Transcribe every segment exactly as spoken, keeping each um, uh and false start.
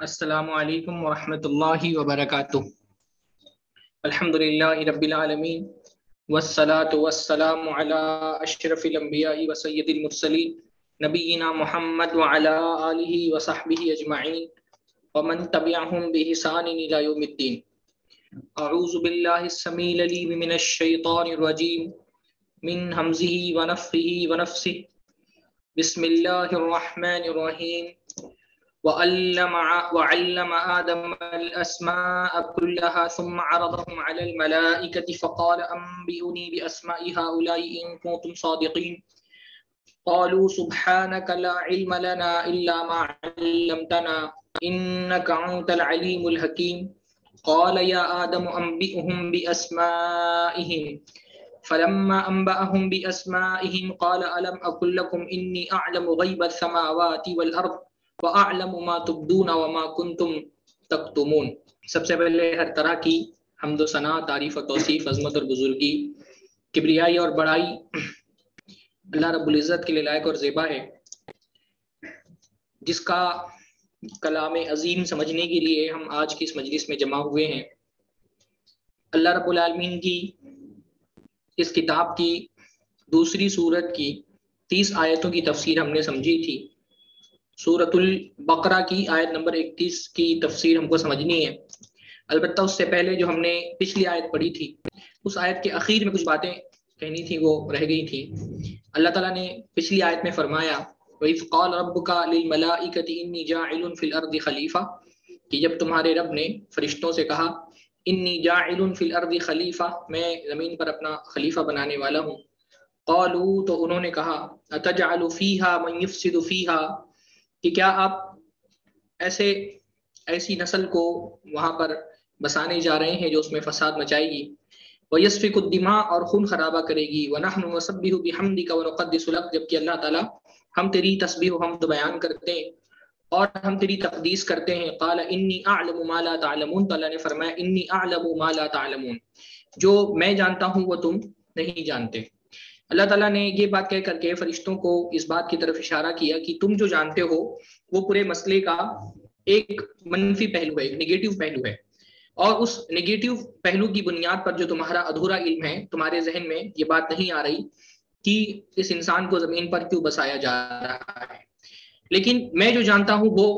السلام علیکم ورحمۃ اللہ وبرکاتہ۔ الحمدللہ رب العالمین والصلاة والسلام علی اشرف الانبیاء وسید المرسلین نبینا محمد وعلی آلہ وصحبہ اجمعین ومن تبعہم بإحسان الی یوم الدین۔ اعوذ باللہ السمیع العلیم من الشیطان الرجیم من ہمزہ ونفخہ ونفثہ۔ بسم اللہ الرحمن الرحیم۔ وعلم وعلم آدم الأسماء كلها ثم عرضهم على الملائكة فقال أنبئوني بأسماء هؤلاء إن كنتم صادقين قالوا سبحانك لا علم لنا إلا ما علمتنا إنك أنت العليم الحكيم قال يا آدم أنبئهم بأسمائهم فلما أنبأهم بأسمائهم قال ألم أقل لكم إني أعلم غيب السماوات والأرض وَأَعْلَمُ مَا تُبْدُونَ وَمَا كُنْتُمْ تَكْتُمُونَ۔ سب سے پہلے ہر طرح کی حمد و ثنا، تعریف و توصیف، عظمت اور بزرگی، کبریائی اور بڑائی اللہ رب العزت کے لیے لائق اور زیبا ہے، جس کا کلام عظیم سمجھنے کے لیے ہم آج کی اس مجلس میں جمع ہوئے ہیں۔ اللہ رب العالمین کی اس کتاب کی دوسری سورت کی تیس آیتوں کی تفسیر ہم نے سمجھی تھی۔ سورۃ البقرہ کی آیت نمبر اکتیس کی تفسیر ہم کو سمجھنی ہے۔ البتہ اس سے پہلے جو ہم نے پچھلی آیت پڑھی تھی، اس آیت کے اخیر میں کچھ باتیں کہنی تھی، وہ رہ گئی تھی۔ اللہ تعالیٰ نے پچھلی آیت میں فرمایا وَإِذْ قَالَ رَبُّكَ لِلْمَلَائِكَةِ إِنِّي جَاعِلٌ فِي الْأَرْضِ خَلِيفَةً، کہ جب تمہارے رب نے فرشتوں سے کہا إِنِّي جَاعِلٌ فِي الْأَرْضِ خَلِيفَةً، میں زمین پر اپنا خلیفہ بنانے والا ہوں۔ قَالُوا، تو انہوں نے کہا أَتَجْعَلُ فِيهَا مَن يُفْسِدُ فِيهَا، کہ کیا آپ ایسے ایسی نسل کو وہاں پر بسانے جا رہے ہیں جو اس میں فساد مچائے گی، وَيَسْفِكُ الدِّمَاءَ، اور خون خرابہ کرے گی، وَنَحْنُ نُسَبِّحُ بِحَمْدِكَ وَنُقَدِّسُ لَكَ، جبکہ اللہ تعالیٰ ہم تیری تسبیح و حمد بیان کرتے ہیں اور ہم تیری تقدیس کرتے ہیں۔ قَالَ إِنِّي أَعْلَمُ مَا لَا تَعْلَمُونَ، تو اللہ نے فرمایا إِنِّي أَعْلَمُ مَا لَا تَعْلَمُونَ، جو میں جانتا ہوں وہ تم نہیں جانتے۔ اللہ تعالیٰ نے یہ بات کہہ کر کے فرشتوں کو اس بات کی طرف اشارہ کیا کہ تم جو جانتے ہو وہ پورے مسئلے کا ایک منفی پہلو ہے، ایک نیگیٹو پہلو ہے، اور اس نیگیٹو پہلو کی بنیاد پر جو تمہارا ادھورا علم ہے، تمہارے ذہن میں یہ بات نہیں آ رہی کہ اس انسان کو زمین پر کیوں بسایا جا رہا ہے۔ لیکن میں جو جانتا ہوں وہ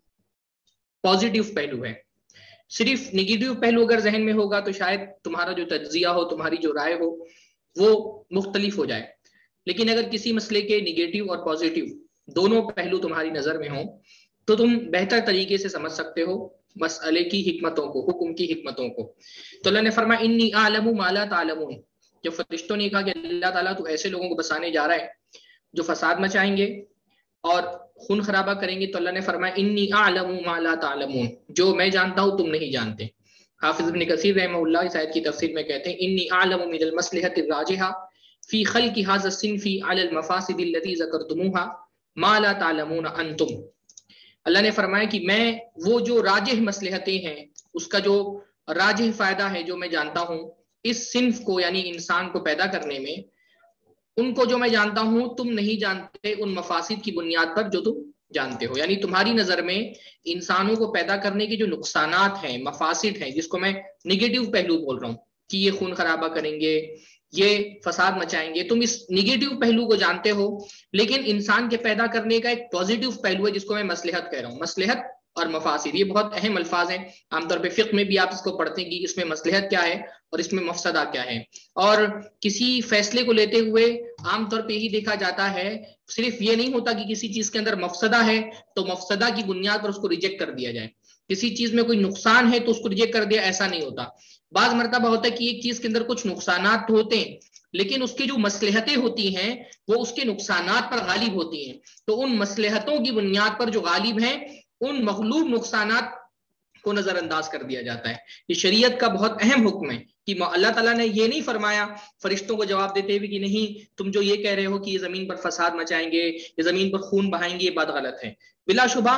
پازیٹیو پہلو ہے۔ صرف نیگیٹو پہلو اگر ذہن میں ہوگا تو شاید تمہارا جو تجزیہ ہو، تمہاری جو رائے ہو وہ مختلف ہو جائے۔ لیکن اگر کسی مسئلے کے نیگیٹو اور پازیٹیو دونوں پہلو تمہاری نظر میں ہوں تو تم بہتر طریقے سے سمجھ سکتے ہو مسئلے کی حکمتوں کو، حکم کی حکمتوں کو۔ تو اللہ نے فرمایا انی اعلم ما لا تعلمون، جب فرشتوں نے کہا کہ اللہ تعالیٰ تو ایسے لوگوں کو بسانے جا رہا ہے جو فساد مچائیں گے اور خون خرابہ کریں گے، تو اللہ نے فرمایا انی اعلم ما لا تعلمون، جو میں جانتا ہوں تم نہیں جانتے۔ حافظ ابن کثیر رحمہ اللہ اس آیت کی تفسیر میں کہتے ہیں انی اعلم من المصلحۃ الراجحہ فی خلق ھذا الصنف علی المفاسد التي ذکرتموها ما لا تعلمون انتم۔ اللہ نے فرمایا کہ میں وہ جو راجح مصلحتیں ہیں، اس کا جو راجح فائدہ ہے جو میں جانتا ہوں اس صنف کو، یعنی انسان کو پیدا کرنے میں، ان کو جو میں جانتا ہوں تم نہیں جانتے، ان مفاسد کی بنیاد پر جو تم جانتے ہو۔ یعنی تمہاری نظر میں انسانوں کو پیدا کرنے کے جو نقصانات ہیں، مفاسد ہیں، جس کو میں نگیٹو پہلو بول رہا ہوں کہ یہ خون خرابہ کریں گے، یہ فساد مچائیں گے، تم اس نگیٹو پہلو کو جانتے ہو، لیکن انسان کے پیدا کرنے کا ایک پازیٹیو پہلو ہے جس کو میں مصلحت کہہ رہا ہوں۔ مصلحت اور مفاسد یہ بہت اہم الفاظ ہیں، عام طور پہ فقہ میں بھی آپ اس کو پڑھتے ہیں کہ اس میں مصلحت کیا ہے اور اس میں مفسدہ کیا ہے۔ اور کسی فیصلے کو لیتے ہوئے عام طور پہ یہی دیکھا جاتا ہے، صرف یہ نہیں ہوتا کہ کسی چیز کے اندر مفسدہ ہے تو مفسدہ کی بنیاد پر اس کو ریجیکٹ کر دیا جائے، کسی چیز میں کوئی نقصان ہے تو اس کو ریجیکٹ کر دیا، ایسا نہیں ہوتا۔ بعض مرتبہ ہوتا ہے کہ ایک چیز کے اندر کچھ نقصانات ہوتے ہیں لیکن اس کی جو مصلحتیں ہوتی ہیں وہ اس کے نقصانات پر غالب ہوتی ہیں، تو ان مصلحتوں کی بنیاد پر جو غالب ہیں ان مغلوب نقصانات کو نظر انداز کر دیا جاتا ہے۔ یہ شریعت کا بہت اہم حکم ہے کہ اللہ تعالیٰ نے یہ نہیں فرمایا فرشتوں کو جواب دیتے ہوئے کہ نہیں تم جو یہ کہہ رہے ہو کہ یہ زمین پر فساد مچائیں گے، یہ زمین پر خون بہائیں گے، یہ بات غلط ہے۔ بلا شبہ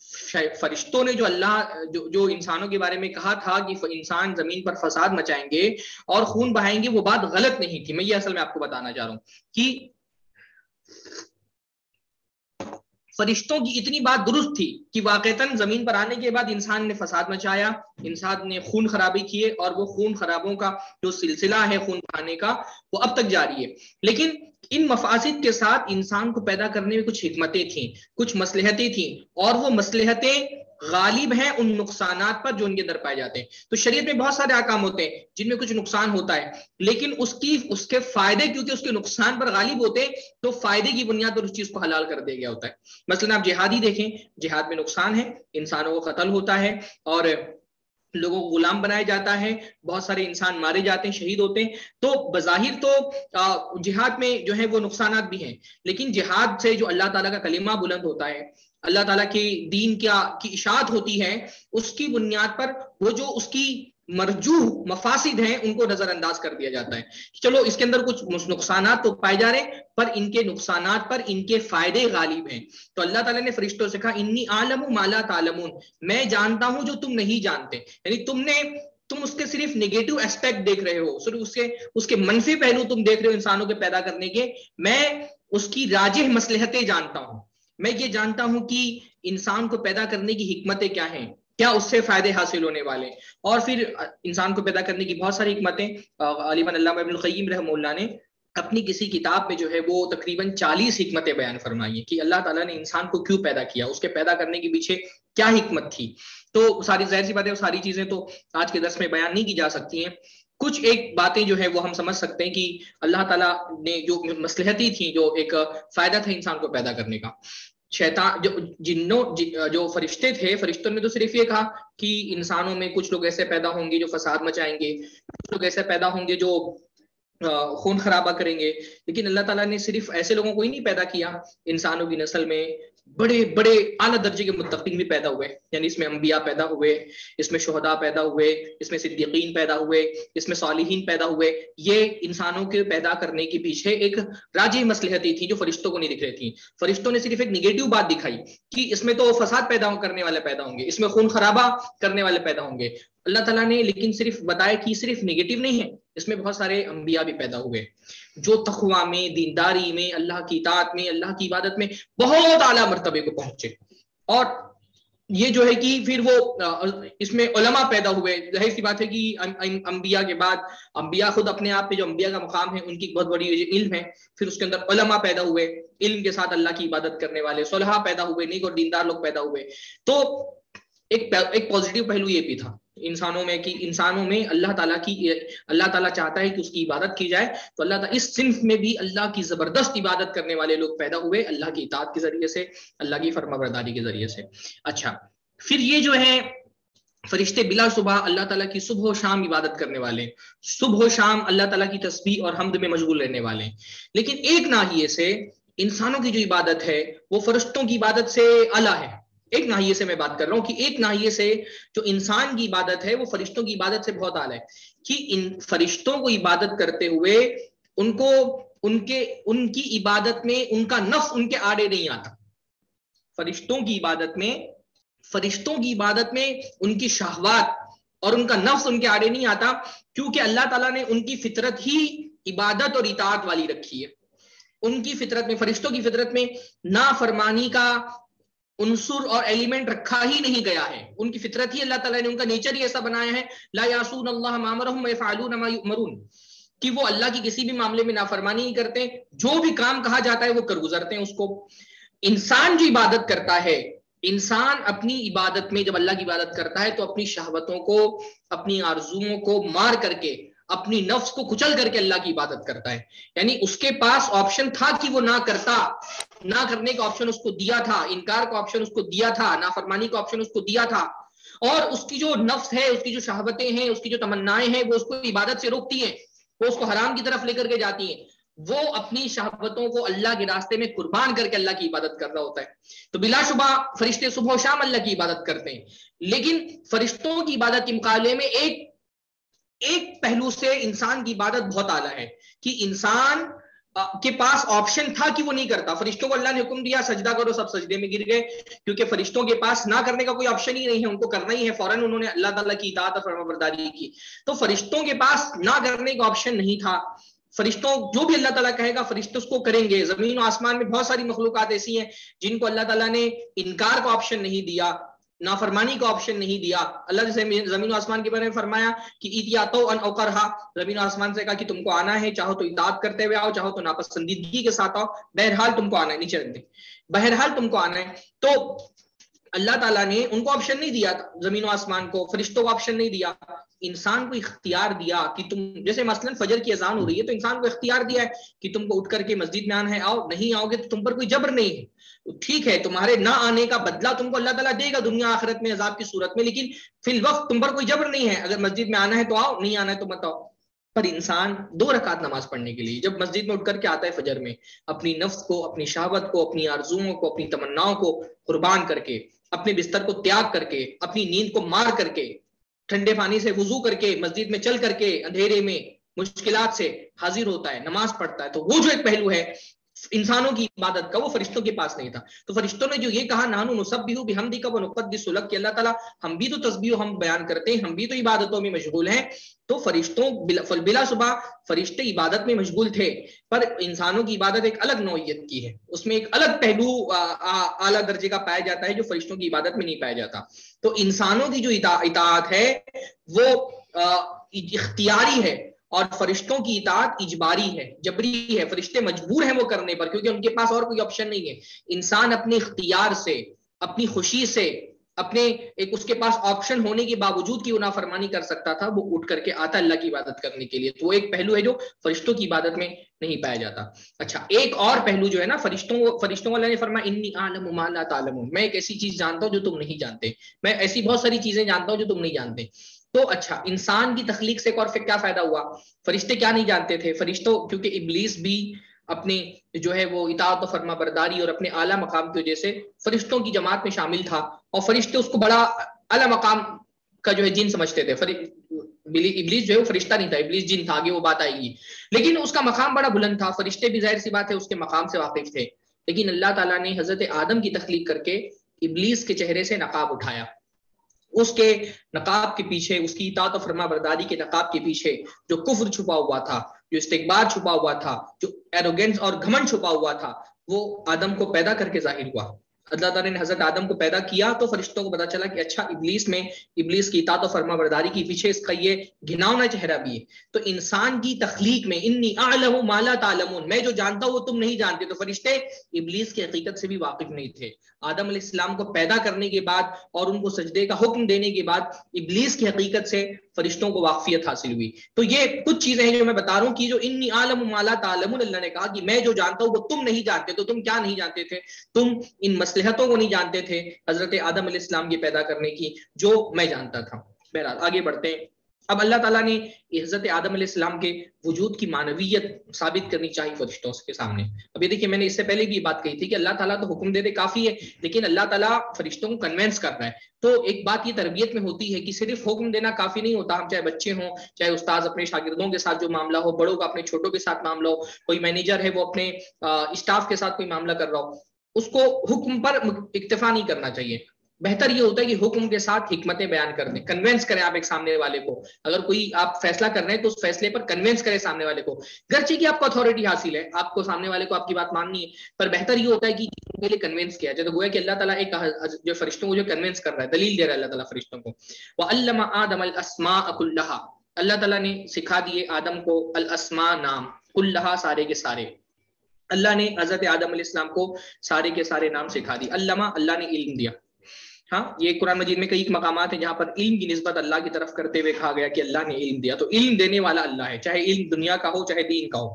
فرشتوں نے جو اللہ جو, جو انسانوں کے بارے میں کہا تھا کہ انسان زمین پر فساد مچائیں گے اور خون بہائیں گے، وہ بات غلط نہیں تھی۔ میں یہ اصل میں آپ کو بتانا چاہ رہا ہوں کہ فرشتوں کی اتنی بات درست تھی کہ واقعتاً زمین پر آنے کے بعد انسان نے فساد مچایا، انسان نے خون خرابی کیے، اور وہ خون خرابوں کا جو سلسلہ ہے خون بہانے کا وہ اب تک جاری ہے۔ لیکن ان مفاسد کے ساتھ انسان کو پیدا کرنے میں کچھ حکمتیں تھیں، کچھ مصلحتیں تھیں، اور وہ مصلحتیں غالب ہیں ان نقصانات پر جو ان کے اندر پائے جاتے ہیں۔ تو شریعت میں بہت سارے احکام ہوتے ہیں جن میں کچھ نقصان ہوتا ہے، لیکن اس کی اس کے فائدے کیونکہ اس کے نقصان پر غالب ہوتے ہیں تو فائدے کی بنیاد پر اس چیز کو حلال کر دیا گیا ہوتا ہے۔ مثلا آپ جہاد ہی دیکھیں، جہاد میں نقصان ہے، انسانوں کو قتل ہوتا ہے اور لوگوں کو غلام بنایا جاتا ہے، بہت سارے انسان مارے جاتے ہیں، شہید ہوتے ہیں۔ تو بظاہر تو جہاد میں جو ہے وہ نقصانات بھی ہیں، لیکن جہاد سے جو اللہ تعالیٰ کا کلمہ بلند ہوتا ہے، اللہ تعالیٰ کے دین کیا کی اشاعت ہوتی ہے، اس کی بنیاد پر وہ جو اس کی مرجوح مفاسد ہیں ان کو نظر انداز کر دیا جاتا ہے۔ چلو اس کے اندر کچھ نقصانات تو پائے جا رہے ہیں، پر ان کے نقصانات پر ان کے فائدے غالب ہیں۔ تو اللہ تعالیٰ نے فرشتوں سے کہا انی اعلم ما لا تعلمون، میں جانتا ہوں جو تم نہیں جانتے، یعنی تم نے تم اس کے صرف نیگیٹو اسپیکٹ دیکھ رہے ہو، صرف اس کے اس کے منفی پہلو تم دیکھ رہے ہو انسانوں کے پیدا کرنے کے، میں اس کی راجح مصلحتیں جانتا ہوں، میں یہ جانتا ہوں کہ انسان کو پیدا کرنے کی حکمتیں کیا ہیں، کیا اس سے فائدے حاصل ہونے والے۔ اور پھر انسان کو پیدا کرنے کی بہت ساری حکمتیں غالباً علامہ ابن القیم رحمہ اللہ نے اپنی کسی کتاب میں جو ہے وہ تقریباً چالیس حکمتیں بیان فرمائی ہیں کہ اللہ تعالیٰ نے انسان کو کیوں پیدا کیا، اس کے پیدا کرنے کے پیچھے کیا حکمت تھی۔ تو ساری ظاہر سی باتیں، ساری چیزیں تو آج کے درس میں بیان نہیں کی جا سکتی ہیں۔ کچھ ایک باتیں جو ہے وہ ہم سمجھ سکتے ہیں کہ اللہ تعالیٰ نے جو مصلحتی تھی، جو ایک فائدہ تھا انسان کو پیدا کرنے کا، شیطان جو جنوں جو فرشتے تھے، فرشتوں نے تو صرف یہ کہا کہ انسانوں میں کچھ لوگ ایسے پیدا ہوں گے جو فساد مچائیں گے، کچھ لوگ ایسے پیدا ہوں گے جو خون خرابہ کریں گے، لیکن اللہ تعالیٰ نے صرف ایسے لوگوں کو ہی نہیں پیدا کیا، انسانوں کی نسل میں بڑے بڑے اعلیٰ درجے کے متقین بھی پیدا ہوئے، یعنی اس میں انبیاء پیدا ہوئے، اس میں شہداء پیدا ہوئے، اس میں صدیقین پیدا ہوئے، اس میں صالحین پیدا ہوئے۔ یہ انسانوں کے پیدا کرنے کے پیچھے ایک راجح مصلحتیں تھیں جو فرشتوں کو نہیں دکھ رہی تھیں۔ فرشتوں نے صرف ایک نگیٹو بات دکھائی کہ اس میں تو فساد پیدا کرنے والے پیدا ہوں گے، اس میں خون خرابہ کرنے والے پیدا ہوں گے۔ اللہ تعالیٰ نے لیکن صرف بتایا کہ صرف نگیٹو نہیں ہے، اس میں بہت سارے انبیاء بھی پیدا ہوئے جو تقویٰ میں، دینداری میں، اللہ کی اطاعت میں، اللہ کی عبادت میں بہت اعلیٰ مرتبے کو پہنچے۔ اور یہ جو ہے کہ پھر وہ اس میں علماء پیدا ہوئے۔ ظاہر سی بات ہے کہ انبیاء کے بعد انبیاء خود اپنے آپ میں جو انبیاء کا مقام ہے ان کی بہت بڑی علم ہے، پھر اس کے اندر علماء پیدا ہوئے، علم کے ساتھ اللہ کی عبادت کرنے والے صلحاء پیدا ہوئے، نیک اور دیندار لوگ پیدا ہوئے۔ تو ایک ایک پازیٹیو پہلو یہ بھی تھا انسانوں میں کہ انسانوں میں اللہ تعالیٰ کی اللہ تعالیٰ چاہتا ہے کہ اس کی عبادت کی جائے، تو اللہ تعالیٰ اس صنف میں بھی اللہ کی زبردست عبادت کرنے والے لوگ پیدا ہوئے، اللہ کی اطاعت کے ذریعے سے، اللہ کی فرما برداری کے ذریعے سے۔ اچھا، پھر یہ جو ہے فرشتے بلا صبح اللہ تعالیٰ کی صبح و شام عبادت کرنے والے، صبح و شام اللہ تعالیٰ کی تسبیح اور حمد میں مشغول رہنے والے، لیکن ایک ناحیے سے انسانوں کی جو عبادت ہے وہ فرشتوں کی عبادت سے اعلیٰ ہے۔ ایک ناحیے سے میں بات کر رہا ہوں کہ ایک ناحیے سے جو انسان کی عبادت ہے وہ فرشتوں کی عبادت سے بہت اعلیٰ ہے، کہ ان فرشتوں کو عبادت کرتے ہوئے ان کو ان کے ان کی عبادت میں ان کا نفس ان کے آڑے نہیں آتا۔ فرشتوں کی عبادت میں فرشتوں کی عبادت میں ان کی شہوات اور ان کا نفس ان کے آڑے نہیں آتا، کیونکہ اللہ تعالیٰ نے ان کی فطرت ہی عبادت اور اطاعت والی رکھی ہے۔ ان کی فطرت میں، فرشتوں کی فطرت میں نافرمانی کا عنصر اور ایلیمنٹ رکھا ہی نہیں گیا ہے، ان کی فطرت ہی اللہ تعالیٰ نے ان کا نیچر ہی ایسا بنایا ہے، لا یعصون اللہ ما امرهم ویفعلون ما یؤمرون، کہ وہ اللہ کی کسی بھی معاملے میں نافرمانی نہیں کرتے، جو بھی کام کہا جاتا ہے وہ کر گزرتے ہیں اس کو۔ انسان جو عبادت کرتا ہے، انسان اپنی عبادت میں جب اللہ کی عبادت کرتا ہے تو اپنی شہوتوں کو، اپنی آرزوؤں کو مار کر کے، اپنی نفس کو کچل کر کے اللہ کی عبادت کرتا ہے۔ یعنی اس کے پاس آپشن تھا کہ وہ نہ کرتا، نہ کرنے کا آپشن اس کو دیا تھا، انکار کا آپشن اس کو دیا تھا، نافرمانی کا آپشن اس کو دیا تھا، اور اس کی جو نفس ہے، اس کی جو شہوتیں ہیں، اس کی جو تمنائیں ہیں، وہ اس کو عبادت سے روکتی ہیں، وہ اس کو حرام کی طرف لے کر کے جاتی ہیں۔ وہ اپنی شہوتوں کو اللہ کے راستے میں قربان کر کے اللہ کی عبادت کر رہا ہوتا ہے۔ تو بلا شبہ فرشتے صبح و شام اللہ کی عبادت کرتے ہیں، لیکن فرشتوں کی عبادت کے مقابلے میں ایک ایک پہلو سے انسان کی عبادت بہت اعلیٰ ہے، کہ انسان کے پاس آپشن تھا کہ وہ نہیں کرتا۔ فرشتوں کو اللہ نے حکم دیا سجدہ کرو، سب سجدے میں گر گئے، کیونکہ فرشتوں کے پاس نہ کرنے کا کوئی آپشن ہی نہیں ہے، ان کو کرنا ہی ہے، فوراً انہوں نے اللہ تعالیٰ کی اطاعت اور فرما برداری کی۔ تو فرشتوں کے پاس نہ کرنے کا آپشن نہیں تھا، فرشتوں جو بھی اللہ تعالیٰ کہے گا فرشتے اس کو کریں گے. زمین و آسمان میں بہت ساری مخلوقات ایسی ہیں جن کو اللہ تعالیٰ نے انکار کا آپشن نہیں دیا, نافرمانی کا آپشن نہیں دیا. اللہ جیسے زمین و آسمان کے بارے میں فرمایا کہ ایتیاتو ان اوقرہا, زمین و آسمان سے کہا کہ تم کو آنا ہے, چاہو تو اطاعت کرتے ہوئے آؤ, چاہو تو ناپسندیدگی کے ساتھ آؤ, بہرحال تم کو آنا ہے. نیچے رکھ دیں, بہرحال تم کو آنا ہے. تو اللہ تعالیٰ نے ان کو آپشن نہیں دیا زمین و آسمان کو, فرشتوں کو آپشن نہیں دیا, انسان کو اختیار دیا کہ تم, جیسے مثلا فجر کی اذان ہو رہی ہے تو انسان کو اختیار دیا ہے کہ تم کو اٹھ کر کے مسجد میں آنا ہے, آؤ, نہیں آؤ گے تو تم پر کوئی جبر نہیں ہے. ٹھیک ہے, تمہارے نہ آنے کا بدلہ تم کو اللہ تعالیٰ دے گا دنیا آخرت میں عذاب کی صورت میں, لیکن فی الوقت تم پر کوئی جبر نہیں ہے. اگر مسجد میں آنا ہے تو آؤ, نہیں آنا ہے تو مت آؤ. پر انسان دو رکعت نماز پڑھنے کے لیے جب مسجد میں اٹھ کر کے آتا ہے فجر میں, اپنی نفس کو, اپنی شہوت کو, اپنی آرزوؤں کو, اپنی تمناؤں کو قربان کر کے, اپنے بستر کو تیاگ کر کے, اپنی نیند کو مار کر کے, ٹھنڈے پانی سے وضو کر کے, مسجد میں چل کر کے, اندھیرے میں مشکلات سے حاضر ہوتا ہے, نماز پڑھتا ہے, تو وہ جو ایک پہلو ہے انسانوں کی عبادت کا, وہ فرشتوں کے پاس نہیں تھا. تو فرشتوں نے جو یہ کہا نحن نسبح بحمدک ونقدس لک, کہ اللہ تعالیٰ ہم بھی تو تسبیح ہم بیان کرتے ہیں, ہم بھی تو عبادتوں میں مشغول ہیں. تو فرشتوں بلا صبح فرشتے عبادت میں مشغول تھے, پر انسانوں کی عبادت ایک الگ نوعیت کی ہے, اس میں ایک الگ پہلو اعلیٰ درجے کا پایا جاتا ہے جو فرشتوں کی عبادت میں نہیں پایا جاتا. تو انسانوں کی جو اطاعت ہے وہ اختیاری ہے اور فرشتوں کی اطاعت اجباری ہے, جبری ہے. فرشتے مجبور ہیں وہ کرنے پر, کیونکہ ان کے پاس اور کوئی آپشن نہیں ہے. انسان اپنے اختیار سے, اپنی خوشی سے, اپنے ایک اس کے پاس آپشن ہونے کے باوجود کی وہ نافرمانی کر سکتا تھا, وہ اٹھ کر کے آتا اللہ کی عبادت کرنے کے لیے. تو وہ ایک پہلو ہے جو فرشتوں کی عبادت میں نہیں پایا جاتا. اچھا, ایک اور پہلو جو ہے نا فرشتوں فرشتوں والا نے فرمایا انی اعلم ما لا تعلمون, میں ایک ایسی چیز جانتا ہوں جو تم نہیں جانتے, میں ایسی بہت ساری چیزیں جانتا ہوں جو تم نہیں جانتے. تو اچھا, انسان کی تخلیق سے ایک اور پھر کیا فائدہ ہوا؟ فرشتے کیا نہیں جانتے تھے؟ فرشتوں, کیونکہ ابلیس بھی اپنے جو ہے وہ اطاعت و فرما برداری اور اپنے اعلیٰ مقام کی وجہ سے فرشتوں کی جماعت میں شامل تھا, اور فرشتے اس کو بڑا اعلیٰ مقام کا جو ہے جن سمجھتے تھے. ابلیس جو ہے وہ فرشتہ نہیں تھا, ابلیس جن تھا, آگے وہ بات آئے گی, لیکن اس کا مقام بڑا بلند تھا. فرشتے بھی ظاہر سی بات ہے اس کے مقام سے واقف تھے, لیکن اللہ تعالیٰ نے حضرت آدم کی تخلیق کر کے ابلیس کے چہرے سے نقاب اٹھایا. اس کے نقاب کے پیچھے, اس کی اطاعت و فرما برداری کے نقاب کے پیچھے جو کفر چھپا ہوا تھا, جو استکبار چھپا ہوا تھا, جو ایروگنس اور گھمنڈ چھپا ہوا تھا, وہ آدم کو پیدا کر کے ظاہر ہوا. اللہ تعالیٰ نے حضرت آدم کو پیدا کیا تو فرشتوں کو پتا چلا کہ اچھا ابلیس میں, ابلیس کی اطاعت و فرما برداری کے پیچھے اس کا یہ گھناؤنا چہرہ بھی ہے. تو انسان کی تخلیق میں انی اعلم ما لا تعلمون, میں جو جانتا ہوں وہ تم نہیں جانتے. تو فرشتے ابلیس کی حقیقت سے بھی واقف نہیں تھے. آدم علیہ السلام کو پیدا کرنے کے بعد اور ان کو سجدے کا حکم دینے کے بعد ابلیس کی حقیقت سے فرشتوں کو واقفیت حاصل ہوئی. تو یہ کچھ چیزیں ہیں جو میں بتا رہا ہوں کہ جو انی اعلم ما لا تعلمون, اللہ نے کہا کہ میں جو جانتا ہوں وہ تم نہیں جانتے. تو تم کیا نہیں جانتے تھے؟ تم ان مصلحتوں کو نہیں جانتے تھے حضرت آدم علیہ السلام کی پیدا کرنے کی, جو میں جانتا تھا. بہرحال آگے بڑھتے ہیں. اب اللہ تعالیٰ نے حضرت آدم علیہ السلام کے وجود کی معنویت ثابت کرنی چاہیے فرشتوں کے سامنے. اب یہ دیکھیے, میں نے اس سے پہلے بھی یہ بات کہی تھی کہ اللہ تعالیٰ تو حکم دے دے کافی ہے, لیکن اللہ تعالیٰ فرشتوں کو کنونس کر رہا ہے. تو ایک بات یہ تربیت میں ہوتی ہے کہ صرف حکم دینا کافی نہیں ہوتا. ہم چاہے بچے ہوں, چاہے استاذ اپنے شاگردوں کے ساتھ جو معاملہ ہو, بڑوں کا اپنے چھوٹوں کے ساتھ معاملہ ہو, کوئی مینیجر ہے وہ اپنے اسٹاف کے ساتھ کوئی معاملہ کر رہا ہو, اس کو حکم پر اکتفا نہیں کرنا چاہیے. بہتر یہ ہوتا ہے کہ حکم کے ساتھ حکمتیں بیان کر دیں, کنوینس کریں آپ ایک سامنے والے کو. اگر کوئی آپ فیصلہ کر رہے ہیں تو اس فیصلے پر کنوینس کریں سامنے والے کو, گرچہ کہ آپ کو اتھارٹی حاصل ہے, آپ کو سامنے والے کو آپ کی بات ماننی ہے, پر بہتر یہ ہوتا ہے کہ کے لیے کنوینس کیا جائے. تو گویا کہ اللہ تعالیٰ ایک جو فرشتوں کو جو کنوینس کر رہا ہے, دلیل دے رہا ہے اللہ تعالیٰ فرشتوں کو. وَعَلَّمَ آدَمَ الْأَسْمَاءَ كُلَّهَا, اللہ تعالیٰ نے سکھا دیے آدم کو الاسماء نام, کلہا سارے کے سارے. اللہ نے حضرت آدم علیہ السلام کو سارے کے سارے نام سکھا دی. علامہ, اللہ نے علم دیا. ہاں, یہ قرآن مجید میں کئی مقامات ہیں جہاں پر علم کی نسبت اللہ کی طرف کرتے ہوئے کہا گیا کہ اللہ نے علم دیا. تو علم دینے والا اللہ ہے, چاہے علم دنیا کا ہو چاہے دین کا ہو.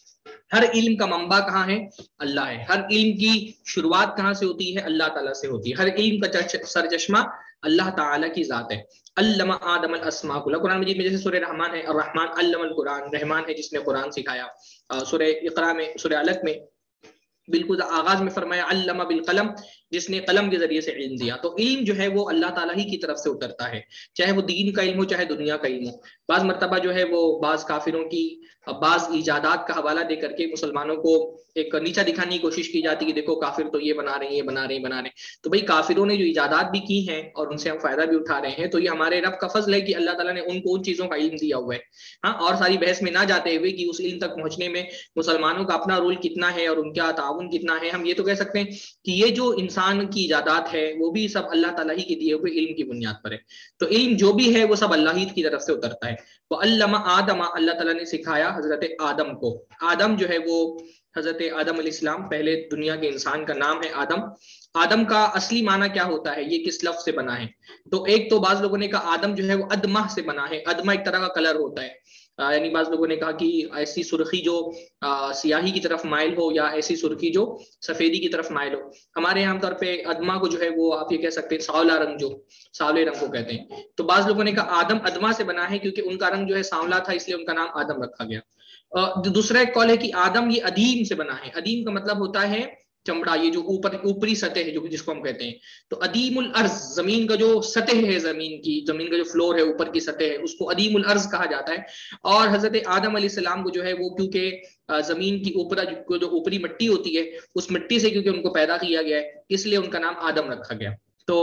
ہر علم کا منبع کہاں ہے؟ اللہ ہے. ہر علم کی شروعات کہاں سے ہوتی ہے؟ اللہ تعالیٰ سے ہوتی ہے. ہر علم کا سرچشمہ اللہ تعالیٰ کی ذات ہے. علم آدم الاسماء کلھا, قرآن مجید میں جیسے سورہ رحمان ہے, الرحمن علم القرآن, رحمان ہے جس نے قرآن سکھایا. سورہ اقرا میں, سورہ علق میں بالکل آغاز میں فرمایا علم بالقلم, جس نے قلم کے ذریعے سے علم دیا. تو علم جو ہے وہ اللہ تعالیٰ ہی کی طرف سے اترتا ہے، چاہے وہ دین کا علم ہو چاہے دنیا کا علم ہو. بعض مرتبہ جو ہے وہ بعض کافروں کی بعض ایجادات کا حوالہ دے کر کے مسلمانوں کو ایک نیچا دکھانے کی کوشش کی جاتی ہے کہ دیکھو کافر تو یہ بنا رہے ہیں، یہ بنا رہے ہیں بنا رہے ہیں. تو بھئی کافروں نے جو ایجادات بھی کی ہیں اور ان سے ہم فائدہ بھی اٹھا رہے ہیں، تو یہ ہمارے رب کا فضل ہے کہ اللہ تعالیٰ نے ان کو ان چیزوں کا علم دیا ہوا ہے. ہاں، اور ساری بحث میں نہ جاتے ہوئے کہ اس علم تک پہنچنے میں مسلمانوں کا اپنا رول کتنا ہے اور ان کا تعاون کتنا ہے، ہم یہ تو کہہ سکتے ہیں کہ یہ جو انسان کی ایجادات ہے وہ بھی سب اللہ تعالیٰ ہی کے دیے ہوئے علم کی بنیاد پر ہے. تو علم جو بھی ہے وہ سب اللہ ہی کی طرف سے اترتا ہے. وہ علم آدم، اللہ تعالیٰ نے سکھایا حضرت آدم کو. آدم جو ہے وہ حضرت آدم علیہ السلام، پہلے دنیا کے انسان کا نام ہے آدم. آدم کا اصلی معنی کیا ہوتا ہے، یہ کس لفظ سے بنا ہے؟ تو ایک تو بعض لوگوں نے کہا آدم جو ہے وہ ادمہ سے بنا ہے. ادمہ ایک طرح کا کلر ہوتا ہے، یعنی بعض لوگوں نے کہا کہ ایسی سرخی جو سیاہی کی طرف مائل ہو یا ایسی سرخی جو سفیدی کی طرف مائل ہو. ہمارے یہاں طور پہ ادمہ کو جو ہے وہ آپ یہ کہہ سکتے ہیں سانولا رنگ، جو سانولے رنگ کو کہتے ہیں. تو بعض لوگوں نے کہا آدم ادمہ سے بنا ہے کیونکہ ان کا رنگ جو ہے سانولا تھا، اس لیے ان کا نام آدم رکھا گیا. دوسرا ایک قول ہے کہ آدم یہ ادیم سے بنا ہے. ادیم کا مطلب ہوتا ہے چمڑا، یہ جو اوپر اوپری سطح ہے جو جس کو ہم کہتے ہیں. تو ادیم الارض، زمین کا جو سطح ہے، زمین کی زمین کا جو فلور ہے، اوپر کی سطح ہے، اس کو ادیم الارض کہا جاتا ہے. اور حضرت آدم علیہ السلام کو جو ہے وہ کیونکہ زمین کی اوپر جو اوپری مٹی ہوتی ہے اس مٹی سے کیونکہ ان کو پیدا کیا گیا ہے، اس لیے ان کا نام آدم رکھا گیا. تو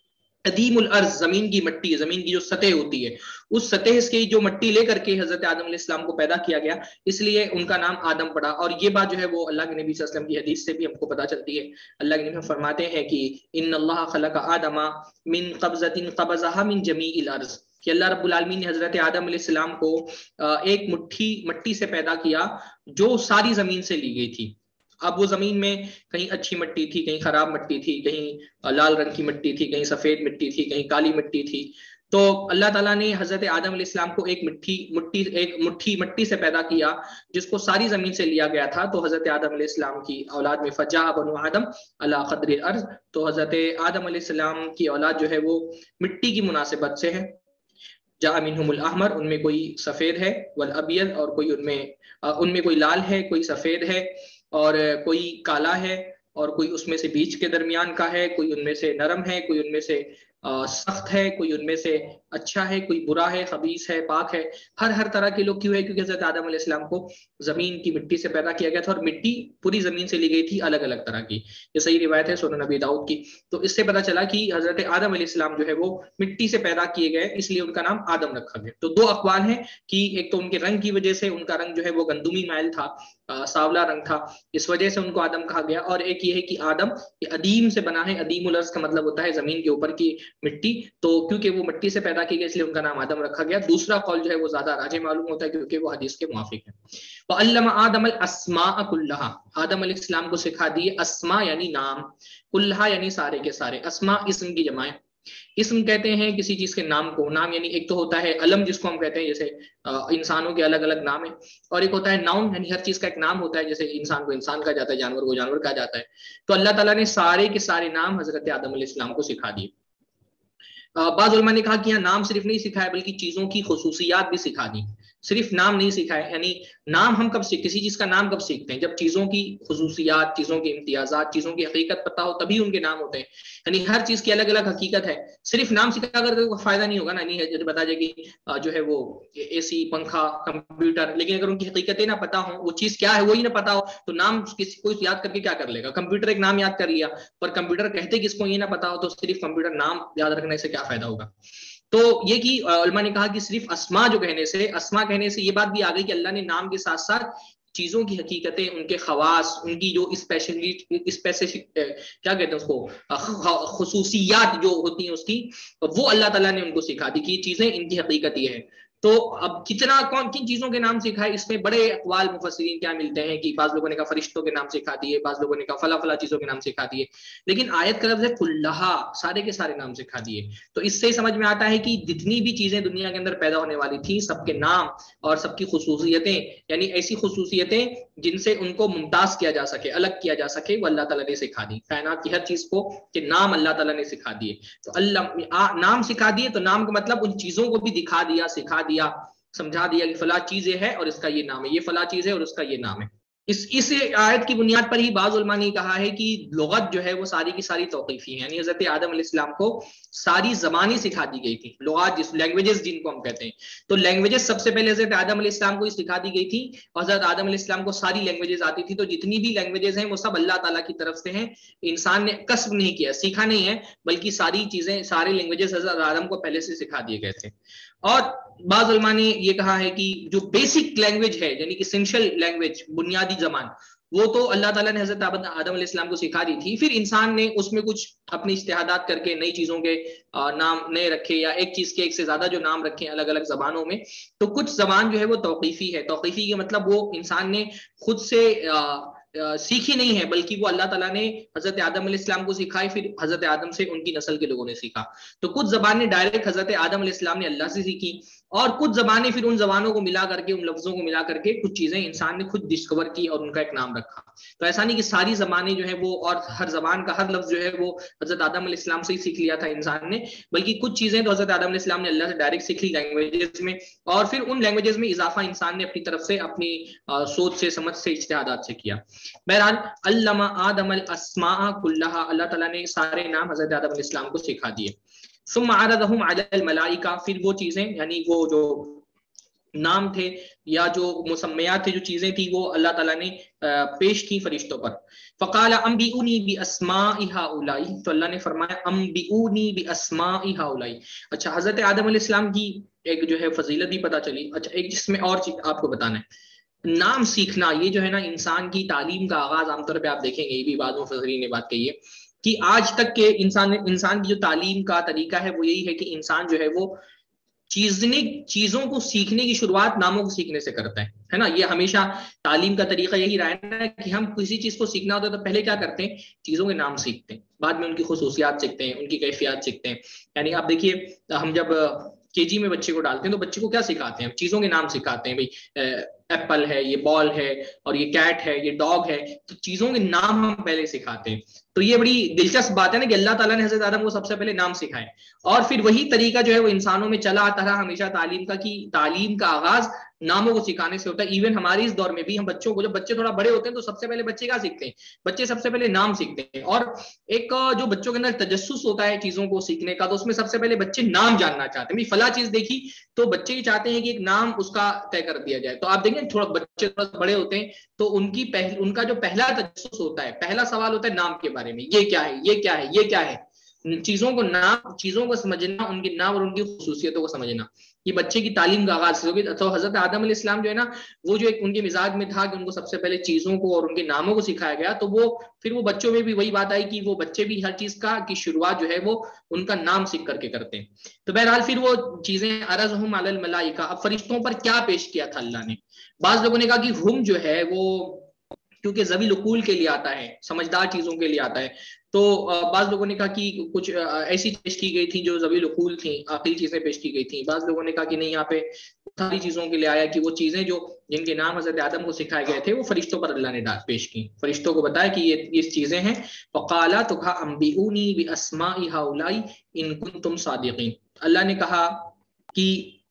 ادیم الارض، زمین کی مٹی، زمین کی جو سطح ہوتی ہے اس سطح کی جو مٹی لے کر کے حضرت آدم علیہ السلام کو پیدا کیا گیا، اس لیے ان کا نام آدم پڑا. اور یہ بات جو ہے وہ اللہ کے نبی صلی اللہ علیہ وسلم کی حدیث سے بھی ہم کو پتہ چلتی ہے. اللہ کے نبی فرماتے ہیں کہ ان اللہ خلق آدم من قبضۃ قبضها من جمیع الارض، کہ اللہ رب العالمین نے حضرت آدم علیہ السلام کو ایک مٹھی مٹی سے پیدا کیا جو ساری زمین سے لی گئی تھی. اب وہ زمین میں کہیں اچھی مٹی تھی، کہیں خراب مٹی تھی، کہیں لال رنگ کی مٹی تھی، کہیں سفید مٹی تھی، کہیں کالی مٹی تھی. تو اللہ تعالیٰ نے حضرت آدم علیہ السلام کو ایک مٹھی مٹی ایک مٹھی مٹی سے پیدا کیا جس کو ساری زمین سے لیا گیا تھا. تو حضرت آدم علیہ السلام کی اولاد میں فجاء بنو آدم علی قدر الارض، تو حضرت آدم علیہ السلام کی اولاد جو ہے وہ مٹی کی مناسبت سے ہے. جاء منہم الاحمر، ان میں کوئی سفید ہے، والابیض، اور کوئی ان میں ان میں کوئی لال ہے، کوئی سفید ہے، اور کوئی کالا ہے، اور کوئی اس میں سے بیچ کے درمیان کا ہے، کوئی ان میں سے نرم ہے، کوئی ان میں سے سخت ہے، کوئی ان میں سے اچھا ہے، کوئی برا ہے، خبیث ہے، پاک ہے. ہر ہر طرح کے لوگ کیوں ہے؟ کیونکہ حضرت آدم علیہ السلام کو زمین کی مٹی سے پیدا کیا گیا تھا، اور مٹی پوری زمین سے لی گئی تھی الگ الگ طرح کی. یہ صحیح روایت ہے سنن نبی داؤد کی. تو اس سے پتہ چلا کہ حضرت آدم علیہ السلام جو ہے وہ مٹی سے پیدا کیے گئے، اس لیے ان کا نام آدم رکھا گیا. تو دو اقوال ہیں کہ ایک تو ان کے رنگ کی وجہ سے، ان کا رنگ جو ہے وہ گندمی مائل تھا، ساولا رنگ تھا، اس وجہ سے ان کو آدم کہا گیا. اور ایک یہ ہے کہ آدم یہ ادیم سے بنا ہے. ادیم الارض کا مطلب ہوتا ہے زمین کے اوپر کی مٹی، تو کیونکہ وہ مٹی سے پیدا کی گئی اس لیے ان کا نام آدم رکھا گیا. دوسرا قول جو ہے وہ زیادہ راجح معلوم ہوتا ہے کیونکہ وہ حدیث کے موافق ہے. وَعَلَّمَ آدَمَ الْأَسْمَاءَ كُلَّهَا، آدم علیہ السلام کو سکھا دیے اسماء یعنی نام، کلہا یعنی سارے کے سارے. اسماء اسم کی جمع ہے. اسم کہتے ہیں کسی چیز کے نام کو. نام یعنی ایک تو ہوتا ہے علم جس کو ہم کہتے ہیں، جیسے انسانوں کے الگ الگ نام ہیں، اور ایک ہوتا ہے ناؤن یعنی ہر چیز کا ایک نام ہوتا ہے، جیسے انسان کو انسان کہا جاتا ہے، جانور کو جانور کہا جاتا ہے. تو اللہ تعالیٰ نے سارے کے سارے نام حضرت آدم علیہ السلام کو سکھا دیے. بعض علماء نے کہا کہ یہاں نام صرف نہیں سکھایا بلکہ چیزوں کی خصوصیات بھی سکھا دی، صرف نام نہیں سکھائے. یعنی نام ہم کب سیکھ کسی چیز کا نام کب سیکھتے ہیں؟ جب چیزوں کی خصوصیات، چیزوں کے امتیازات، چیزوں کی حقیقت پتہ ہو تبھی ان کے نام ہوتے ہیں. یعنی ہر چیز کی الگ الگ حقیقت ہے. صرف نام سکھا کر کوئی فائدہ نہیں ہوگا نا. نہیں بتا جائے کہ جو ہے وہ اے سی، پنکھا، کمپیوٹر، لیکن اگر ان کی حقیقتیں نہ پتہ ہوں، وہ چیز کیا ہے وہی نہ پتہ ہو، تو نام کسی کوئی یاد کر کے کیا کر لے گا؟ کمپیوٹر ایک نام یاد کر لیا، پر کمپیوٹر کہتے کس کو یہ نہ پتا ہو، تو صرف کمپیوٹر نام یاد رکھنے سے کیا فائدہ ہوگا؟ تو یہ کہ علماء نے کہا کہ صرف اسماء جو کہنے سے اسماء کہنے سے یہ بات بھی آ گئی کہ اللہ نے نام کے ساتھ ساتھ چیزوں کی حقیقتیں، ان کے خواص، ان کی جو اسپیسیفک کیا کہتے ہیں اس کو، خصوصیات جو ہوتی ہیں اس کی، وہ اللہ تعالیٰ نے ان کو سکھا دی کہ یہ چیزیں ان کی حقیقت یہ ہے. تو اب کتنا کون کن چیزوں کے نام سکھائے، اس میں بڑے اقوال مفسرین کیا ملتے ہیں کہ بعض لوگوں نے کہا فرشتوں کے نام سکھا دیے، بعض لوگوں نے کہا فلا فلا چیزوں کے نام سکھا دیے، لیکن آیت کا لفظ ہے کلہا، سارے کے سارے نام سکھا دیے. تو اس سے سمجھ میں آتا ہے کہ جتنی بھی چیزیں دنیا کے اندر پیدا ہونے والی تھی سب کے نام اور سب کی خصوصیتیں، یعنی ایسی خصوصیتیں جن سے ان کو ممتاز کیا جا سکے، الگ کیا جا سکے، وہ اللہ تعالیٰ نے سکھا دی. کائنات کی ہر چیز کو کہ نام اللہ تعالیٰ نے سکھا دیے. تو اللہ نام سکھا دیے، تو نام کا مطلب ان چیزوں کو بھی دکھا دیا، سکھا دیا، سمجھا دیا کہ فلاں چیز یہ ہے اور اس کا یہ نام ہے، یہ فلاں چیز ہے اور اس کا یہ نام ہے. اس اس آیت کی بنیاد پر ہی بعض علماء نے کہا ہے کہ لغت جو ہے وہ ساری کی ساری توقیفی ہے، یعنی حضرت آدم علیہ السلام کو ساری زبانیں سکھا دی گئی تھی، لغات جس لینگویجز جن کو ہم کہتے ہیں، تو لینگویجز سب سے پہلے حضرت آدم علیہ السلام کو ہی سکھا دی گئی تھی، اور حضرت آدم علیہ السلام کو ساری لینگویجز آتی تھی، تو جتنی بھی لینگویجز ہیں وہ سب اللہ تعالیٰ کی طرف سے ہیں، انسان نے کسب نہیں کیا، سیکھا نہیں ہے، بلکہ ساری چیزیں سارے لینگویجز حضرت آدم کو پہلے سے سکھا دیے گئے تھے۔ اور بعض علماء نے یہ کہا ہے کہ جو بیسک لینگویج ہے یعنی اسینشل لینگویج، بنیادی زبان، وہ تو اللہ تعالیٰ نے حضرت آدم علیہ السلام کو سکھا دی تھی، پھر انسان نے اس میں کچھ اپنی اجتہادات کر کے نئی چیزوں کے نام نئے رکھے، یا ایک چیز کے ایک سے زیادہ جو نام رکھے الگ الگ زبانوں میں، تو کچھ زبان جو ہے وہ توقیفی ہے۔ توقیفی کا مطلب وہ انسان نے خود سے سیکھی نہیں ہے، بلکہ وہ اللہ تعالیٰ نے حضرت آدم علیہ السلام کو سکھائی، پھر حضرت آدم سے ان کی نسل کے لوگوں نے سیکھا۔ تو کچھ زبانیں ڈائریکٹ حضرت آدم علیہ السلام نے اللہ سے سیکھی، اور کچھ زبانیں پھر ان زبانوں کو ملا کر کے، ان لفظوں کو ملا کر کے کچھ چیزیں انسان نے خود ڈسکور کی اور ان کا ایک نام رکھا۔ تو ایسا نہیں کہ ساری زبانیں جو ہے وہ، اور ہر زبان کا ہر لفظ جو ہے وہ حضرت آدم علیہ السلام سے ہی سیکھ لیا تھا انسان نے، بلکہ کچھ چیزیں تو حضرت آدم علیہ السلام نے اللہ سے ڈائریکٹ سیکھ لی لینگویجز میں، اور پھر ان لینگویجز میں اضافہ انسان نے اپنی طرف سے، اپنی سوچ سے، سمجھ سے، اجتہادات سے کیا۔ بہرحال علم آدم الاسماء کلھا، اللہ تعالیٰ نے سارے نام حضرت آدم علیہ السلام کو سکھا دیے۔ ثم عرضهم علی الملائکہ، پھر وہ چیزیں یعنی وہ جو نام تھے یا جو مسمیات تھے، جو چیزیں تھی، وہ اللہ تعالیٰ نے پیش کی فرشتوں پر۔ فقال انبئونی باسماء ہؤلاء، تو اللہ نے فرمایا انبئونی باسماء ہؤلاء۔ اچھا، حضرت آدم علیہ السلام کی ایک جو ہے فضیلت بھی پتہ چلی۔ اچھا، ایک جس میں اور چیز آپ کو بتانا ہے، نام سیکھنا، یہ جو ہے نا انسان کی تعلیم کا آغاز عام طور پہ آپ دیکھیں گے، یہ بھی بعض مفسرین نے بات کہی ہے کہ آج تک کے انسان انسان کی جو تعلیم کا طریقہ ہے وہ یہی ہے کہ انسان جو ہے وہ چیزنے چیزوں کو سیکھنے کی شروعات ناموں کو سیکھنے سے کرتا ہے، ہے نا۔ یہ ہمیشہ تعلیم کا طریقہ یہی رہا ہے نا کہ ہم کسی چیز کو سیکھنا ہوتا ہے تو پہلے کیا کرتے ہیں، چیزوں کے نام سیکھتے ہیں، بعد میں ان کی خصوصیات سیکھتے ہیں، ان کی کیفیات سیکھتے ہیں۔ یعنی آپ دیکھیے، ہم جب کے جی میں بچے کو ڈالتے ہیں تو بچے کو کیا سکھاتے ہیں، چیزوں کے نام سکھاتے ہیں، بھائی ایپل ہے، یہ بال ہے، اور یہ کیٹ ہے، یہ ڈاگ ہے، تو چیزوں کے نام ہم پہلے سکھاتے ہیں۔ تو یہ بڑی دلچسپ بات ہے نا کہ اللہ تعالیٰ نے حضرت آدم کو سب سے پہلے نام سکھائے، اور پھر وہی طریقہ جو ہے وہ انسانوں میں چلا آتا رہا ہمیشہ تعلیم کا، کہ تعلیم کا آغاز ناموں کو سکھانے سے ہوتا ہے۔ ایون ہمارے اس دور میں بھی ہم بچوں کو، جب بچے تھوڑا بڑے ہوتے ہیں تو سب سے پہلے بچے کیا سیکھتے ہیں، بچے سب سے پہلے نام سیکھتے ہیں۔ اور ایک جو بچوں کے اندر تجسس ہوتا ہے چیزوں کو سیکھنے کا، تو اس میں سب سے پہلے بچے نام جاننا چاہتے ہیں، فلاں چیز دیکھی تو بچے یہ چاہتے ہیں کہ ایک نام اس کا طے کر دیا جائے۔ تو آپ دیکھیں تھوڑا بچے تھوڑا بڑے ہوتے ہیں تو ان کی پہل ان کا جو پہلا تجسس ہوتا ہے، پہلا سوال ہوتا ہے نام کے بارے میں، یہ کیا ہے، یہ کیا ہے، یہ کیا ہے۔ چیزوں کو نام چیزوں کو سمجھنا، ان کے نام اور ان کی خصوصیتوں کو سمجھنا، یہ بچے کی تعلیم کا آغاز ہوگی۔ تو حضرت آدم علیہ السلام جو ہے نا، وہ جو ایک ان کے مزاج میں تھا کہ ان کو سب سے پہلے چیزوں کو اور ان کے ناموں کو سکھایا گیا، تو وہ پھر وہ بچوں میں بھی وہی بات آئی کہ وہ بچے بھی ہر چیز کا کی شروعات جو ہے وہ ان کا نام سیکھ کر کے کرتے ہیں۔ تو بہرحال پھر وہ چیزیں عرضہم علی الملائکہ، اب فرشتوں پر کیا پیش کیا تھا اللہ نے۔ بعض لوگوں نے کہا کہ ہم جو ہے وہ کیونکہ ذوی العقول کے لیے آتا ہے، سمجھدار چیزوں کے لیے آتا ہے، تو بعض لوگوں نے کہا کہ کچھ ایسی پیش کی گئی تھی جو ذوی العقول تھیں، عقلی چیزیں پیش کی گئی تھیں۔ بعض لوگوں نے کہا کہ نہیں، یہاں پہ ساری چیزوں کے لیے آیا کہ وہ چیزیں جو جن کے نام حضرت آدم کو سکھائے گئے تھے وہ فرشتوں پر اللہ نے پیش کی، فرشتوں کو بتایا کہ یہ یہ چیزیں ہیں۔ وقالا تو کہا انبئونی باسماء ہؤلاء ان کنتم صادقین، اللہ نے کہا کہ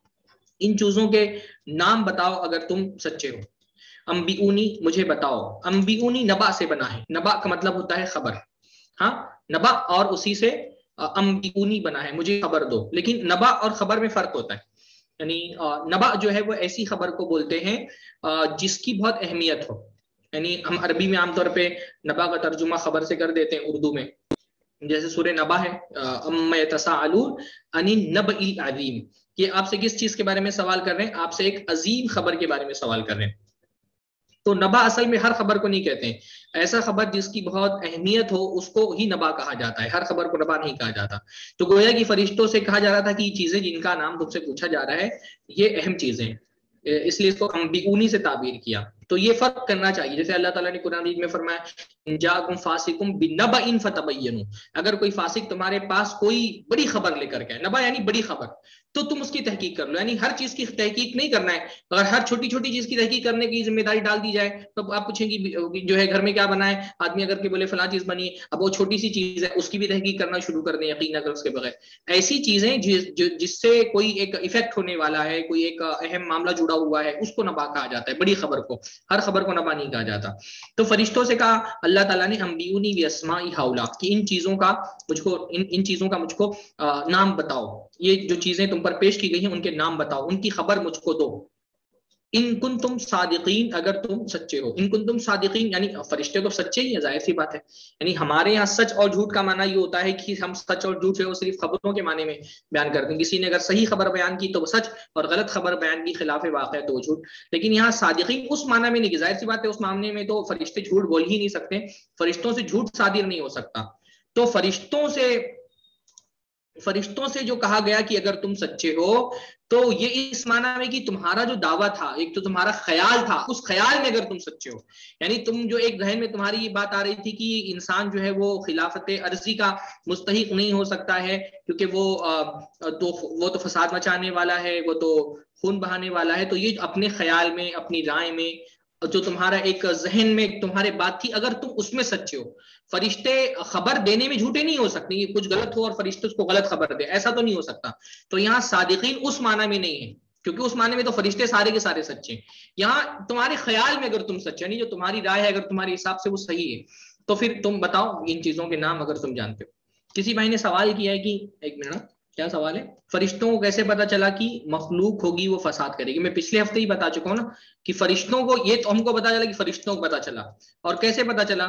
ان چیزوں کے نام بتاؤ اگر تم سچے ہو۔ انبئونی، مجھے بتاؤ، انبئونی نبا سے بنا ہے، نبا کا مطلب ہوتا ہے خبر، ہاں، نبا اور اسی سے انبئونی بنا ہے، مجھے خبر دو۔ لیکن نبا اور خبر میں فرق ہوتا ہے، یعنی نبا جو ہے وہ ایسی خبر کو بولتے ہیں جس کی بہت اہمیت ہو، یعنی ہم عربی میں عام طور پہ نبا کا ترجمہ خبر سے کر دیتے ہیں اردو میں، جیسے سورہ نبا ہے، اما یتساءلون عن النبأ العظیم، کہ آپ سے کس چیز کے بارے میں سوال کر رہے ہیں، آپ سے ایک عظیم خبر کے بارے میں سوال کر رہے ہیں۔ تو نبا اصل میں ہر خبر کو نہیں کہتے ہیں، ایسا خبر جس کی بہت اہمیت ہو اس کو ہی نبا کہا جاتا ہے، ہر خبر کو نبا نہیں کہا جاتا۔ تو گویا کہ فرشتوں سے کہا جا رہا تھا کہ یہ چیزیں جن کا نام تم سے پوچھا جا رہا ہے یہ اہم چیزیں ہیں، اس لیے اس کو انبئونی سے تعبیر کیا۔ تو یہ فرق کرنا چاہیے، جیسے اللہ تعالیٰ نے قرآن مجید میں فرمایا ان جاءکم فاسق بنبأ فتبینوا، اگر کوئی فاسق تمہارے پاس کوئی بڑی خبر لے کر کے، نبا یعنی بڑی خبر، تو تم اس کی تحقیق کر لو، یعنی ہر چیز کی تحقیق نہیں کرنا ہے۔ اگر ہر چھوٹی چھوٹی چیز کی تحقیق کرنے کی ذمہ داری ڈال دی جائے تو آپ پوچھیں گے جو ہے گھر میں کیا بنا ہے، آدمی اگر کہ بولے فلاں چیز بنی ہے، اب وہ چھوٹی سی چیز ہے اس کی بھی تحقیق کرنا شروع کر دیں یقین اگر اس کے بغیر۔ ایسی چیزیں جس سے کوئی ایک ایفیکٹ ہونے والا ہے، کوئی ایک اہم معاملہ جڑا ہوا ہے، اس کو نبا کہا جاتا ہے، بڑی خبر کو۔ ہر خبر کو نبا نہیں کہا جاتا. تو فرشتوں سے کہا اللہ تعالیٰ نے انبئونی باسماء ہؤلاء کہ ان چیزوں کا مجھ کو ان ان چیزوں کا مجھ کو نام بتاؤ، یہ جو چیزیں تم پر پیش کی گئی ہیں ان کے نام بتاؤ، ان کی خبر مجھ کو دو. ان کنتم صادقین، اگر تم سچے ہو. ان کنتم صادقین یعنی فرشتے تو سچے ہی ہیں، ظاہر سی بات ہے. یعنی ہمارے یہاں سچ اور جھوٹ کا معنی یہ ہوتا ہے کہ ہم سچ اور جھوٹ ہے وہ صرف خبروں کے معنی میں بیان کرتے ہیں. کسی نے اگر صحیح خبر بیان کی تو وہ سچ، اور غلط خبر بیان کی خلاف واقع تو وہ جھوٹ. لیکن یہاں صادقین اس معنی میں نہیں کہ ظاہر سی بات ہے اس معاملے میں تو فرشتے جھوٹ بول ہی نہیں سکتے، فرشتوں سے جھوٹ صادر نہیں ہو سکتا. تو فرشتوں سے فرشتوں سے جو کہا گیا کہ اگر تم سچے ہو تو یہ اس معنی میں کہ تمہارا جو دعویٰ تھا، ایک تو تمہارا خیال تھا، اس خیال میں اگر تم سچے ہو، یعنی تم جو ایک ذہن میں تمہاری یہ بات آ رہی تھی کہ انسان جو ہے وہ خلافت عرضی کا مستحق نہیں ہو سکتا ہے کیونکہ وہ تو وہ تو فساد مچانے والا ہے، وہ تو خون بہانے والا ہے. تو یہ اپنے خیال میں، اپنی رائے میں جو تمہارا ایک ذہن میں تمہارے بات تھی، اگر تم اس میں سچے ہو. فرشتے خبر دینے میں جھوٹے نہیں ہو سکتے، یہ کچھ غلط ہو اور فرشتے اس کو غلط خبر دے، ایسا تو نہیں ہو سکتا. تو یہاں صادقین اس معنی میں نہیں ہے کیونکہ اس معنی میں تو فرشتے سارے کے سارے سچے ہیں. یہاں تمہارے خیال میں اگر تم سچے، یعنی جو تمہاری رائے ہے اگر تمہارے حساب سے وہ صحیح ہے تو پھر تم بتاؤ ان چیزوں کے نام اگر تم جانتے ہو. کسی بھائی نے سوال کیا ہے کہ ایک منٹ کیا سوال ہے، فرشتوں کو کیسے پتا چلا کہ مخلوق ہوگی وہ فساد کرے گی؟ میں پچھلے ہفتے ہی بتا چکا ہوں نا کہ فرشتوں کو یہ تو ہم کو پتا چلا کہ فرشتوں کو پتا چلا، اور کیسے پتا چلا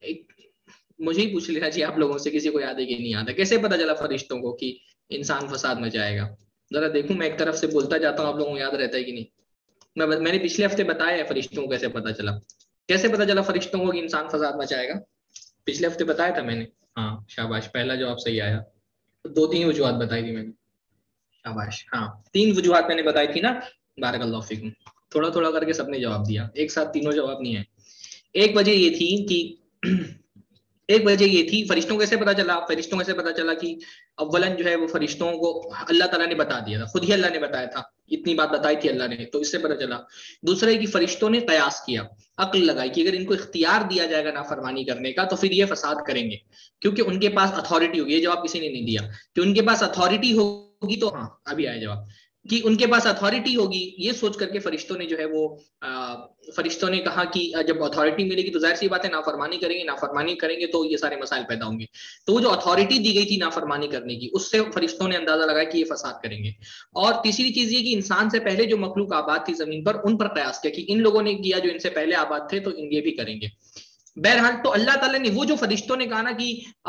مجھے ہی پوچھ لینا چاہیے آپ لوگوں سے، کسی کو یاد ہے کہ نہیں یاد ہے کیسے پتا چلا فرشتوں کو کہ انسان فساد میں جائے گا؟ ذرا دیکھوں میں ایک طرف سے بولتا جاتا ہوں، آپ لوگوں کو یاد رہتا ہے کہ نہیں. میں میں نے پچھلے ہفتے بتایا ہے فرشتوں کو کیسے پتا چلا. کیسے پتا چلا فرشتوں کو کہ انسان فساد مچائے گا؟ پچھلے ہفتے بتایا تھا میں نے. ہاں شاباش، پہلا جواب صحیح آیا. دو تین وجوہات بتائی تھی میں نے. شاباش، ہاں تین وجوہات میں نے بتائی تھی نا. بارک اللہ فیکم. تھوڑا تھوڑا کر کے سب نے جواب دیا، ایک ساتھ تینوں جواب نہیں ہے. ایک وجہ یہ تھی کہ ایک وجہ یہ تھی فرشتوں کیسے پتا چلا فرشتوں کیسے پتا چلا کہ اولاً جو ہے وہ فرشتوں کو اللہ تعالیٰ نے بتا دیا تھا، خود ہی اللہ نے بتایا تھا، اتنی بات بتائی تھی اللہ نے، تو اس سے پتا چلا. دوسرا ہے کہ فرشتوں نے قیاس کیا، عقل لگائی کہ اگر ان کو اختیار دیا جائے گا نافرمانی کرنے کا تو پھر یہ فساد کریں گے کیونکہ ان کے پاس اتھارٹی ہوگی. یہ جواب کسی نے نہیں دیا کہ ان کے پاس اتھارٹی ہوگی، تو ہاں ابھی آیا جواب کہ ان کے پاس اتھارٹی ہوگی. یہ سوچ کر کے فرشتوں نے جو ہے وہ فرشتوں نے کہا کہ جب اتھارٹی ملے گی تو ظاہر سی بات ہے نافرمانی کریں گے، نافرمانی کریں گے تو یہ سارے مسائل پیدا ہوں گے. تو وہ جو اتھارٹی دی گئی تھی نافرمانی کرنے کی، اس سے فرشتوں نے اندازہ لگایا کہ یہ فساد کریں گے. اور تیسری چیز یہ کہ انسان سے پہلے جو مخلوق آباد تھی زمین پر، ان پر قیاس کیا کہ ان لوگوں نے کیا جو ان سے پہلے آباد تھے تو ان یہ بھی کریں گے. بہرحال تو اللہ تعالیٰ نے وہ جو فرشتوں نے کہا نا کہ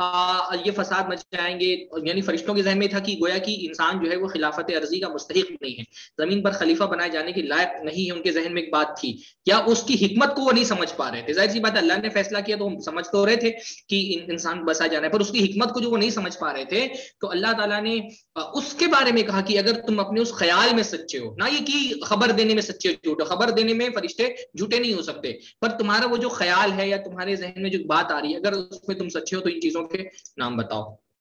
آ, یہ فساد مچائیں گے، یعنی فرشتوں کے ذہن میں تھا کہ گویا کہ انسان جو ہے وہ خلافت عرضی کا مستحق نہیں ہے، زمین پر خلیفہ بنائے جانے کے لائق نہیں ہے. ان کے ذہن میں ایک بات تھی، کیا اس کی حکمت کو وہ نہیں سمجھ پا رہے تھے. ظاہر سی بات ہے اللہ نے فیصلہ کیا تو ہم سمجھ تو رہے تھے کہ انسان بسا جانا ہے، پر اس کی حکمت کو جو وہ نہیں سمجھ پا رہے تھے تو اللہ تعالیٰ نے اس کے بارے میں کہا کہ اگر تم اپنے اس خیال میں سچے ہو، نہ یہ کہ خبر دینے میں سچے جھوٹے، خبر دینے میں فرشتے جھوٹے نہیں ہو سکتے، پر تمہارا وہ جو خیال ہے یا تمہارے ذہن میں جو بات آ رہی ہے اگر اس میں تم سچے ہو تو ان چیزوں کے نام بتاؤ.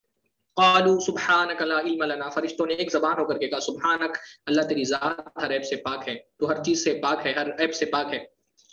قالوا سبحانک لا علم لنا، فرشتوں نے ایک زبان ہو کر کے کہا سبحانک، اللہ تیری ذات ہر عیب سے پاک ہے، تو ہر چیز سے پاک ہے، ہر عیب سے پاک ہے.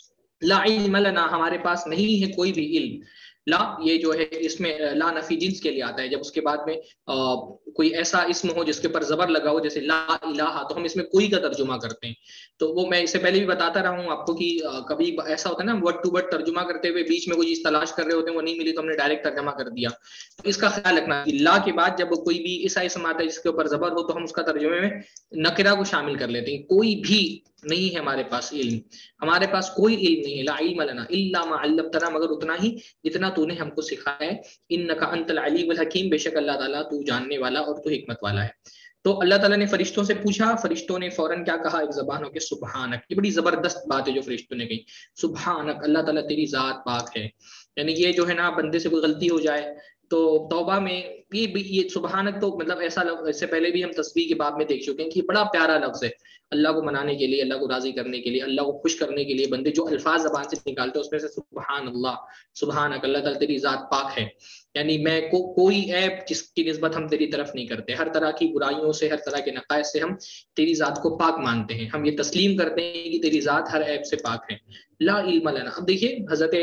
لا علم لنا، ہمارے پاس نہیں ہے کوئی بھی علم. لا یہ جو ہے اس میں لا نفی جنس کے لیے آتا ہے، جب اس کے بعد میں آ, کوئی ایسا اسم ہو جس کے پر زبر لگا ہو جیسے لا الہ، تو ہم اس میں کوئی کا ترجمہ کرتے ہیں. تو وہ میں اس سے پہلے بھی بتاتا رہا ہوں آپ کو کہ کبھی ایسا ہوتا ہے نا ورڈ ٹو ورڈ ترجمہ کرتے ہوئے بیچ میں کوئی چیز تلاش کر رہے ہوتے ہیں، وہ نہیں ملی تو ہم نے ڈائریکٹ ترجمہ کر دیا. تو اس کا خیال رکھنا کہ لا کے بعد جب کوئی بھی ایسا اسم آتا ہے جس کے اوپر زبر ہو تو ہم اس کا ترجمے میں نکرہ کو شامل کر لیتے ہیں. کوئی بھی نہیں ہے ہمارے پاس علم، ہمارے پاس کوئی علم نہیں ہے. لا علم لنا الا ما علمتنا، مگر اتنا ہی جتنا تو نے ہم کو سکھایا ہے. انک انت العلیم الحکیم، بے شک اللہ تعالیٰ تو جاننے والا اور تو حکمت والا ہے. تو اللہ تعالیٰ نے فرشتوں سے پوچھا، فرشتوں نے فوراً کیا کہا، ایک زبان ہو کے سبحانک. یہ بڑی زبردست بات ہے جو فرشتوں نے کہی، سبحانک، اللہ تعالیٰ تیری ذات پاک ہے. یعنی یہ جو ہے نا بندے سے کوئی غلطی ہو جائے تو توبہ میں یہ یہ سبحانک تو مطلب ایسا لفظ، اس سے پہلے بھی ہم تسبیح کے باب میں دیکھ چکے ہیں کہ یہ بڑا پیارا لفظ ہے اللہ کو منانے کے لیے، اللہ کو راضی کرنے کے لیے، اللہ کو خوش کرنے کے لیے. بندے جو الفاظ زبان سے نکالتے ہیں اس میں سے سبحان اللہ، سبحانک، اللہ تعالیٰ تیری ذات پاک ہے. یعنی میں کو کوئی عیب جس کی نسبت ہم تیری طرف نہیں کرتے، ہر طرح کی برائیوں سے، ہر طرح کے نقائص سے ہم تیری ذات کو پاک مانتے ہیں. ہم یہ تسلیم کرتے ہیں کہ تیری ذات ہر عیب سے پاک ہے. لا علم لنا. اب دیکھیے حضرت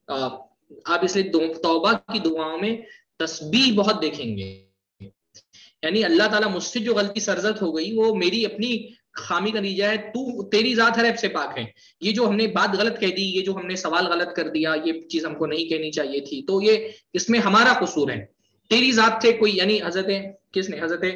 آپ اس لیے توبہ کی دعاؤں میں تسبیح بہت دیکھیں گے. یعنی اللہ تعالیٰ مجھ سے جو غلطی سرزد ہو گئی وہ میری اپنی خامی کا نتیجہ ہے تو تیری ذات ہر عیب سے پاک ہے. یہ جو ہم نے بات غلط کہہ دی، یہ جو ہم نے سوال غلط کر دیا، یہ چیز ہم کو نہیں کہنی چاہیے تھی، تو یہ اس میں ہمارا قصور ہے. تیری ذات سے کوئی، یعنی حضرت کس نے حضرت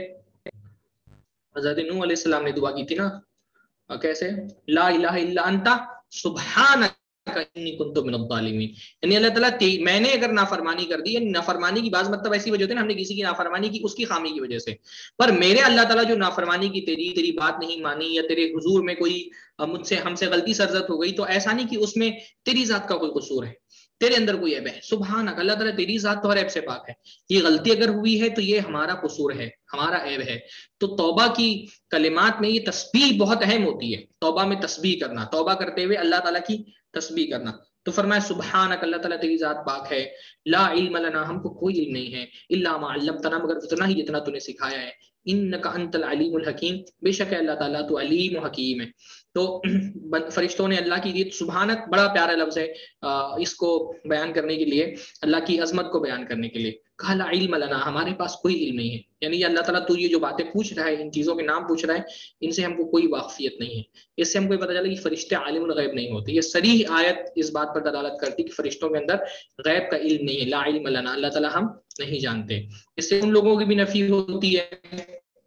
حضرت نوح علیہ السلام نے دعا کی تھی نا، کیسے؟ لا الہ الا انت سبحانک انی کنت من الظالمین. یعنی اللہ تعالیٰ میں نے اگر نافرمانی کر دی، یعنی نافرمانی کی بعض مطلب ایسی وجہ ہوتی ہے نا، ہم نے کسی کی نافرمانی کی اس کی خامی کی وجہ سے، پر میرے اللہ تعالیٰ جو نافرمانی کی، تیری تیری بات نہیں مانی، یا تیرے حضور میں کوئی مجھ سے ہم سے غلطی سرزد ہو گئی، تو ایسا نہیں کہ اس میں تیری ذات کا کوئی قصور ہے، تیرے اندر کوئی عیب ہے. سبحانک، اللہ تعالیٰ تیری ذات تو ہر عیب سے پاک ہے. یہ غلطی اگر ہوئی ہے تو یہ ہمارا قصور ہے، ہمارا عیب ہے. تو توبہ کی کلمات میں یہ تسبیح بہت اہم ہوتی ہے. توبہ میں تسبیح کرنا، توبہ کرتے ہوئے اللہ تعالیٰ کی تسبیح کرنا. تو فرمایا سبحانک، اللہ تعالیٰ تیری ذات پاک ہے. لا علم لنا، ہم کو کوئی علم نہیں ہے. الا ما علمتنا، مگر اتنا ہی جتنا تو نے سکھایا ہے. انک انت العلیم الحکیم، بے شک ہے اللہ تعالیٰ تو علیم و حکیم ہے. تو فرشتوں نے اللہ کی، سبحانک بڑا پیارا لفظ ہے اس کو بیان کرنے کے لیے، اللہ کی عظمت کو بیان کرنے کے لیے. کہا لا علم لنا، ہمارے پاس کوئی علم نہیں ہے. یعنی اللہ تعالیٰ تو یہ جو باتیں پوچھ رہا ہے، ان چیزوں کے نام پوچھ رہا ہے، ان سے ہم کو کوئی واقفیت نہیں ہے. اس سے ہم کو پتہ چلا کہ فرشتے عالم الغیب نہیں ہوتے. یہ صریح آیت اس بات پر دلالت کرتی کہ فرشتوں کے اندر غیب کا علم نہیں ہے. لا علم لنا، اللہ تعالیٰ ہم نہیں جانتے. اس سے ان لوگوں کی بھی نفی ہوتی ہے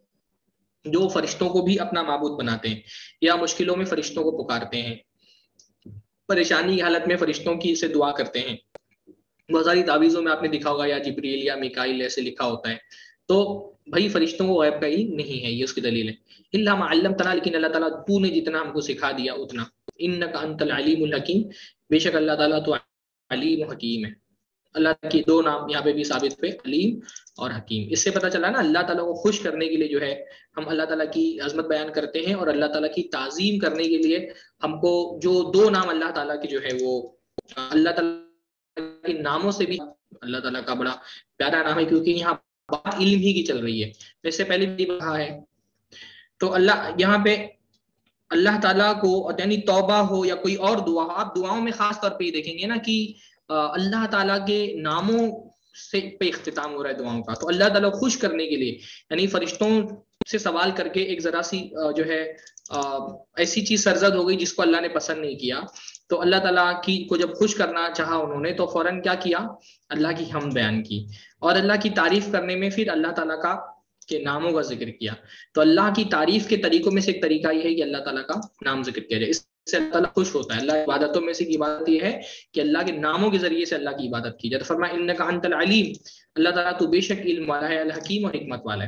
جو فرشتوں کو بھی اپنا معبود بناتے ہیں، یا مشکلوں میں فرشتوں کو پکارتے ہیں، پریشانی کی حالت میں فرشتوں کی سے دعا کرتے ہیں. بہت ساری تعویذوں میں آپ نے دیکھا ہوگا یا جبریل یا میکائیل ایسے لکھا ہوتا ہے. تو بھائی فرشتوں کو غیب کا علم نہیں ہے، یہ اس کی دلیل ہے. الا ما علمتنا، لیکن اللہ تعالیٰ تو نے جتنا ہم کو سکھا دیا اتنا. انک انت العلیم الحکیم، بے شک اللہ تعالیٰ تو علیم و حکیم ہے. اللہ کی دو نام یہاں پہ بھی ثابت ہوئے، علیم اور حکیم. اس سے پتہ چلا نا اللہ تعالیٰ کو خوش کرنے کے لیے جو ہے ہم اللہ تعالیٰ کی عظمت بیان کرتے ہیں، اور اللہ تعالیٰ کی تعظیم کرنے کے لیے ہم کو جو دو نام اللہ تعالیٰ کے جو ہے وہ اللہ تعالیٰ کے ناموں سے بھی اللہ تعالیٰ کا بڑا پیارا نام ہے، کیونکہ یہاں بات علم ہی کی چل رہی ہے. اس سے پہلے بھی کہا ہے. تو اللہ یہاں پہ اللہ تعالیٰ کو، یعنی توبہ ہو یا کوئی اور دعا ہو، آپ دعاؤں میں خاص طور پہ یہ دیکھیں گے نا کہ اللہ تعالیٰ کے ناموں سے پہ اختتام ہو رہا ہے دعاؤں کا. تو اللہ تعالیٰ خوش کرنے کے لیے، یعنی فرشتوں سے سوال کر کے ایک ذرا سی جو ہے ایسی چیز سرزد ہو گئی جس کو اللہ نے پسند نہیں کیا، تو اللہ تعالیٰ کی کو جب خوش کرنا چاہا انہوں نے، تو فوراً کیا کیا؟ اللہ کی حمد بیان کی، اور اللہ کی تعریف کرنے میں پھر اللہ تعالیٰ کا کے ناموں کا ذکر کیا. تو اللہ کی تعریف کے طریقوں میں سے ایک طریقہ یہ ہے کہ اللہ تعالیٰ کا نام ذکر کیا جائے. اس سے اللہ تعالیٰ خوش ہوتا ہے. اللہ عبادتوں میں سے ایک عبادت یہ ہے کہ اللہ کے ناموں کے ذریعے سے اللہ کی عبادت کی جائے. تو فرمایا انک انت العلیم، اللہ تعالیٰ تو بے شک علم والا ہے، الحکیم اور حکمت والا ہے.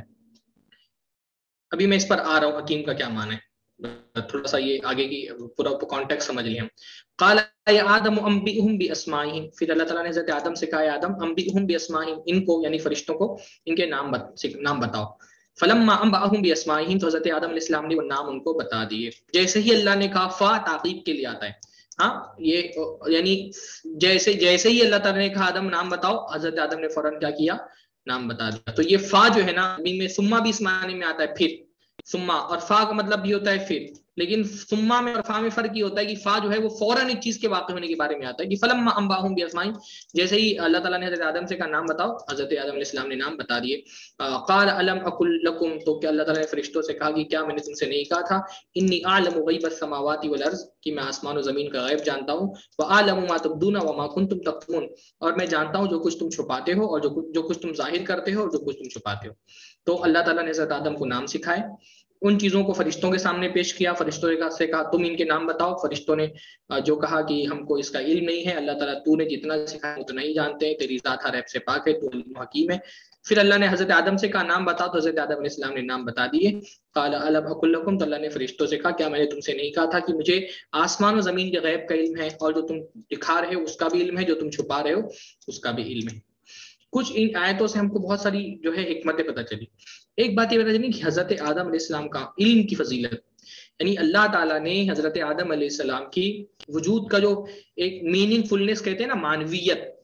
ابھی میں اس پر آ رہا ہوں حکیم کا کیا معنی ہے، تھوڑا سا یہ آگے کی پورا ٹیکسٹ سمجھ لیں ہم. قال یا آدم انبئهم باسمائهم، پھر اللہ تعالیٰ نے حضرت آدم سے کہا آدم انبئهم باسمائهم، ان کو یعنی فرشتوں کو ان کے نام نام بتاؤ. فلما انبأهم باسمائهم، تو حضرت آدم علیہ السلام نے وہ نام ان کو بتا دیے. جیسے ہی اللہ نے کہا، فا تعقیب کے لیے آتا ہے، ہاں یہ یعنی جیسے جیسے ہی اللہ تعالیٰ نے کہا آدم نام بتاؤ، حضرت آدم نے فوراً کیا کیا؟ نام بتا دیا. تو یہ فا جو ہے نا عربی میں ثم بھی اس معنی میں آتا ہے پھر، ثم، اور فا کا مطلب بھی ہوتا ہے پھر. لیکن ثم میں اور فا میں فرق یہ ہوتا ہے کہ فا جو ہے وہ فوراً ایک چیز کے واقع ہونے کے بارے میں آتا ہے کہ فلما انبأهم باسمائهم، جیسے ہی اللہ تعالیٰ نے حضرت آدم سے کہا نام بتاؤ، حضرت آدم علیہ السلام نے نام بتا دیے. قال الم اقل لکم، تو کیا اللہ تعالیٰ نے فرشتوں سے کہا کہ کیا میں نے تم سے نہیں کہا تھا، انی اعلم غیب السماوات والارض، کہ میں آسمان و زمین کا غیب جانتا ہوں، واعلم ما تبدون وما کنتم تکتمون، اور میں جانتا ہوں جو کچھ تم چھپاتے ہو اور جو کچھ جو کچھ تم ظاہر کرتے ہو اور جو کچھ تم چھپاتے ہو. تو اللہ تعالیٰ نے حضرت آدم کو نام سکھائے، ان چیزوں کو فرشتوں کے سامنے پیش کیا. فرشتوں سے کہا تم ان کے نام بتاؤ. فرشتوں نے جو کہا کہ ہم کو اس کا علم نہیں ہے، اللہ تعالیٰ تو نے جتنا سکھایا اتنا ہی جانتے ہیں، تیری ذات ہر عیب سے پاک ہے، تو علیم حکیم ہے. پھر اللہ نے حضرت آدم سے کہا نام بتاؤ، تو حضرت آدم علیہ السلام نے نام بتا دیے. قال الم اقل لکم، تو اللہ نے فرشتوں سے کہا کیا میں نے تم سے نہیں کہا تھا کہ مجھے آسمان و زمین کے غیب کا علم ہے، اور جو تم دکھا رہے ہو اس کا بھی علم ہے، جو تم چھپا رہے ہو اس کا بھی علم ہے. کچھ ان آیتوں سے ہم کو بہت ساری جو ہے حکمتیں پتہ چلی. ایک بات یہ پتہ چلی کہ حضرت آدم علیہ السلام کا علم کی فضیلت، یعنی اللہ تعالیٰ نے حضرت آدم علیہ السلام کی وجود کا جو ایک میننگ فلنس کہتے ہیں نا، معنویت،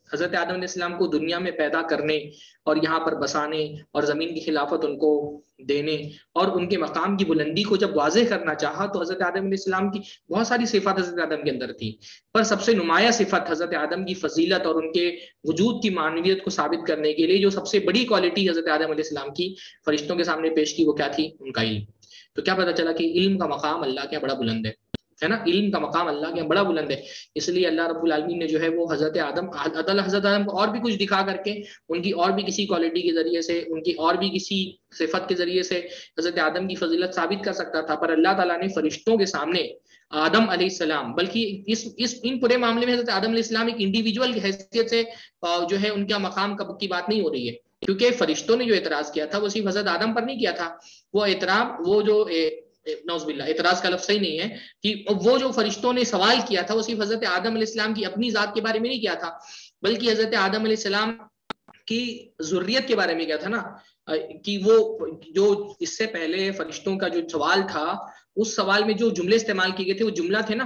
حضرت آدم علیہ السلام کو دنیا میں پیدا کرنے اور یہاں پر بسانے اور زمین کی خلافت ان کو دینے اور ان کے مقام کی بلندی کو جب واضح کرنا چاہا تو حضرت آدم علیہ السلام کی بہت ساری صفات حضرت آدم کے اندر تھی، پر سب سے نمایاں صفت حضرت آدم کی فضیلت اور ان کے وجود کی معنویت کو ثابت کرنے کے لیے جو سب سے بڑی کوالٹی حضرت آدم علیہ السلام کی فرشتوں کے سامنے پیش کی، وہ کیا تھی؟ ان کا علم۔ تو کیا پتہ چلا کہ علم کا مقام اللہ کے بڑا بلند ہے ہے نا، علم کا مقام اللہ کے بڑا بلند ہے۔ اس لیے اللہ رب العالمین نے جو ہے وہ حضرت آدم اللہ حضرت آدم کو اور بھی کچھ دکھا کر کے ان کی اور بھی کسی کوالٹی کے ذریعے سے، ان کی اور بھی کسی صفت کے ذریعے سے حضرت آدم کی فضیلت ثابت کر سکتا تھا، پر اللہ تعالیٰ نے فرشتوں کے سامنے آدم علیہ السلام، بلکہ اس اس ان پورے معاملے میں حضرت آدم علیہ السلام ایک انڈیویجول کی حیثیت سے جو ہے ان کا مقام کی بات نہیں ہو رہی ہے، کیونکہ فرشتوں نے جو اعتراض کیا تھا وہ صرف حضرت آدم پر نہیں کیا تھا، وہ اعتراض وہ جو نعوذ باللہ اعتراض کا لفظ صحیح نہیں ہے کہ وہ جو فرشتوں نے سوال کیا تھا وہ صرف حضرت آدم علیہ السلام کی اپنی ذات کے بارے میں نہیں کیا تھا، بلکہ حضرت آدم علیہ السلام کی ذریت کے بارے میں کیا تھا نا، کہ وہ جو اس سے پہلے فرشتوں کا جو سوال تھا اس سوال میں جو جملے استعمال کیے گئے تھے وہ جملہ تھے نا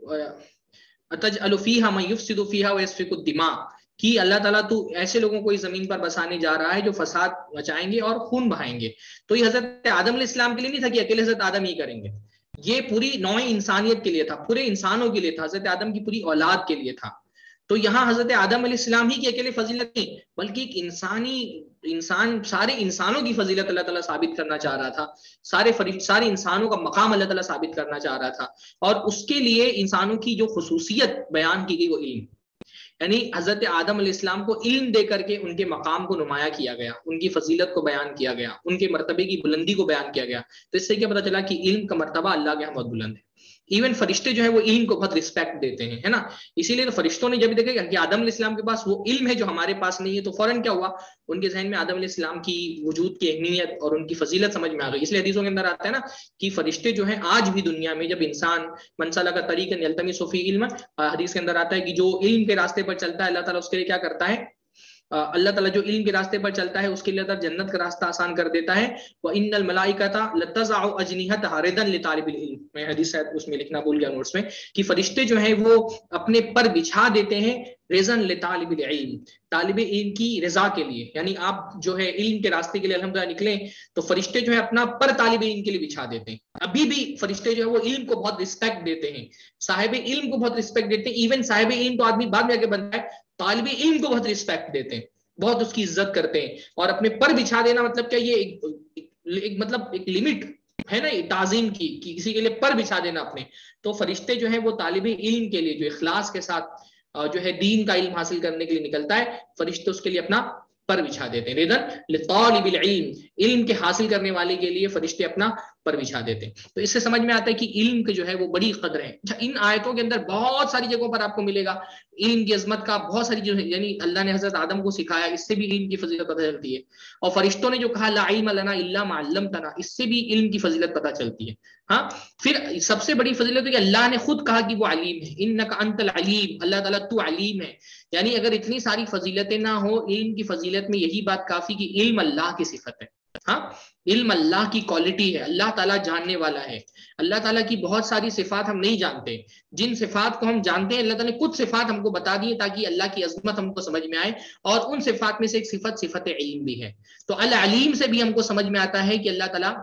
اَتَجْعَلُ فِيهَا مَن يُفْسِدُ فِيهَا وَيَسْفِكُ الدِّمَاءَ، کہ اللہ تعالیٰ تو ایسے لوگوں کو اس زمین پر بسانے جا رہا ہے جو فساد مچائیں گے اور خون بہائیں گے۔ تو یہ حضرت آدم علیہ السلام کے لیے نہیں تھا کہ اکیلے حضرت آدم ہی کریں گے، یہ پوری نوع انسانیت کے لیے تھا، پورے انسانوں کے لیے تھا، حضرت آدم کی پوری اولاد کے لیے تھا۔ تو یہاں حضرت آدم علیہ السلام ہی کی اکیلے فضیلت نہیں، بلکہ ایک انسانی انسان سارے انسانوں کی فضیلت اللہ تعالیٰ ثابت کرنا چاہ رہا تھا، سارے فرشت سارے انسانوں کا مقام اللہ تعالیٰ ثابت کرنا چاہ رہا تھا، اور اس کے لیے انسانوں کی جو خصوصیت بیان کی گئی وہ علم، یعنی حضرت آدم علیہ السلام کو علم دے کر کے ان کے مقام کو نمایاں کیا گیا، ان کی فضیلت کو بیان کیا گیا، ان کے مرتبے کی بلندی کو بیان کیا گیا۔ تو اس سے کیا پتہ چلا کہ علم کا مرتبہ اللہ کے یہاں بہت بلند ہے۔ ایون فرشتے جو ہے وہ علم کو بہت رسپیکٹ دیتے ہیں، ہے نا، اسی لیے تو فرشتوں نے جب دیکھا کہ آدم علیہ السلام کے پاس وہ علم ہے جو ہمارے پاس نہیں ہے، تو فوراً کیا ہوا، ان کے ذہن میں آدم علیہ السلام کی وجود کی اہمیت اور ان کی فضیلت سمجھ میں آ گئی۔ اس لیے حدیثوں کے اندر آتا ہے نا کہ فرشتے جو ہیں آج بھی دنیا میں جب انسان من سلک طریقا یلتمس فیہ علما، حدیث کے اندر آتا ہے کہ جو علم کے راستے پر چلتا ہے اللہ تعالیٰ اس کے لیے کیا کرتا ہے، اللہ تعالیٰ جو علم کے راستے پر چلتا ہے اس کے لیے اللہ جنت کا راستہ آسان کر دیتا ہے۔ وَإِنَّ الْمَلَائِكَةَ لَتَضَعُ أَجْنِحَتَهَا رِضًا لِطَالِبِ الْعِلْمِ، میں حدیث ہے اس میں لکھنا بھول گیا نوٹس میں، کہ فرشتے جو ہیں وہ اپنے پر بچھا دیتے ہیں رضاً لطالب العلم، طالب علم کی رضا کے لیے، یعنی آپ جو ہے علم کے راستے کے لیے الحمدللہ نکلیں تو فرشتے جو ہے اپنا پر طالب علم کے لیے بچھا دیتے ہیں۔ ابھی بھی فرشتے جو ہے وہ علم کو بہت رسپیکٹ دیتے ہیں، صاحب علم کو بہت رسپیکٹ دیتے ہیں، ایون صاحب علم تو آدمی بعد میں آ کے بنتا ہے، طالب علم کو بہت رسپیکٹ دیتے ہیں، بہت اس کی عزت کرتے ہیں، اور اپنے پر بچھا دینا مطلب کیا، یہ ایک, ایک مطلب ایک لمٹ ہے نا تعظیم کی، کہ کسی کے لیے پر بچھا دینا اپنے۔ تو فرشتے جو ہیں وہ طالب علم کے لیے جو اخلاص کے ساتھ جو ہے دین کا علم حاصل کرنے کے لیے نکلتا ہے، فرشتے اس کے لیے اپنا پر بچھا دیتے ہیں، رضا لطالب العلم، علم کے حاصل کرنے والے کے لیے فرشتے اپنا پر بچھا دیتے ہیں۔ تو اس سے سمجھ میں آتا ہے کہ علم کے جو ہے وہ بڑی قدر ہے۔ ان آیتوں کے اندر بہت ساری جگہوں پر آپ کو ملے گا علم کی عظمت کا، بہت ساری جو ہے، یعنی اللہ نے حضرت آدم کو سکھایا، اس سے بھی علم کی فضیلت پتہ چلتی ہے، اور فرشتوں نے جو کہا لا علم لنا الا ما علمتنا، اس سے بھی علم کی فضیلت پتہ چلتی ہے۔ ہاں، پھر سب سے بڑی فضیلت ہے کہ اللہ نے خود کہا کہ وہ علیم ہے، انک انت العلیم، اللہ تعالیٰ تو علیم ہے۔ یعنی اگر اتنی ساری فضیلتیں نہ ہو علم کی فضیلت میں یہی بات کافی کہ علم اللہ کی صفت ہے۔ ہاں، علم اللہ کی کوالٹی ہے، اللہ تعالیٰ جاننے والا ہے۔ اللہ تعالیٰ کی بہت ساری صفات ہم نہیں جانتے، جن صفات کو ہم جانتے ہیں اللہ تعالیٰ نے کچھ صفات ہم کو بتا دی ہیں تاکہ اللہ کی عظمت ہم کو سمجھ میں آئے، اور ان صفات میں سے ایک صفت صفت علم بھی ہے۔ تو العلیم سے بھی ہم کو سمجھ میں آتا ہے کہ اللہ تعالیٰ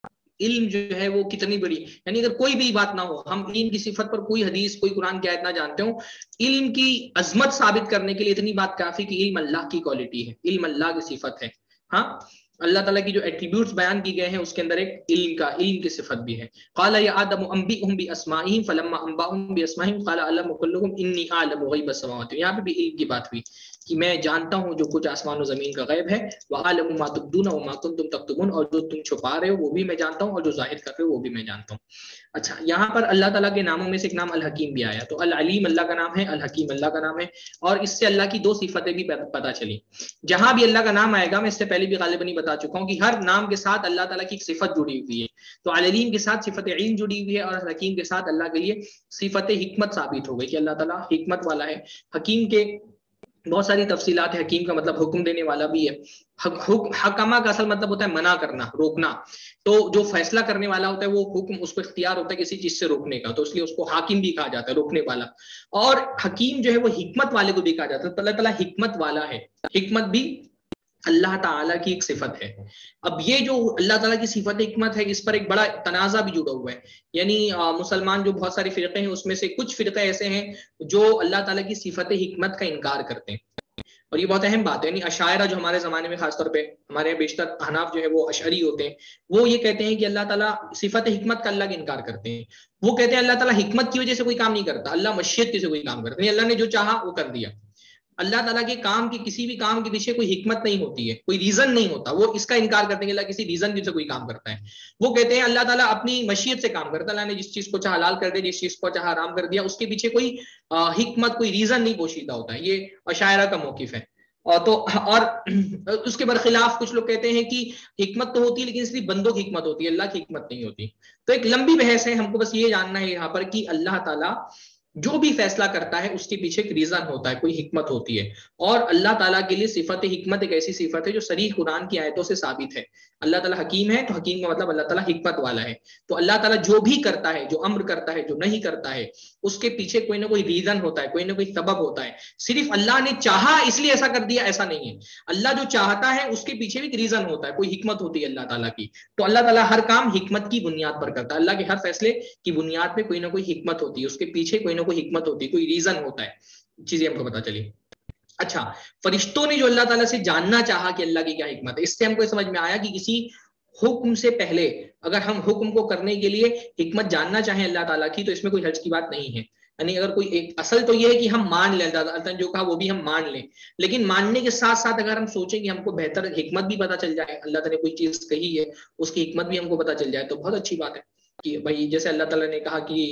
علم جو ہے وہ کتنی بڑی، یعنی اگر کوئی بھی بات نہ ہو، ہم علم کی صفت پر کوئی حدیث کوئی قرآن کی آیت نہ جانتے ہوں، علم کی عظمت ثابت کرنے کے لیے اتنی بات کافی کہ علم اللہ کی کوالٹی ہے، علم اللہ کی صفت ہے۔ ہاں، اللہ تعالیٰ کی جو ایٹریبیوٹس بیان کی گئے ہیں اس کے اندر ایک علم کا علم کی صفت بھی ہے۔ قال یا آدم انبئهم باسمائهم فلما انبأهم باسمائهم قال اعلم كلكم انی اعلم غیب السماوات، یہاں پہ بھی علم کی بات ہوئی کہ میں جانتا ہوں جو کچھ آسمان و زمین کا غیب ہے، وَأَعْلَمُ مَا تُبْدُونَ وَمَا كُنْتُمْ تَكْتُمُونَ، اور جو تم چھپا رہے ہو وہ بھی میں جانتا ہوں، اور جو ظاہر کر رہے ہو وہ بھی میں جانتا ہوں۔ اچھا، یہاں پر اللہ تعالیٰ کے ناموں میں سے ایک نام الحکیم بھی آیا، تو العلیم اللہ کا نام ہے، الحکیم اللہ کا نام ہے، اور اس سے اللہ کی دو صفتیں بھی پتہ چلی۔ جہاں بھی اللہ کا نام آئے گا، میں اس سے پہلے بھی غالباً ہی بتا چکا ہوں کہ ہر نام کے ساتھ اللہ تعالیٰ کی ایک صفت جڑی ہوئی ہے، تو العلیم کے ساتھ صفت علم جڑی ہوئی ہے، اور حکیم کے ساتھ اللہ کے لیے صفت حکمت ثابت ہو گئی کہ اللہ تعالیٰ حکمت والا ہے۔ حکیم کے بہت ساری تفصیلات ہے. حکیم کا مطلب حکم دینے والا بھی ہے. حکمہ کا اصل مطلب ہوتا ہے منع کرنا، روکنا. تو جو فیصلہ کرنے والا ہوتا ہے وہ حکم اس کو اختیار ہوتا ہے کسی چیز سے روکنے کا، تو اس لیے اس کو حاکم بھی کہا جاتا ہے، روکنے والا. اور حکیم جو ہے وہ حکمت والے کو بھی کہا جاتا ہے. اللہ تعالیٰ حکمت والا ہے. حکمت بھی اللہ تعالیٰ کی ایک صفت ہے. اب یہ جو اللہ تعالیٰ کی صفت حکمت ہے، اس پر ایک بڑا تنازع بھی جڑا ہوا ہے. یعنی مسلمان جو بہت سارے فرقے ہیں اس میں سے کچھ فرقے ایسے ہیں جو اللہ تعالیٰ کی صفت حکمت کا انکار کرتے ہیں، اور یہ بہت اہم بات ہے. یعنی اشاعرہ جو ہمارے زمانے میں خاص طور پہ ہمارے بیشتر احناف جو ہے وہ اشعری ہوتے ہیں، وہ یہ کہتے ہیں کہ اللہ تعالیٰ صفت حکمت کا اللہ کا انکار کرتے ہیں. وہ کہتے ہیں اللہ تعالیٰ حکمت کی وجہ سے کوئی کام نہیں کرتا، اللہ مشیت کی سے کوئی کام کرتا نہیں. اللہ نے جو چاہا وہ کر دیا. اللہ تعالیٰ کے کام کی کسی بھی کام کے پیچھے کوئی حکمت نہیں ہوتی ہے، کوئی ریزن نہیں ہوتا. وہ اس کا انکار کرتے ہیں کہ اللہ کسی ریزن سے کوئی کام کرتا ہے. وہ کہتے ہیں اللہ تعالیٰ اپنی مشیت سے کام کرتا ہے. اللہ نے جس چیز کو چاہا حلال کر دیا، جس چیز کو چاہا حرام کر دیا، اس کے پیچھے کوئی حکمت، کوئی ریزن نہیں پوشیدہ ہوتا ہے. یہ اشاعرہ کا موقف ہے. اور تو اور اس کے برخلاف کچھ لوگ کہتے ہیں کہ حکمت تو ہوتی ہے لیکن صرف بندوں کی حکمت ہوتی ہے، اللہ کی حکمت نہیں ہوتی. تو ایک لمبی بحث ہے. ہم کو بس یہ جاننا ہے یہاں پر کہ اللہ تعالیٰ جو بھی فیصلہ کرتا ہے اس کے پیچھے ایک ریزن ہوتا ہے، کوئی حکمت ہوتی ہے. اور اللہ تعالیٰ کے لیے صفت حکمت ایک ایسی صفت ہے جو صریح قرآن کی آیتوں سے ثابت ہے. اللہ تعالیٰ حکیم ہے تو حکیم کا مطلب اللہ تعالیٰ حکمت والا ہے. تو اللہ تعالیٰ جو بھی کرتا ہے، جو امر کرتا ہے، جو نہیں کرتا ہے، اس کے پیچھے کوئی نہ کوئی ریزن ہوتا ہے، کوئی نہ کوئی سبب ہوتا ہے. صرف اللہ نے چاہا اس لیے ایسا کر دیا ایسا نہیں ہے. اللہ جو چاہتا ہے اس کے پیچھے بھی ایک ریزن ہوتا ہے، کوئی حکمت ہوتی ہے اللہ تعالیٰ کی. تو اللہ تعالیٰ ہر کام حکمت کی بنیاد پر کرتا ہے. اللہ کے ہر فیصلے کی بنیاد پہ کوئی نہ کوئی حکمت ہوتی ہے، اس کے پیچھے کوئی نہ کوئی حکمت ہوتی ہے، کوئی ریزن ہوتا ہے. چیزیں ہم کو پتا چلی. اچھا، فرشتوں نے جو اللہ تعالیٰ سے جاننا چاہا کہ اللہ کی کیا حکمت ہے، اس سے ہم کو سمجھ میں آیا کہ کسی حکم سے پہلے اگر ہم حکم کو کرنے کے لیے حکمت جاننا چاہیں اللہ تعالیٰ کی تو اس میں کوئی حرج کی بات نہیں ہے. یعنی اگر کوئی ایک اصل تو یہ ہے کہ ہم مان لیں، اللہ تعالیٰ نے جو کہا وہ بھی ہم مان لیں، لیکن ماننے کے ساتھ ساتھ اگر ہم سوچیں کہ ہم کو بہتر حکمت بھی پتا چل جائے، اللہ تعالیٰ نے کوئی چیز کہی ہے اس کی حکمت بھی ہم کو پتا چل جائے تو بہت اچھی بات ہے. کہ بھائی جیسے اللہ تعالیٰ نے کہا کہ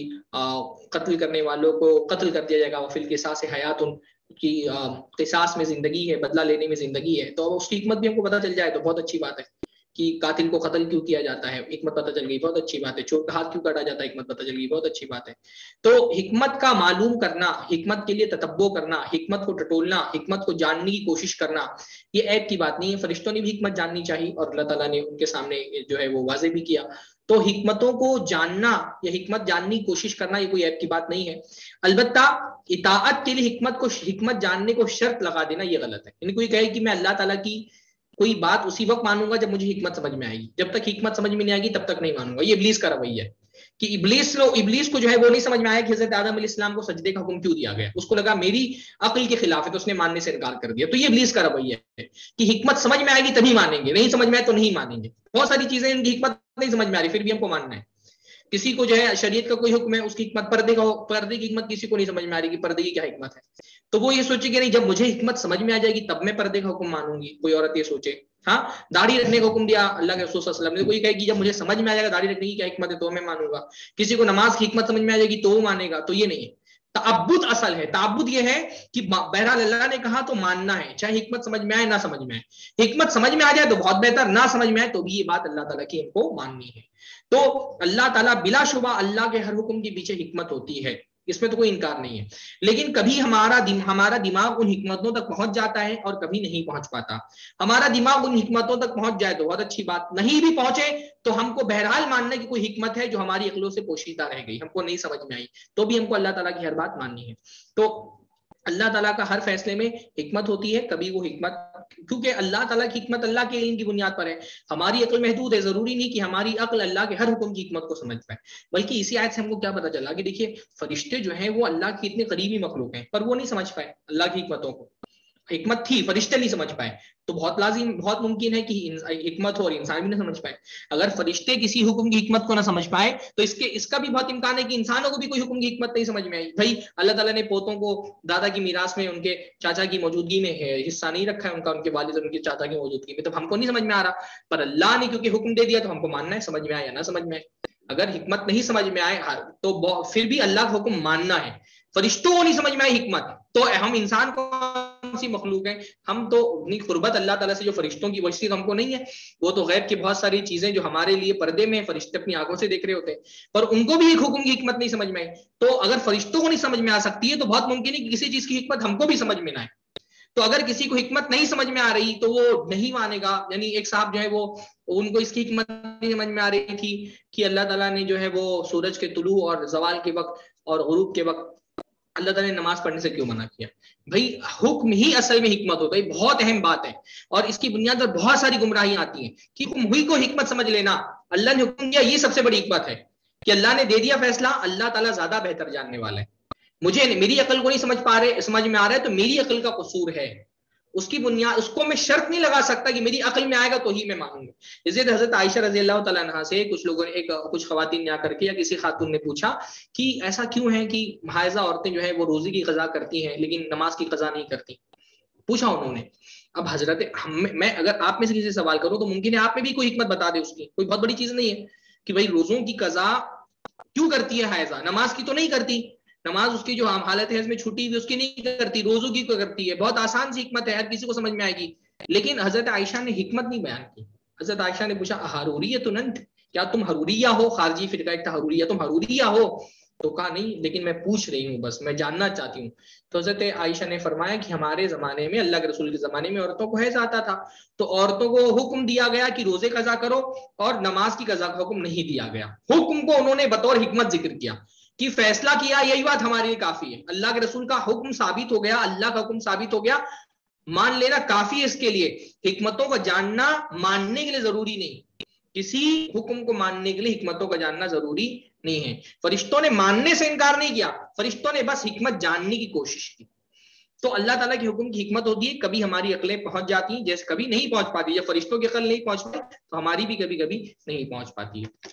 قتل کرنے والوں کو قتل کر دیا جائے گا، وفی القصاص حیات، کی قصاص میں زندگی ہے، بدلہ لینے میں زندگی ہے. تو اس کی حکمت بھی ہم کو پتا چل جائے تو بہت اچھی بات ہے. کہ قاتل کو قتل کیوں کیا جاتا ہے، حکمت پتہ چل گئی، بہت اچھی بات ہے. چور کا ہاتھ کیوں کاٹا جاتا ہے، حکمت پتہ چل گئی، بہت اچھی بات ہے. تو حکمت کا معلوم کرنا، حکمت کے لیے تتبع کرنا، حکمت کو ٹٹولنا، حکمت کو جاننے کی کوشش کرنا، یہ عیب کی بات نہیں ہے. فرشتوں نے بھی حکمت جاننی چاہیے اور اللہ تعالیٰ نے ان کے سامنے جو ہے وہ واضح بھی کیا. تو حکمتوں کو جاننا یا حکمت جاننے کی کوشش کرنا یہ کوئی عیب کی بات نہیں ہے. البتہ اطاعت کے لیے حکمت کو حکمت جاننے کو شرط لگا دینا یہ غلط ہے. یعنی کوئی کہے کہ میں اللہ تعالیٰ کی کوئی بات اسی وقت مانوں گا جب مجھے حکمت سمجھ میں آئے گی، جب تک حکمت سمجھ میں نہیں آئے گی تب تک نہیں مانوں گا. یہ ابلیس کا رویہ ہے کہ ابلیس لو ابلیس کو جو ہے وہ نہیں سمجھ میں آیا کہ حضرت آدم علیہ السلام کو سجدے کا حکم کیوں دیا گیا. اس کو لگا میری عقل کے خلاف ہے تو اس نے ماننے سے انکار کر دیا. تو یہ ابلیس کا رویہ ہے کہ حکمت سمجھ میں آئے گی تبھی مانیں گے، نہیں سمجھ میں آئے تو نہیں مانیں گے. بہت ساری چیزیں ان کی حکمت نہیں سمجھ میں آ رہی پھر بھی ہم کو ماننا ہے. کسی کو جو ہے شریعت کا کوئی حکم ہے، اس کی حکمت پردے کا پردے کی حکمت کسی کو نہیں سمجھ میں آ رہی کہ پردے کی کیا حکمت ہے. تو وہ یہ سوچے کہ نہیں جب مجھے حکمت سمجھ میں آ جائے گی تب میں پردے کا حکم مانوں گی. کوئی عورت یہ سوچے. ہاں، داڑھی رکھنے کا حکم دیا اللہ کے رسول صلی اللہ علیہ وسلم نے، کوئی کہے کہ جب مجھے سمجھ میں آ جائے گا داڑھی رکھنے کی کیا حکمت ہے تو میں مانوں گا. کسی کو نماز کی حکمت سمجھ میں آ جائے گی تو وہ مانے گا. تو یہ نہیں ہے. تعبد اصل ہے. تعبد یہ ہے کہ بہرحال اللہ نے کہا تو ماننا ہے، چاہے حکمت سمجھ میں آئے نہ سمجھ میں آئے. حکمت سمجھ میں آ جائے تو بہت بہتر، نہ سمجھ میں آئے تو بھی یہ بات اللہ تعالیٰ کی ہم کو ماننی ہے. تو اللہ تعالیٰ بلا شبہ اللہ کے ہر حکم کے پیچھے حکمت ہوتی ہے، اس میں تو کوئی انکار نہیں ہے. لیکن کبھی ہمارا دم, ہمارا دماغ ان حکمتوں تک پہنچ جاتا ہے اور کبھی نہیں پہنچ پاتا. ہمارا دماغ ان حکمتوں تک پہنچ جائے تو بہت اچھی بات، نہیں بھی پہنچے تو ہم کو بہرحال ماننا کہ کوئی حکمت ہے جو ہماری عقلوں سے پوشیدہ رہ گئی، ہم کو نہیں سمجھ میں آئی، تو بھی ہم کو اللہ تعالیٰ کی ہر بات ماننی ہے. تو اللہ تعالیٰ کا ہر فیصلے میں حکمت ہوتی ہے. کبھی وہ حکمت، کیونکہ اللہ تعالیٰ کی حکمت اللہ کے علم کی بنیاد پر ہے. ہماری عقل محدود ہے، ضروری نہیں کہ ہماری عقل اللہ کے ہر حکم کی حکمت کو سمجھ پائے. بلکہ اسی آیت سے ہم کو کیا پتا چلا کہ دیکھیے فرشتے جو ہیں وہ اللہ کی اتنے قریبی مخلوق ہیں پر وہ نہیں سمجھ پائے اللہ کی حکمتوں کو. حکمت تھی، فرشتے نہیں سمجھ پائے، تو بہت لازم بہت ممکن ہے کہ حکمت ہو اور انسان بھی نہ سمجھ پائے. اگر فرشتے کسی حکم کی حکمت کو نہ سمجھ پائے تو اس کے اس کا بھی بہت امکان ہے کہ انسانوں کو بھی کوئی حکم کی حکمت نہیں سمجھ میں آئی. بھائی اللہ تعالیٰ نے پوتوں کو دادا کی میراث میں ان کے چاچا کی موجودگی میں حصہ نہیں رکھا ہے ان کا، ان کے والد اور ان کے چاچا کی موجودگی میں، تو ہم کو نہیں سمجھ میں آ رہا. پر اللہ نے کیونکہ حکم دے دیا تو ہم کو ماننا ہے، سمجھ میں آئے یا نہ سمجھ میں آئے. اگر حکمت نہیں سمجھ میں آئے تو پھر بھی اللہ کا حکم ماننا ہے. فرشتوں کو نہیں سمجھ میں آئی حکمت تو ہم انسان کو سی مخلوق ہیں، ہم تو اپنی قربت اللہ تعالیٰ سے جو فرشتوں کی وسیع ہم کو نہیں ہے. وہ تو غیب کی بہت ساری چیزیں جو ہمارے لیے پردے میں فرشتے اپنی آنکھوں سے دیکھ رہے ہوتے ہیں، پر ان کو بھی ایک حکم کی حکمت نہیں سمجھ میں آئی. تو اگر فرشتوں کو نہیں سمجھ میں آ سکتی ہے تو بہت ممکن ہے کہ کسی چیز کی حکمت ہم کو بھی سمجھ میں نہ آئے. تو اگر کسی کو حکمت نہیں سمجھ میں آ رہی تو وہ نہیں مانے گا. یعنی ایک صاحب جو ہے وہ ان کو اس کی حکمت نہیں سمجھ میں آ رہی تھی کہ اللہ تعالیٰ نے جو ہے وہ سورج کے طلوع اور زوال کے وقت اور غروب کے وقت اللہ تعالیٰ نے نماز پڑھنے سے کیوں منع کیا. بھائی حکم ہی اصل میں حکمت ہوتا ہے، بہت اہم بات ہے، اور اس کی بنیاد پر بہت ساری گمراہیاں آتی ہیں کہ حکم ہوئی کو حکمت سمجھ لینا. اللہ نے حکم دیا، یہ سب سے بڑی حکمت ہے کہ اللہ نے دے دیا فیصلہ، اللہ تعالیٰ زیادہ بہتر جاننے والا ہے. مجھے میری عقل کو نہیں سمجھ پا رہے سمجھ میں آ رہا ہے تو میری عقل کا قصور ہے. اس کی بنیاد اس کو میں شرط نہیں لگا سکتا کہ میری عقل میں آئے گا تو ہی میں مانوں گا. جیسے حضرت عائشہ رضی اللہ تعالیٰ عنہا سے کچھ لوگوں نے ایک کچھ خواتین نے آ کر کے یا کسی خاتون نے پوچھا کہ ایسا کیوں ہے کہ حائضہ عورتیں جو ہے وہ روزے کی قضا کرتی ہیں لیکن نماز کی قضا نہیں کرتی. پوچھا انہوں نے. اب حضرت ہم میں اگر آپ میں سے کسی سے سوال کروں تو ممکن ہے آپ میں بھی کوئی حکمت بتا دے. اس کی کوئی بہت بڑی چیز نہیں ہے کہ بھائی روزوں کی قضا کیوں کرتی ہے حائضہ، نماز کی تو نہیں کرتی. نماز اس کی جو حالت ہے اس میں چھٹی ہوئی اس کی نہیں کرتی، روزوں کی کرتی ہے. بہت آسان سی حکمت ہے، ہر کسی کو سمجھ میں آئے گی. لیکن حضرت عائشہ نے حکمت نہیں بیان کی. حضرت عائشہ نے پوچھا حروریت انت، کیا تم حروریہ ہو؟ خارجی فرقہ ایک تھا حروریہ، تم حروریہ ہو؟ تو کہا نہیں، لیکن میں پوچھ رہی ہوں، بس میں جاننا چاہتی ہوں. تو حضرت عائشہ نے فرمایا کہ ہمارے زمانے میں، اللہ کے رسول کے زمانے میں عورتوں کو حیض آتا تھا تو عورتوں کو حکم دیا گیا کہ روزے قضا کرو اور نماز کی قضا کا حکم نہیں دیا گیا. حکم کو انہوں نے بطور حکمت ذکر کیا کہ فیصلہ کیا، یہی بات ہمارے لیے کافی ہے. اللہ کے رسول کا حکم ثابت ہو گیا، اللہ کا حکم ثابت ہو گیا، مان لینا کافی ہے. اس کے لیے حکمتوں کو جاننا ماننے کے لیے ضروری نہیں. کسی حکم کو ماننے کے لیے حکمتوں کا جاننا ضروری نہیں ہے. فرشتوں نے ماننے سے انکار نہیں کیا، فرشتوں نے بس حکمت جاننے کی کوشش کی. تو اللہ تعالیٰ کے حکم کی حکمت ہوتی ہے. کبھی ہماری عقلیں پہنچ جاتی ہیں جیسے کبھی نہیں پہنچ پاتی. جب فرشتوں کی عقل نہیں پہنچ پاتی تو ہماری بھی کبھی کبھی نہیں پہنچ پاتی ہے.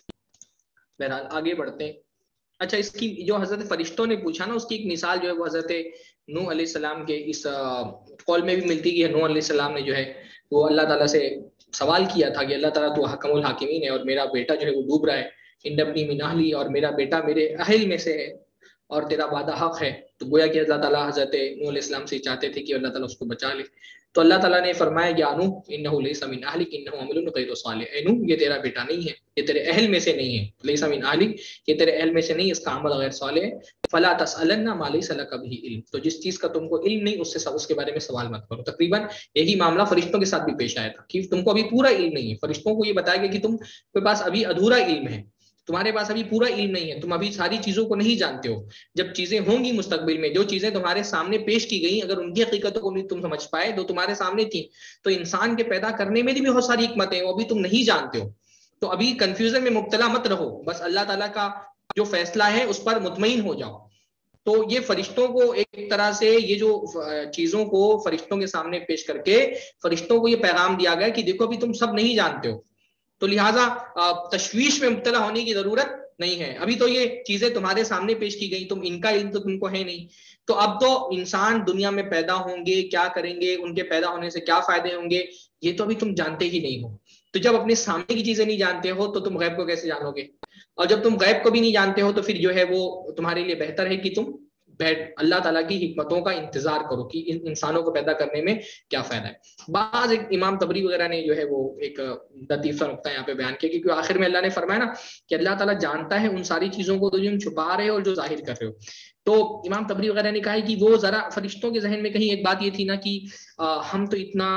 بہرحال آگے بڑھتے ہیں. اچھا، اس کی جو حضرت فرشتوں نے پوچھا نا، اس کی ایک مثال جو ہے وہ حضرت نوح علیہ السلام کے اس قول میں بھی ملتی ہے. نوح علیہ السلام نے جو ہے وہ اللہ تعالیٰ سے سوال کیا تھا کہ اللہ تعالیٰ تو حکم الحاکمین ہے اور میرا بیٹا جو ہے وہ ڈوب رہا ہے. ان ابنی من اہلی، اور میرا بیٹا میرے اہل میں سے ہے اور تیرا وعدہ حق ہے. تو گویا کہ اللہ تعالیٰ حضرت نوح علیہ السلام سے چاہتے تھے کہ اللہ تعالیٰ اس کو بچا لے. تو اللہ تعالیٰ نے فرمایا یا نوح انہ لیس من اہلک انہ عمل غیر صالح. اے نوح، یہ تیرا بیٹا نہیں ہے، یہ تیرے اہل میں سے نہیں ہے. لیس من اہلک، یہ تیرے اہل میں سے نہیں، اس کا عمل غیر صالح ہے. فلا تسألن ما لیس لک به علم، تو جس چیز کا تم کو علم نہیں اس سے اس کے بارے میں سوال مت کرو. تقریباً یہی معاملہ فرشتوں کے ساتھ بھی پیش آیا تھا کہ تم کو ابھی پورا علم نہیں ہے. فرشتوں کو یہ بتایا گیا کہ تم کے پاس ابھی ادھورا علم ہے، تمہارے پاس ابھی پورا علم نہیں ہے، تم ابھی ساری چیزوں کو نہیں جانتے ہو. جب چیزیں ہوں گی مستقبل میں، جو چیزیں تمہارے سامنے پیش کی گئی اگر ان کی حقیقتوں کو نہیں تم سمجھ پائے جو تمہارے سامنے تھی، تو انسان کے پیدا کرنے میں بھی بہت ساری حکمتیں وہ ابھی تم نہیں جانتے ہو. تو ابھی کنفیوژن میں مبتلا مت رہو، بس اللہ تعالیٰ کا جو فیصلہ ہے اس پر مطمئن ہو جاؤ. تو یہ فرشتوں کو ایک طرح سے یہ جو چیزوں کو فرشتوں کے سامنے پیش کر کے فرشتوں کو یہ پیغام دیا گیا کہ دیکھو ابھی تم سب نہیں جانتے ہو، تو لہٰذا تشویش میں مبتلا ہونے کی ضرورت نہیں ہے. ابھی تو یہ چیزیں تمہارے سامنے پیش کی گئی، تم ان کا علم تو تم کو ہے نہیں. تو اب تو انسان دنیا میں پیدا ہوں گے، کیا کریں گے، ان کے پیدا ہونے سے کیا فائدے ہوں گے، یہ تو ابھی تم جانتے ہی نہیں ہو. تو جب اپنے سامنے کی چیزیں نہیں جانتے ہو تو تم غیب کو کیسے جانو گے؟ اور جب تم غیب کو بھی نہیں جانتے ہو تو پھر جو ہے وہ تمہارے لیے بہتر ہے کہ تم بیٹھ اللہ تعالیٰ کی حکمتوں کا انتظار کرو کہ انسانوں کو پیدا کرنے میں کیا فائدہ ہے. بعض ایک امام طبری وغیرہ نے جو ہے وہ ایک لطیفہ نقطہ یہاں پہ بیان کیا، کیونکہ آخر میں اللہ نے فرمایا نا کہ اللہ تعالیٰ جانتا ہے ان ساری چیزوں کو جو تم چھپا رہے ہو اور جو ظاہر کر رہے ہو. تو امام طبری وغیرہ نے کہا ہے کہ وہ ذرا فرشتوں کے ذہن میں کہیں ایک بات یہ تھی نا کہ ہم تو اتنا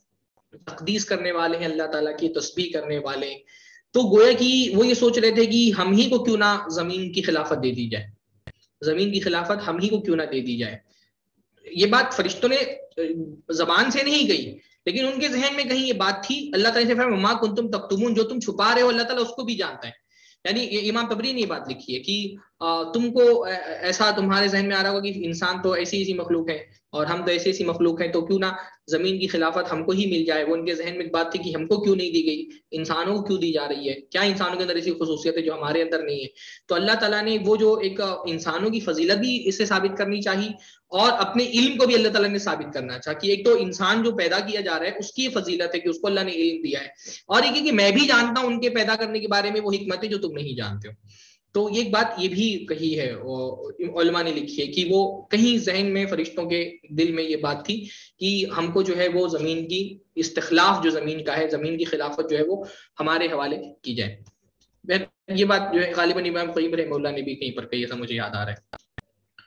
تقدیس کرنے والے ہیں، اللہ تعالیٰ کی تسبیح کرنے والے، تو گویا کہ وہ یہ سوچ رہے تھے کہ ہم ہی کو کیوں نہ زمین کی خلافت دے دی جائے، زمین کی خلافت ہم ہی کو کیوں نہ دے دی جائے. یہ بات فرشتوں نے زبان سے نہیں کہی لیکن ان کے ذہن میں کہیں یہ بات تھی. اللہ تعالیٰ سے فرمایا ما کنتم تکتمون، جو تم چھپا رہے ہو اللہ تعالیٰ اس کو بھی جانتا ہے. یعنی یہ امام طبری نے یہ بات لکھی ہے کہ تم کو ایسا تمہارے ذہن میں آ رہا ہوگا کہ انسان تو ایسی ایسی مخلوق ہے اور ہم تو ایسی ایسی مخلوق ہیں تو کیوں نہ زمین کی خلافت ہم کو ہی مل جائے. وہ ان کے ذہن میں بات تھی کہ ہم کو کیوں نہیں دی گئی، انسانوں کو کیوں دی جا رہی ہے، کیا انسانوں کے اندر ایسی خصوصیت ہے جو ہمارے اندر نہیں ہے. تو اللہ تعالیٰ نے وہ جو ایک انسانوں کی فضیلت بھی اس سے ثابت کرنی چاہیے اور اپنے علم کو بھی اللہ تعالیٰ نے ثابت کرنا چاہا کہ ایک تو انسان جو پیدا کیا جا رہا ہے اس کی فضیلت ہے کہ اس کو اللہ نے علم دیا ہے، اور ایک کہ میں بھی جانتا ہوں ان کے پیدا کرنے کے بارے میں وہ حکمت ہے جو تم نہیں جانتے ہو. تو ایک بات یہ بھی کہی ہے علماء نے لکھی ہے کہ وہ کہیں ذہن میں فرشتوں کے دل میں یہ بات تھی کہ ہم کو جو ہے وہ زمین کی استخلاف جو زمین کا ہے، زمین کی خلافت جو ہے وہ ہمارے حوالے کی جائے. یہ بات جو ہے غالباً امام قیم رحمہ اللہ نے بھی کہیں پر کہی، ایسا مجھے یاد آ رہا ہے.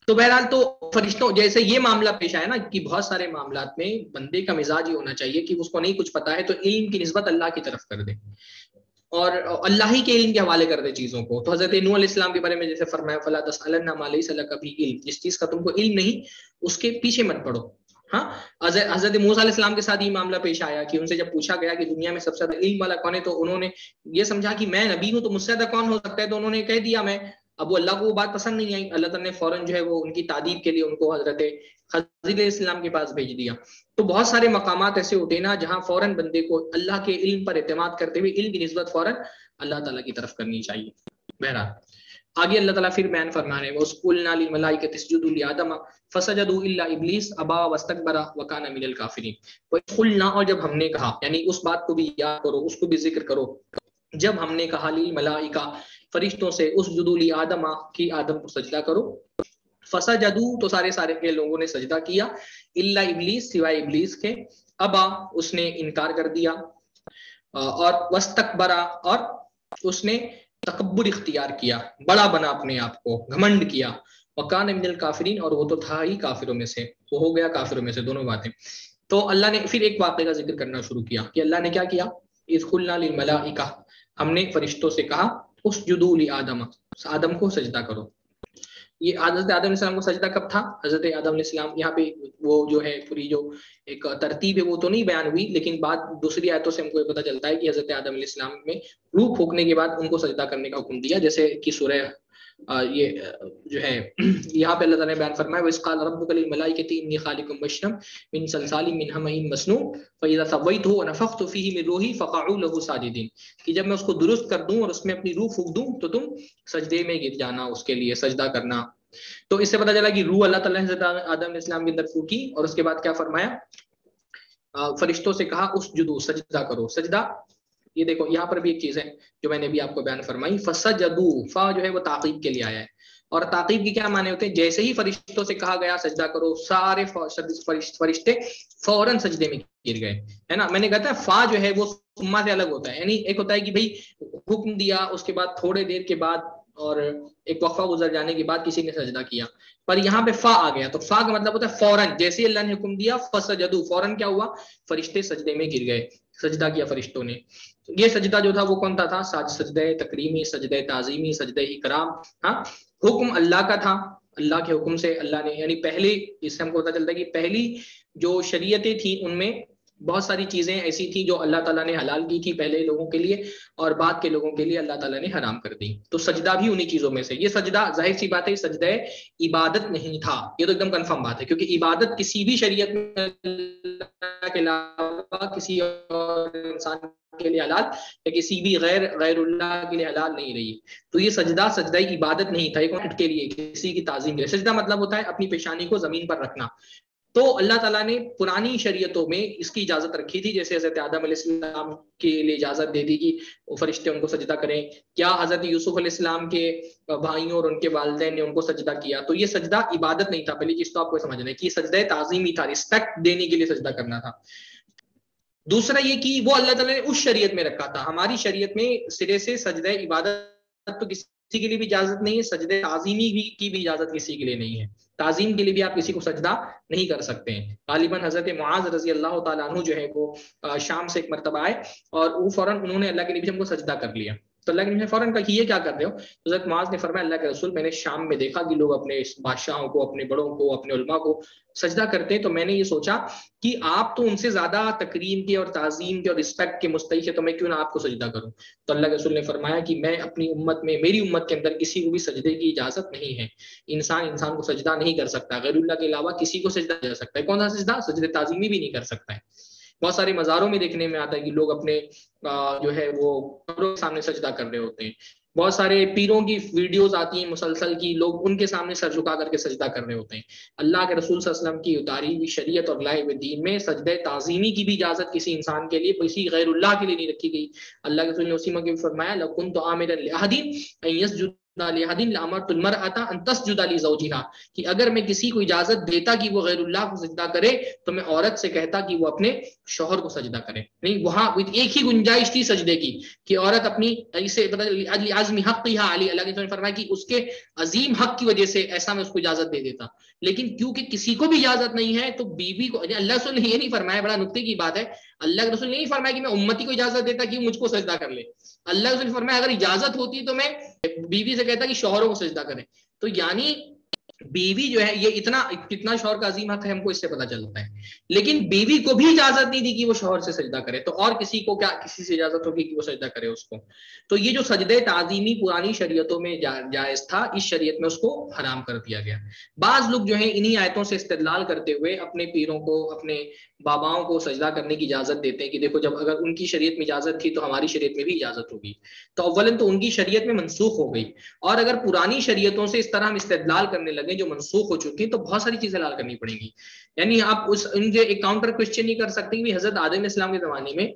تو بہرحال تو فرشتوں جیسے یہ معاملہ پیش آیا نا کہ بہت سارے معاملات میں بندے کا مزاج یہ ہونا چاہیے کہ اس کو نہیں کچھ پتا ہے تو علم کی نسبت اللہ کی طرف کر دے اور اللہ ہی کے علم کے حوالے کر دے چیزوں کو. تو حضرت نوح علیہ السلام کے بارے میں جیسے فرمایا فلا تسألن ما لیس لک بہ علم، جس چیز کا تم کو علم نہیں اس کے پیچھے مت پڑو. ہاں حضرت موسیٰ علیہ السلام کے ساتھ یہ معاملہ پیش آیا کہ ان سے جب پوچھا گیا کہ دنیا میں سب سے زیادہ علم والا کون ہے تو انہوں نے یہ سمجھا کہ میں نبی ہوں تو مجھ سے زیادہ کون ہو سکتا ہے، تو انہوں نے کہہ دیا میں. اب وہ اللہ کو وہ بات پسند نہیں آئی، اللہ تعالیٰ نے فوراً جو ہے وہ ان کی تعدیب کے لیے ان کو حضرت خضر علیہ السلام کے پاس بھیج دیا. تو بہت سارے مقامات ایسے ہوتے ہیں نا جہاں فوراً بندے کو اللہ کے علم پر اعتماد کرتے ہوئے علم کی نسبت فوراً اللہ تعالیٰ کی طرف کرنی چاہیے. بہرحال آگے اللہ تعالیٰ پھر بیان فرما رہے ہیں وَقُلْنَا لِلْمَلَائِكَةِ اسْجُدُوا لِآدَمَ فَسَجَدُوا إِلَّا إِبْلِيسَ أَبَىٰ وَاسْتَكْبَرَ وَكَانَ مِنَ الْكَافِرِينَ. وَقُلْنَا، اور جب ہم نے کہا، یعنی اس بات کو بھی یاد کرو، اس کو بھی ذکر کرو، جب ہم نے کہا للملائکہ فرشتوں سے اسجدوا لآدم کہ آدم کو سجدہ کرو، فسجدوا تو سارے سارے کے لوگوں نے سجدہ کیا، الا ابلیس سوائے ابلیس کے، ابا اس نے انکار کر دیا، اور واستکبرا اور اس نے تکبر اختیار کیا، بڑا بنا اپنے آپ کو، گھمنڈ کیا، وکان من الکافرین اور وہ تو تھا ہی کافروں میں سے، وہ ہو گیا کافروں میں سے. دونوں باتیں. تو اللہ نے پھر ایک واقعے کا ذکر کرنا شروع کیا کہ اللہ نے کیا کیا، اذ قلنا للملائکہ، ہم نے فرشتوں سے کہا اسجدوا لآدم، آدم کو سجدہ کرو. یہ حضرت آدم علیہ السلام کو سجدہ کب تھا؟ حضرت آدم علیہ السلام یہاں پہ وہ جو ہے پوری جو ایک ترتیب ہے وہ تو نہیں بیان ہوئی، لیکن بات دوسری آیتوں سے ہم کو یہ پتہ چلتا ہے کہ حضرت آدم علیہ السلام میں روح پھونکنے کے بعد ان کو سجدہ کرنے کا حکم دیا، جیسے کہ سورہ یہ جو ہے یہاں پہ اللہ تعالیٰ نے بیان فرمایا وَإِذْ قَالَ رَبُّكَ لِلْمَلَائِكَةِ إِنِّي خَالِقٌ بَشَرًا مِنْ صَلْصَالٍ مِنْ حَمَإٍ مَسْنُونٍ فَإِذَا سَوَّيْتُهُ وَنَفَخْتُ فِيهِ مِنْ رُوحِي فَقَعُوا لَهُ سَاجِدِينَ، کہ جب میں اس کو درست کر دوں اور اس میں اپنی روح پھونک دوں تو تم سجدے میں گر جانا، اس کے لیے سجدہ کرنا. تو اس سے پتہ چلا کہ روح اللہ تعالیٰ نے حضرت آدم علیہ السلام کے اندر پھونکی اور اس کے بعد کیا فرمایا، فرشتوں سے کہا اسجدوا، سجدہ کرو. سجدہ یہ دیکھو یہاں پر بھی ایک چیز ہے جو میں نے بھی آپ کو بیان فرمائی، فسجدوا، فا جو ہے وہ تعقیب کے لیے آیا ہے، اور تعقیب کی کیا معنی ہوتے ہیں، جیسے ہی فرشتوں سے کہا گیا سجدہ کرو سارے فرشتے فوراً سجدے میں گر گئے، ہے نا. میں نے کہا تھا فا جو ہے وہ سما سے الگ ہوتا ہے، یعنی ایک ہوتا ہے کہ بھئی حکم دیا اس کے بعد تھوڑے دیر کے بعد اور ایک وقفہ گزر جانے کے بعد کسی نے سجدہ کیا، پر یہاں پہ فا آ گیا تو فا کا مطلب ہوتا ہے فوراً، جیسے ہی اللہ نے حکم دیا فسجدوا، فوراً کیا ہوا، فرشتے سجدے میں گر گئے، سجدہ کیا فرشتوں نے. یہ سجدہ جو تھا وہ کون تھا تھا سجدہ تکریمی، سجدہ تعظیمی، سجدہ اکرام. ہاں حکم اللہ کا تھا، اللہ کے حکم سے اللہ نے، یعنی پہلے اس سے ہم کو پتہ چلتا ہے کہ پہلی جو شریعتیں تھیں ان میں بہت ساری چیزیں ایسی تھیں جو اللہ تعالیٰ نے حلال کی تھی پہلے لوگوں کے لیے اور بعد کے لوگوں کے لیے اللہ تعالیٰ نے حرام کر دی. تو سجدہ بھی انہی چیزوں میں سے. یہ سجدہ ظاہر سی بات ہے سجدہ عبادت نہیں تھا، یہ تو ایک دم کنفرم بات ہے، کیونکہ عبادت کسی بھی شریعت میں اللہ کے علاوہ کسی اور انسان کے لیے حلال یا کسی بھی غیر غیر اللہ کے لیے حلال نہیں رہی. تو یہ سجدہ سجدہ عبادت نہیں تھا، ایک کے لیے کسی کی تعظیم کے لیے. سجدہ مطلب ہوتا ہے اپنی پیشانی کو زمین پر رکھنا. تو اللہ تعالیٰ نے پرانی شریعتوں میں اس کی اجازت رکھی تھی، جیسے حضرت آدم علیہ السلام کے لیے اجازت دے دی کہ فرشتے ان کو سجدہ کریں، کیا حضرت یوسف علیہ السلام کے بھائیوں اور ان کے والدین نے ان کو سجدہ کیا. تو یہ سجدہ عبادت نہیں تھا، پہلی چیز تو آپ کو سمجھنا ہے کہ سجدہ تعظیمی تھا، رسپیکٹ دینے کے لیے سجدہ کرنا تھا. دوسرا یہ کہ وہ اللہ تعالیٰ نے اس شریعت میں رکھا تھا. ہماری شریعت میں سرے سے سجدہ عبادت تو کسی کے لیے بھی اجازت نہیں ہے، سجدہ تعظیمی بھی کی بھی اجازت کسی کے لیے نہیں ہے. تعظیم کے لیے بھی آپ کسی کو سجدہ نہیں کر سکتے ہیں. غالباً حضرت معاذ رضی اللہ تعالیٰ عنہ جو ہے وہ شام سے ایک مرتبہ آئے اور وہ فوراً انہوں نے اللہ کے نبی ہم کو سجدہ کر لیا. تو اللہ کے نبی نے فوراً کہا کہ یہ کیا کر رہے ہو؟ حضرت معاذ نے فرمایا اللہ کے رسول میں نے شام میں دیکھا کہ لوگ اپنے بادشاہوں کو، اپنے بڑوں کو، اپنے علماء کو سجدہ کرتے ہیں، تو میں نے یہ سوچا کہ آپ تو ان سے زیادہ تکریم کے اور تعظیم کے اور رسپیکٹ کے مستحق ہے، تو میں کیوں نہ آپ کو سجدہ کروں. تو اللہ کے رسول نے فرمایا کہ میں اپنی امت میں، میری امت کے اندر کسی کو بھی سجدے کی اجازت نہیں ہے. انسان انسان کو سجدہ نہیں کر سکتا، غیر اللہ کے علاوہ کسی کو سجدہ کر سکتا ہے. کون سا سجدہ؟ سجدہ تعظیمی بھی نہیں کر سکتا ہے. بہت سارے مزاروں میں دیکھنے میں آتا ہے کہ لوگ اپنے جو ہے وہ قبروں کے سامنے سجدہ کر رہے ہوتے ہیں. بہت سارے پیروں کی ویڈیوز آتی ہیں مسلسل کی، لوگ ان کے سامنے سر جھکا کر کے سجدہ کر رہے ہوتے ہیں. اللہ کے رسول صلی اللہ علیہ وسلم کی اتاری ہوئی شریعت اور لائے ہوئے دین میں سجدہ تعظیمی کی بھی اجازت کسی انسان کے لیے، کسی غیر اللہ کے لیے نہیں رکھی گئی. اللہ کے رسول نے اسی موقع پر فرمایا لَكُنْتُ آمِرًا لِأَحَدٍ أَن يَسْجُدَ کہ اگر میں کسی کو اجازت دیتا کہ وہ غیر اللہ کو سجدہ کرے تو میں عورت سے کہتا کہ وہ اپنے شوہر کو سجدہ کرے. نہیں، وہاں ایک ہی گنجائش تھی سجدے کی کہ عورت اپنی اسے عظم حقها علی، اللہ نے فرمایا کہ اس کے عظیم حق کی وجہ سے ایسا میں اس کو اجازت دے دیتا. لیکن کیونکہ کسی کو بھی اجازت نہیں ہے تو بیوی کو، اللہ رسول نے یہ نہیں فرمایا، بڑا نکتے کی بات ہے، اللہ کے رسول نے نہیں فرمایا کہ میں امتی کو اجازت دیتا کہ مجھ کو سجدہ کر لے. اللہ کے رسول نے فرمایا اگر اجازت ہوتی تو میں بیوی سے کہتا کہ شوہروں کو سجدہ کریں. تو یعنی بیوی جو ہے یہ اتنا کتنا شوہر کا عظیم حق ہے ہم کو اس سے پتہ چلتا ہے. لیکن بیوی کو بھی اجازت نہیں دی کہ وہ شوہر سے سجدہ کرے، تو اور کسی کو کیا کسی سے اجازت ہوگی کہ وہ سجدہ کرے اس کو. تو یہ جو سجدے تعظیمی پرانی شریعتوں میں جائز تھا، اس شریعت میں اس کو حرام کر دیا گیا. بعض لوگ جو ہیں انہی آیتوں سے استدلال کرتے ہوئے اپنے پیروں کو، اپنے باباؤں کو سجدہ کرنے کی اجازت دیتے ہیں کہ دیکھو جب اگر ان کی شریعت میں اجازت تھی تو ہماری شریعت میں بھی اجازت ہوگی. تو اولن تو ان کی شریعت میں منسوخ ہو گئی، اور اگر پرانی شریعتوں سے اس طرح ہم استدلال کرنے لگے جو منسوخ ہو چکی ہیں تو بہت ساری چیزیں لال کرنی پڑیں گی. یعنی آپ اس ان کے ایک کاؤنٹر کوشچن نہیں کر سکتے کہ حضرت آدم علیہ السلام کے زمانے میں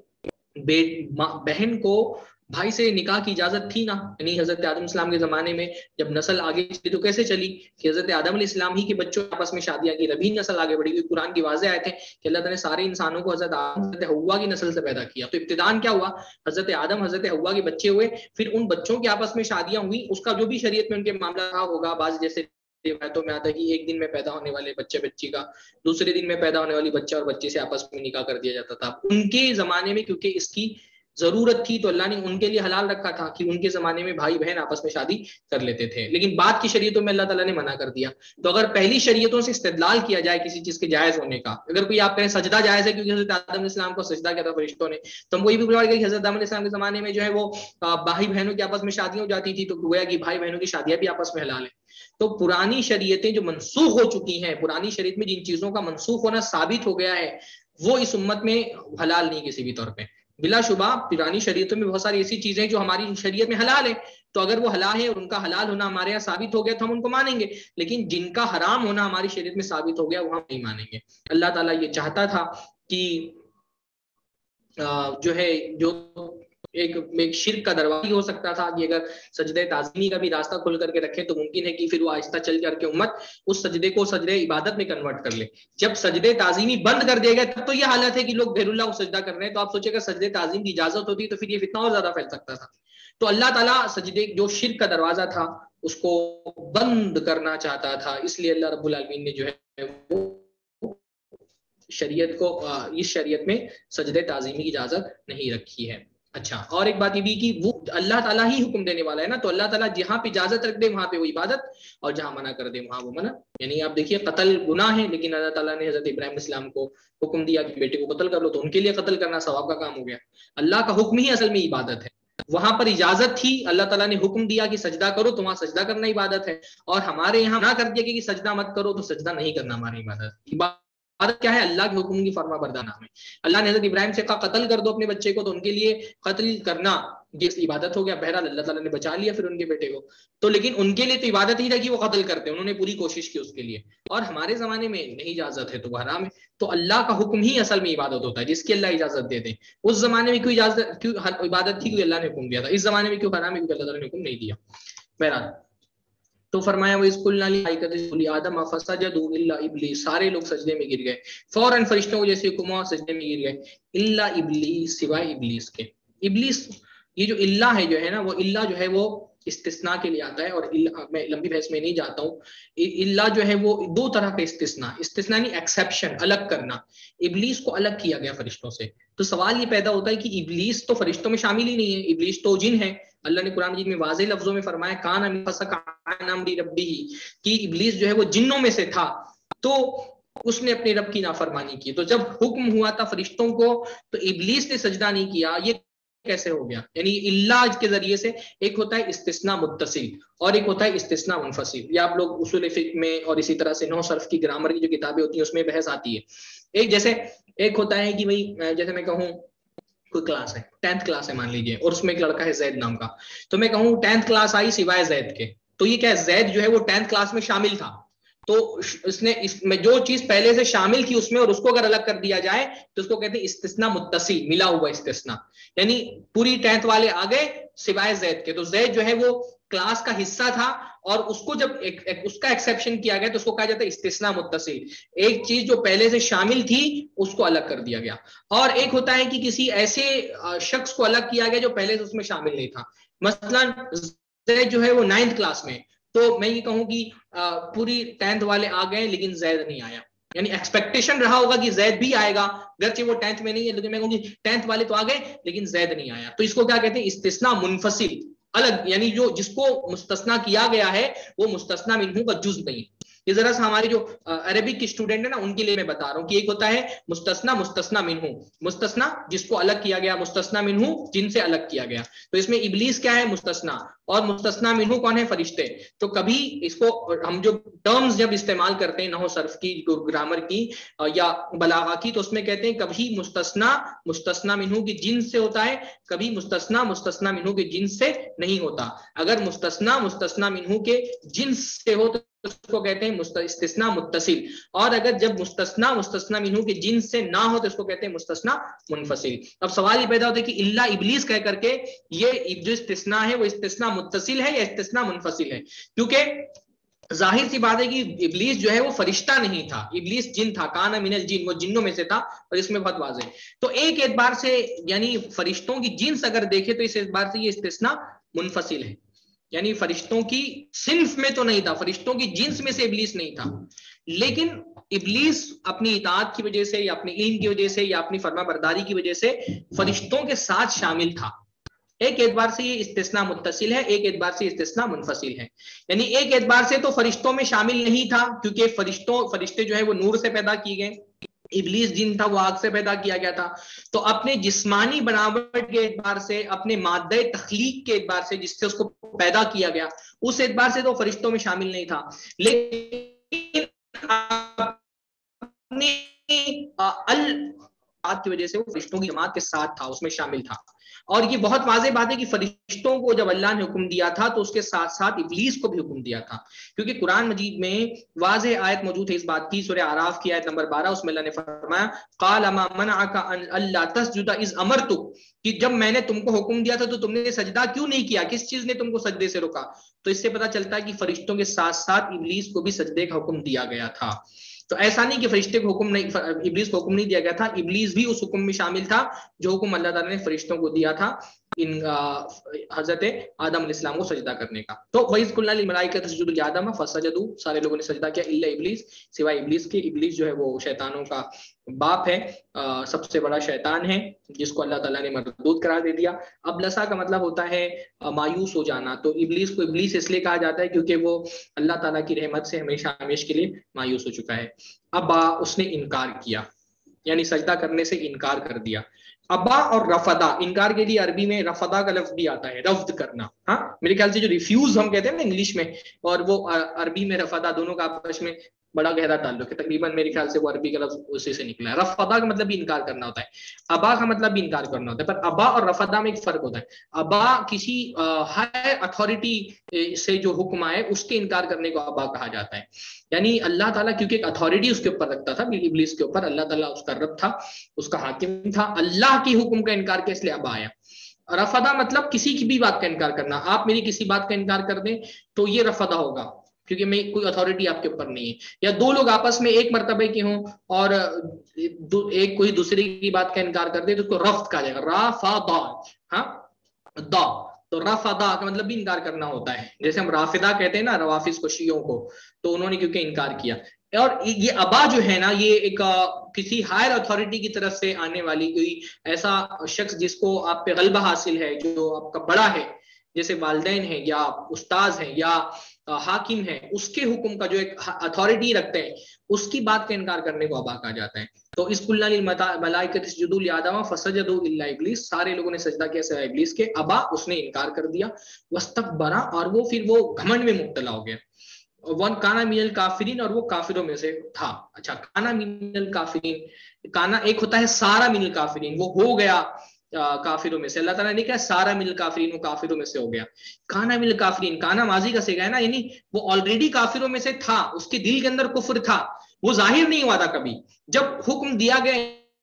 بہن کو بھائی سے نکاح کی اجازت تھی نا. یعنی حضرت آدم السلام کے زمانے میں جب نسل آگے چلی تو کیسے چلی کہ حضرت آدم علیہ السلام ہی کے بچوں آپس میں شادیاں کی، ربی نسل آگے بڑھی. کیونکہ قرآن کی واضح آیت ہے کہ اللہ تعالیٰ نے سارے انسانوں کو حضرت آدم حضرت حوا کی نسل سے پیدا کیا. تو ابتداءً کیا ہوا، حضرت آدم حضرت حوا کے بچے ہوئے، پھر ان بچوں کے آپس میں شادیاں ہوئی. اس کا جو بھی شریعت میں ان کے معاملہ رہا ہوگا، بعض جیسے روایتوں میں آتا ہے کہ ایک دن میں پیدا ہونے والے بچے بچی کا دوسرے دن میں پیدا ہونے والی بچہ اور بچے سے آپس میں نکاح کر دیا جاتا تھا. ان کے زمانے میں کیونکہ اس کی ضرورت تھی تو اللہ نے ان کے لیے حلال رکھا تھا کہ ان کے زمانے میں بھائی بہن آپس میں شادی کر لیتے تھے. لیکن بعد کی شریعتوں میں اللہ تعالیٰ نے منع کر دیا. تو اگر پہلی شریعتوں سے استدلال کیا جائے کسی چیز کے جائز ہونے کا، اگر کوئی آپ کہیں سجدہ جائز ہے کیونکہ حضرت آدم علیہ السلام کو سجدہ کیا تھا فرشتوں نے، تو ہم کو یہ بھی بتایا کہ حضرت آدم علیہ السلام کے زمانے میں جو ہے وہ بھائی بہنوں کی آپس میں شادیاں ہو جاتی تھی، تو گویا کہ بھائی بہنوں کی شادیاں بھی آپس میں حلال ہیں. تو پرانی شریعتیں جو منسوخ ہو چکی ہیں، پرانی شریعت میں جن چیزوں کا منسوخ ہونا ثابت ہو گیا ہے وہ اس امت میں حلال نہیں کسی بھی طور پہ. بلا شبہ پرانی شریعتوں میں بہت ساری ایسی چیزیں جو ہماری شریعت میں حلال ہے، تو اگر وہ حلال ہے اور ان کا حلال ہونا ہمارے یہاں ثابت ہو گیا تو ہم ان کو مانیں گے. لیکن جن کا حرام ہونا ہماری شریعت میں ثابت ہو گیا وہ ہم نہیں مانیں گے. اللہ تعالیٰ یہ چاہتا تھا کہ جو ہے جو ایک ایک شرک کا دروازہ ہو سکتا تھا کہ اگر سجدے تعظیمی کا بھی راستہ کھول کر کے رکھے تو ممکن ہے کہ پھر وہ آہستہ چل کر کے امت اس سجدے کو سجدے عبادت میں کنورٹ کر لے. جب سجدے تعظیمی بند کر دیا گیا تب تو یہ حالت ہے کہ لوگ غیر اللہ کو سجدہ کر رہے ہیں. تو آپ سوچیں کہ سجدے تعظیم کی اجازت ہوتی تو پھر یہ فتنہ اور زیادہ پھیل سکتا تھا. تو اللہ تعالیٰ سجدے جو شرک کا دروازہ تھا اس کو بند کرنا چاہتا تھا، اس لیے اللہ رب العالمین نے جو ہے وہ شریعت کو اس شریعت میں سجدے تعظیمی کی اجازت نہیں رکھی ہے. اچھا، اور ایک بات یہ بھی کہ وہ اللہ تعالیٰ ہی حکم دینے والا ہے نا، تو اللہ تعالیٰ جہاں پہ اجازت رکھ دے وہاں پہ وہ عبادت اور جہاں منع کر دے وہاں وہ منع. یعنی آپ دیکھیے قتل گناہ ہے لیکن اللہ تعالیٰ نے حضرت ابراہیم علیہ السلام کو حکم دیا کہ بیٹے کو قتل کر لو، تو ان کے لیے قتل کرنا ثواب کا کام ہو گیا. اللہ کا حکم ہی اصل میں عبادت ہے. وہاں پر اجازت تھی، اللہ تعالیٰ نے حکم دیا کہ سجدہ کرو تو وہاں سجدہ کرنا عبادت ہے. اور ہمارے یہاں نہ کر دیا کہ سجدہ مت کرو تو سجدہ نہیں کرنا ہماری عبادت. عبادت کیا ہے؟ اللہ کے حکم کی فرما بردارنا ہے. اللہ نے حضرت ابراہیم سے کہا قتل کر دو اپنے بچے کو، تو ان کے لیے قتل کرنا یہ عبادت ہو گیا. بہرحال اللہ تعالیٰ نے بچا لیا پھر ان کے بیٹے کو. تو لیکن ان کے لیے تو عبادت ہی تھا کہ وہ قتل کرتے، انہوں نے پوری کوشش کی اس کے لیے. اور ہمارے زمانے میں نہیں اجازت ہے تو وہ حرام ہے. تو اللہ کا حکم ہی اصل میں عبادت ہوتا ہے جس کی اللہ اجازت دے دے. اس زمانے میں کیوں اجازت کیوں عبادت تھی؟ کیونکہ اللہ نے حکم دیا تھا. اس زمانے میں کیوں حرام ہے؟ کیونکہ اللہ تعالیٰ نے حکم نہیں دیا. بہرحال تو فرمایا وہ اسکول آدم فسجدوا الا ابلیس، سارے لوگ سجدے میں گر گئے. فوراً فرشتوں کو جیسے حکم ہوا سجدے میں گر گئے الا ابلیس، سوائے ابلیس کے. ابلیس یہ جو اللہ ہے جو ہے نا، وہ اللہ جو ہے وہ استثناء کے لیے آتا ہے. اور میں لمبی بحث میں نہیں جاتا ہوں. اللہ جو ہے وہ دو طرح کا استثناء استثناء یعنی ایکسیپشن، الگ کرنا. ابلیس کو الگ کیا گیا فرشتوں سے. تو سوال یہ پیدا ہوتا ہے کہ ابلیس تو فرشتوں میں شامل ہی نہیں ہے، ابلیس تو جن ہے. اللہ نے قرآن مجید میں واضح لفظوں میں فرمایا کان من فسق عن امر ربہ، کہ ابلیس جو ہے وہ جنوں میں سے تھا تو اس نے اپنے رب کی نافرمانی کی. تو جب حکم ہوا تھا فرشتوں کو تو ابلیس نے سجدہ نہیں کیا. یہ کیسے ہو گیا؟ یعنی اللہ کے ذریعے سے ایک ہوتا ہے استثناء متصل اور ایک ہوتا ہے استثناء منفصل. یہ آپ لوگ اصول فقہ میں اور اسی طرح سے نحو صرف کی گرامر کی جو کتابیں ہوتی ہیں اس میں بحث آتی ہے. ایک جیسے ایک ہوتا ہے کہ بھائی جیسے میں کہوں کوئی کلاس ہے، ٹینتھ کلاس ہے مان لیجیے، اور اس میں ایک لڑکا ہے زید نام کا. تو میں کہوں ٹینتھ کلاس آئی سوائے زید کے، تو یہ کیا ہے؟ زید جو ہے وہ ٹینتھ کلاس میں شامل تھا. تو اس نے اس میں جو چیز پہلے سے شامل تھی اس میں اور اس کو اگر الگ کر دیا جائے تو اس کو کہتے ہیں استثناء متصل، ملا ہوا استثناء. یعنی پوری ٹینتھ والے آ گئے سوائے زید کے، تو زید جو ہے وہ کلاس کا حصہ تھا اور اس کو جب ایک, ایک, اس کا ایکسیپشن کیا گیا تو اس کو کہا جاتا ہے استثناء متصل. ایک چیز جو پہلے سے شامل تھی اس کو الگ کر دیا گیا. اور ایک ہوتا ہے کہ کسی ایسے شخص کو الگ کیا گیا جو پہلے سے اس میں شامل نہیں تھا. مثلا زید جو ہے وہ نائنتھ کلاس میں، تو میں یہ کہوں کہ پوری ٹینتھ والے آ گئے لیکن زید نہیں آیا. یعنی ایکسپیکٹیشن رہا ہوگا کہ زید بھی آئے گا گرچہ وہ ٹینتھ میں نہیں ہے، لیکن میں کہوں گی ٹینتھ والے تو آ گئے لیکن زید نہیں آیا. تو اس کو کیا کہتے ہیں استثناء منفصل، الگ. یعنی جو جس کو مستثنا کیا گیا ہے وہ مستثنا منہ کا جز نہیں. یہ ذرا سا ہمارے جو عربک کی اسٹوڈنٹ ہے نا ان کے لیے میں بتا رہا ہوں کہ ایک ہوتا ہے مستثنا مستثنا منہ، مستثنا جس کو الگ کیا گیا، مستثنا منہ جن سے الگ کیا گیا. تو اس میں ابلیس کیا ہے؟ مستثنا. اور مستثنا منہ کون ہے؟ فرشتے. تو کبھی اس کو ہم جو ٹرمز جب استعمال کرتے ہیں نحو صرف کی، گرامر کی یا بلاغہ کی، تو اس میں کہتے ہیں کبھی مستثنا مستثنا منہ کی جنس سے ہوتا ہے، کبھی مستثنا مستثنا منہ کے جنس سے نہیں ہوتا. اگر مستثنا مستثنا منہ کے جنس سے ہو تو اس کو کہتے ہیں استثناء متصل، اور اگر جب مستثنا مستثنا منہ کے جنس سے نہ ہو تو اس کو کہتے ہیں مستثنا منفصل. اب سوال یہ پیدا ہوتا ہے کہ الا ابلیس کہہ کر کے یہ جو استثناء ہے وہ استثناء متصل ہے یا استثناء منفصل ہے؟ کیونکہ ظاہر سی بات ہے کہ ابلیس جو ہے وہ فرشتہ نہیں تھا، ابلیس جن تھا، کان من الجن، وہ جنوں میں سے تھا، اور اس میں بہت واضح. تو ایک اعتبار سے یعنی فرشتوں کی جنس اگر دیکھے تو اس اعتبار سے یہ استثناء منفصل ہے. یعنی فرشتوں کی صنف میں تو نہیں تھا، فرشتوں کی جنس میں سے ابلیس نہیں تھا، لیکن ابلیس اپنی اطاعت کی وجہ سے یا اپنے علم کی وجہ سے یا اپنی فرما برداری کی وجہ سے فرشتوں کے ساتھ شامل تھا. ایک اعتبار سے یہ استثناء متصل ہے، ایک اعتبار سے استثناء منفصل ہے. یعنی ایک اعتبار سے تو فرشتوں میں شامل نہیں تھا کیونکہ فرشتوں فرشتے جو ہے وہ نور سے پیدا کیے گئے، ابلیس جن تھا وہ آگ سے پیدا کیا گیا تھا. تو اپنے جسمانی بناوٹ کے اعتبار سے، اپنے مادہ تخلیق کے اعتبار سے جس سے اس کو پیدا کیا گیا، اس اعتبار سے تو فرشتوں میں شامل نہیں تھا. لیکن اپنے الات کی وجہ سے وہ فرشتوں کی جماعت کے ساتھ تھا، اس میں شامل تھا. اور یہ بہت واضح بات ہے کہ فرشتوں کو جب اللہ نے حکم دیا تھا تو اس کے ساتھ ساتھ ابلیس کو بھی حکم دیا تھا، کیونکہ قرآن مجید میں واضح آیت موجود ہے اس بات کی. سورہ اعراف کی آیت نمبر بارہ، اس میں اللہ نے فرمایا قال ما منعك ان الا تسجد اذ امرتك، کہ جب میں نے تم کو حکم دیا تھا تو تم نے سجدہ کیوں نہیں کیا، کس چیز نے تم کو سجدے سے روکا؟ تو اس سے پتہ چلتا ہے کہ فرشتوں کے ساتھ ساتھ ابلیس کو بھی سجدے کا حکم دیا گیا تھا. تو ایسا نہیں کہ فرشتے کو حکم نہیں، ابلیس کو حکم نہیں دیا گیا تھا، ابلیس بھی اس حکم میں شامل تھا جو حکم اللہ تعالیٰ نے فرشتوں کو دیا تھا ان حضرت آدم علیہ السلام کو سجدہ کرنے کا. تو وَإِذْ قُلْنَا لِلْمَلَائِكَةِ اسْجُدُوا لِآدَمَ فَسَجَدُوا، سارے لوگوں نے سجدہ کیا الا ابلیس، سوائے ابلیس کے. ابلیس جو ہے وہ شیطانوں کا باپ ہے، سب سے بڑا شیطان ہے جس کو اللہ تعالیٰ نے مردود قرار دے دیا. اب لسا کا مطلب ہوتا ہے مایوس ہو جانا، تو ابلیس کو ابلیس اس لیے کہا جاتا ہے کیونکہ وہ اللہ تعالیٰ کی رحمت سے ہمیشہ ہمیشہ کے لیے مایوس ہو چکا ہے. ابا، اس نے انکار کیا، یعنی سجدہ کرنے سے انکار کر دیا. ابا اور رفضا، انکار کے لیے عربی میں رفضا کا لفظ بھی آتا ہے، رفض کرنا. ہاں میرے خیال سے جو ریفیوز ہم کہتے ہیں نا انگلش میں، اور وہ عربی میں رفضا، دونوں کا آپس میں بڑا گہرا تعلق ہے. تقریباً میرے خیال سے وہ عربی کا لفظ اسی سے نکلا ہے. رفضا کا مطلب بھی انکار کرنا ہوتا ہے، ابا کا مطلب بھی انکار کرنا ہوتا ہے. پر ابا اور رفضا میں ایک فرق ہوتا ہے. ابا کسی ہائر اتھارٹی سے جو حکم آئے اس کے انکار کرنے کو ابا کہا جاتا ہے. یعنی اللہ تعالیٰ کیونکہ ایک اتھارٹی اس کے اوپر رکھتا تھا، ابلیس کے اوپر، اللہ تعالیٰ اس کا رب تھا، اس کا حاکم تھا، اللہ کی حکم کا انکار کیا، اس لیے ابا آیا. رفضا مطلب کسی کی بھی بات کا انکار کرنا، آپ میری کسی بات کا انکار کر دیں تو یہ رفضا ہوگا کیونکہ میں کوئی اتھارٹی آپ کے اوپر نہیں ہے. یا دو لوگ آپس میں ایک مرتبے کے ہوں اور ایک کوئی دوسرے کی بات کا انکار کر دے تو اس کو رفض کہا جائے گا، رافضا. ہاں دا، تو رافضا کا مطلب بھی انکار کرنا ہوتا ہے. جیسے ہم رافضہ کہتے ہیں نا روافض کو، شیعوں کو، تو انہوں نے کیونکہ انکار کیا. اور یہ ابا جو ہے نا یہ ایک کسی ہائر اتھارٹی کی طرف سے آنے والی کوئی ایسا شخص جس کو آپ پہ غلبہ حاصل ہے، جو آپ کا بڑا ہے، جیسے والدین ہیں یا استاذ ہیں یا حاکم ہے، اس کے حکم کا جو ایک اتھارٹی رکھتے ہیں اس کی بات کا انکار کرنے کو ابا کہا جاتا ہے. تو اس قلنا للملائکۃ اسجدوا لآدم فسجدوا الا ابلیس، سارے لوگوں نے سجدہ کیا سوائے ابلیس کے. ابا، اس نے انکار کر دیا. واستکبر، اور وہ پھر وہ گھمنڈ میں مبتلا ہو گیا. ون کانا من الکافرین، اور وہ کافروں میں سے تھا. اچھا، کانا من الکافرین، کانا ایک ہوتا ہے سارا من الکافرین، وہ ہو گیا کافروں میں سے. اللہ تعالیٰ نے کہا سارا من الکافرین، وہ کافروں میں سے ہو گیا. کانا من الکافرین، کانا ماضی کا صیغہ ہے نا، یعنی وہ آلریڈی کافروں میں سے تھا، اس کے دل کے اندر کفر تھا، وہ ظاہر نہیں ہوا تھا کبھی. جب حکم دیا گیا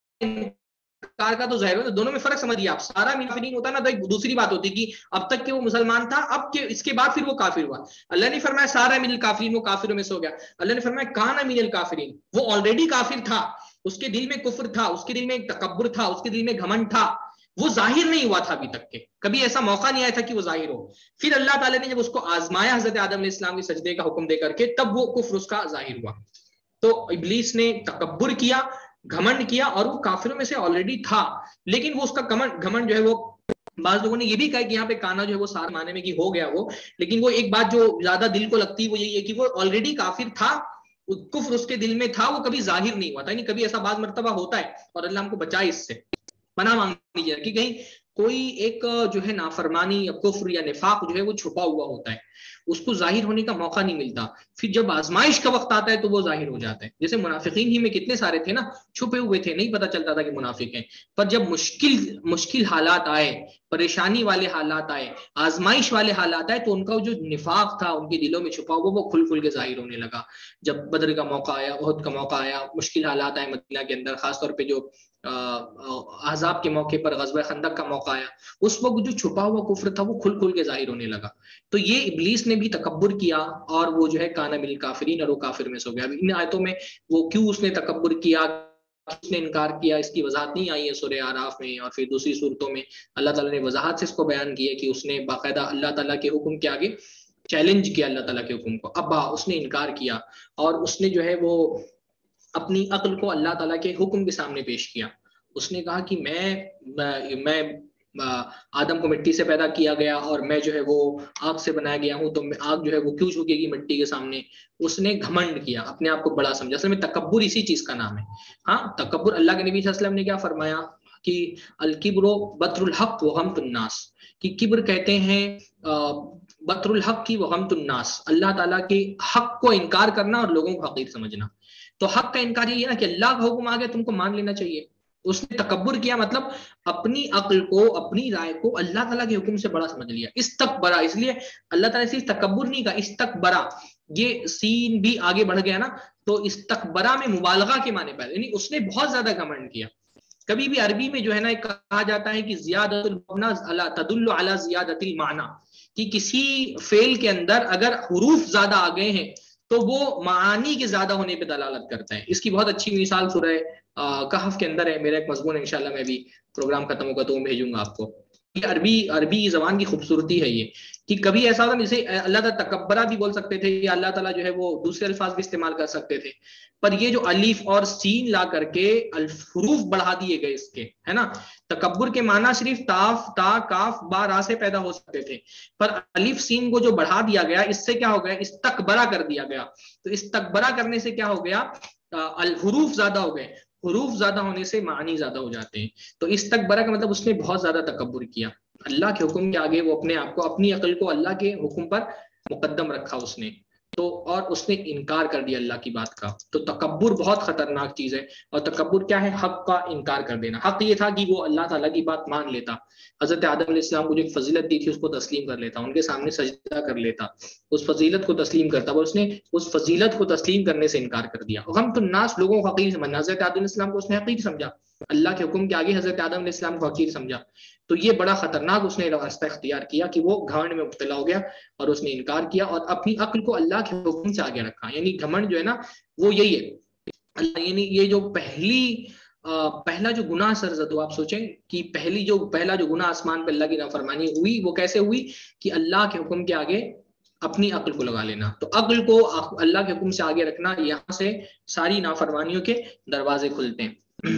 انکار کا تو ظاہر ہو. دونوں میں فرق سمجھیے آپ. سارا من الکافرین ہوتا نا تو ایک دوسری بات ہوتی کہ اب تک کہ وہ مسلمان تھا، اب کہ اس کے بعد پھر وہ کافر ہوا. اللہ نے فرمایا سارا من الکافرین، وہ کافروں میں سے ہو گیا. اللہ نے فرمایا کانا من الکافرین، وہ آلریڈی کافر تھا، اس کے دل میں کفر تھا، اس کے دل میں ایک تکبر تھا، اس کے دل میں گھمنڈ تھا، وہ ظاہر نہیں ہوا تھا ابھی تک کے، کبھی ایسا موقع نہیں آیا تھا کہ وہ ظاہر ہو. پھر اللہ تعالیٰ نے جب اس کو آزمایا حضرت آدم علیہ السلام کے سجدے کا حکم دے کر کے، تب وہ کفر اس کا ظاہر ہوا. تو ابلیس نے تکبر کیا، گھمنڈ کیا، اور وہ کافروں میں سے آلریڈی تھا. لیکن وہ اس کا گھمنڈ جو ہے وہ، بعض لوگوں نے یہ بھی کہا کہ یہاں پہ کانا جو ہے وہ سارے معنی میں کہ ہو گیا وہ، لیکن وہ ایک بات جو زیادہ دل کو لگتی ہے وہ یہی ہے کہ وہ آلریڈی کافر تھا، کفر اس کے دل میں تھا، وہ کبھی ظاہر نہیں ہوا تھا. یعنی کبھی ایسا بعض مرتبہ ہوتا ہے، اور اللہ ہم کو بچائے اس سے، پناہ مانگ لیجیے کہ کہیں کوئی ایک جو ہے نافرمانی یا کفر یا نفاق جو ہے وہ چھپا ہوا ہوتا ہے، اس کو ظاہر ہونے کا موقع نہیں ملتا. پھر جب آزمائش کا وقت آتا ہے تو وہ ظاہر ہو جاتا ہے. جیسے منافقین ہی میں کتنے سارے تھے نا، چھپے ہوئے تھے، نہیں پتا چلتا تھا کہ منافق ہیں. پر جب مشکل مشکل حالات آئے، پریشانی والے حالات آئے، آزمائش والے حالات آئے، تو ان کا جو نفاق تھا ان کے دلوں میں چھپا ہوا وہ کھل کھل کے ظاہر ہونے لگا. جب بدر کا موقع آیا، احد کا موقع آیا، مشکل حالات آئے مدینہ کے اندر، خاص طور پہ جو احزاب کے موقع پر غزوہ خندق کا موقع آیا، اس وقت جو چھپا ہوا کفر تھا وہ کھل کھل کے ظاہر ہونے لگا. تو یہ ابلیس نے بھی تکبر کیا، اور وہ جو ہے کانا من الکافرین، اور وہ کافر میں سے ہو گیا. ان آیتوں میں وہ کیوں اس نے تکبر کیا، اس نے انکار کیا، اس کی وضاحت نہیں آئی ہے سورہ اعراف میں، اور پھر دوسری صورتوں میں اللہ تعالیٰ نے وضاحت سے اس کو بیان کی ہے کہ اس نے باقاعدہ اللہ تعالیٰ کے حکم کے آگے چیلنج کیا، اللہ تعالیٰ کے حکم کو. ابا اس نے انکار کیا، اور اس نے جو ہے وہ اپنی عقل کو اللہ تعالیٰ کے حکم کے سامنے پیش کیا. اس نے کہا کہ میں میں آدم کو مٹی سے پیدا کیا گیا، اور میں جو ہے وہ آگ سے بنایا گیا ہوں، تو آگ جو ہے وہ کیوں جھکے گی مٹی کے سامنے. اس نے گھمنڈ کیا، اپنے آپ کو بڑا سمجھا. اصل میں تکبر اسی چیز کا نام ہے. ہاں تکبر، اللہ کے نبی صلی اللہ علیہ وسلم نے کیا فرمایا کہ الکبر بطر الحق وغمط الناس، کہ کبر کہتے ہیں بطر الحق کی وغمط الناس، اللہ تعالیٰ کے حق کو انکار کرنا اور لوگوں کو حقیر سمجھنا. تو حق کا انکار یہ ہے نا کہ اللہ کا حکم آ گیا تم کو مان لینا چاہیے. اس نے تکبر کیا، مطلب اپنی عقل کو، اپنی رائے کو اللہ تعالیٰ کے حکم سے بڑا سمجھ لیا. استکبرا، اس لیے اللہ تعالیٰ نے صرف تکبر نہیں کہا، استکبرا، یہ سین بھی آگے بڑھ گیا نا، تو استکبرا میں مبالغہ کے معنی پیدا، یعنی اس نے بہت زیادہ گھمنڈ کیا. کبھی بھی عربی میں جو ہے نا کہا جاتا ہے کہ زیادت المبنی تدل علی زیادت المعنی، کہ کسی فعل کے اندر اگر حروف زیادہ آ گئے ہیں تو وہ معانی کے زیادہ ہونے پہ دلالت کرتا ہے. اس کی بہت اچھی مثال سورہ کہف کے اندر ہے. میرا ایک مضمون ہے، انشاءاللہ میں بھی پروگرام ختم ہوگا تو وہ بھیجوں گا آپ کو. یہ عربی عربی زبان کی خوبصورتی ہے یہ، کہ کبھی ایسا ہوتا جیسے اللہ تعالیٰ تکبرہ بھی بول سکتے تھے، یا اللہ تعالیٰ جو ہے وہ دوسرے الفاظ بھی استعمال کر سکتے تھے، پر یہ جو الف اور سین لا کر کے حروف بڑھا دیے گئے اس کے، ہے نا. تکبر کے معنی صرف تاف، تا، کاف، با، را سے پیدا ہو سکتے تھے، پر الف سین کو جو بڑھا دیا گیا، اس سے کیا ہو گیا، استکبرہ کر دیا گیا. تو استکبرہ کرنے سے کیا ہو گیا، الحروف زیادہ ہو گئے، حروف زیادہ ہونے سے معنی زیادہ ہو جاتے ہیں. تو استکبرہ کا مطلب اس نے بہت زیادہ تکبر کیا. اللہ کے حکم کے آگے وہ اپنے آپ کو، اپنی عقل کو اللہ کے حکم پر مقدم رکھا اس نے، تو اور اس نے انکار کر دیا اللہ کی بات کا. تو تکبر بہت خطرناک چیز ہے. اور تکبر کیا ہے، حق کا انکار کر دینا. حق یہ تھا کہ وہ اللہ تعالیٰ کی بات مان لیتا، حضرت آدم علیہ السلام کو جو ایک فضیلت دی تھی اس کو تسلیم کر لیتا، ان کے سامنے سجدہ کر لیتا، اس فضیلت کو تسلیم کرتا، اور اس نے اس فضیلت کو تسلیم کرنے سے انکار کر دیا. غمط الناس، لوگوں کو حقیر سمجھنا. حضرت آدم علیہ السلام کو اس نے حقیر سمجھا، اللہ کے حکم کے آگے حضرت آدم علیہ السلام کو حقیر سمجھا. تو یہ بڑا خطرناک اس نے راستہ اختیار کیا کہ وہ گھمنڈ میں مبتلا ہو گیا، اور اس نے انکار کیا اور اپنی عقل کو اللہ کے حکم سے آگے رکھا. یعنی گھمنڈ جو ہے نا وہ یہی ہے اللہ، یعنی یہ جو پہلی پہلا جو گناہ سرزد ہو، آپ سوچیں کہ پہلی جو پہلا جو گناہ آسمان پہ اللہ کی نافرمانی ہوئی، وہ کیسے ہوئی کہ اللہ کے حکم کے آگے اپنی عقل کو لگا لینا. تو عقل کو اللہ کے حکم سے آگے رکھنا، یہاں سے ساری نافرمانیوں کے دروازے کھلتے ہیں.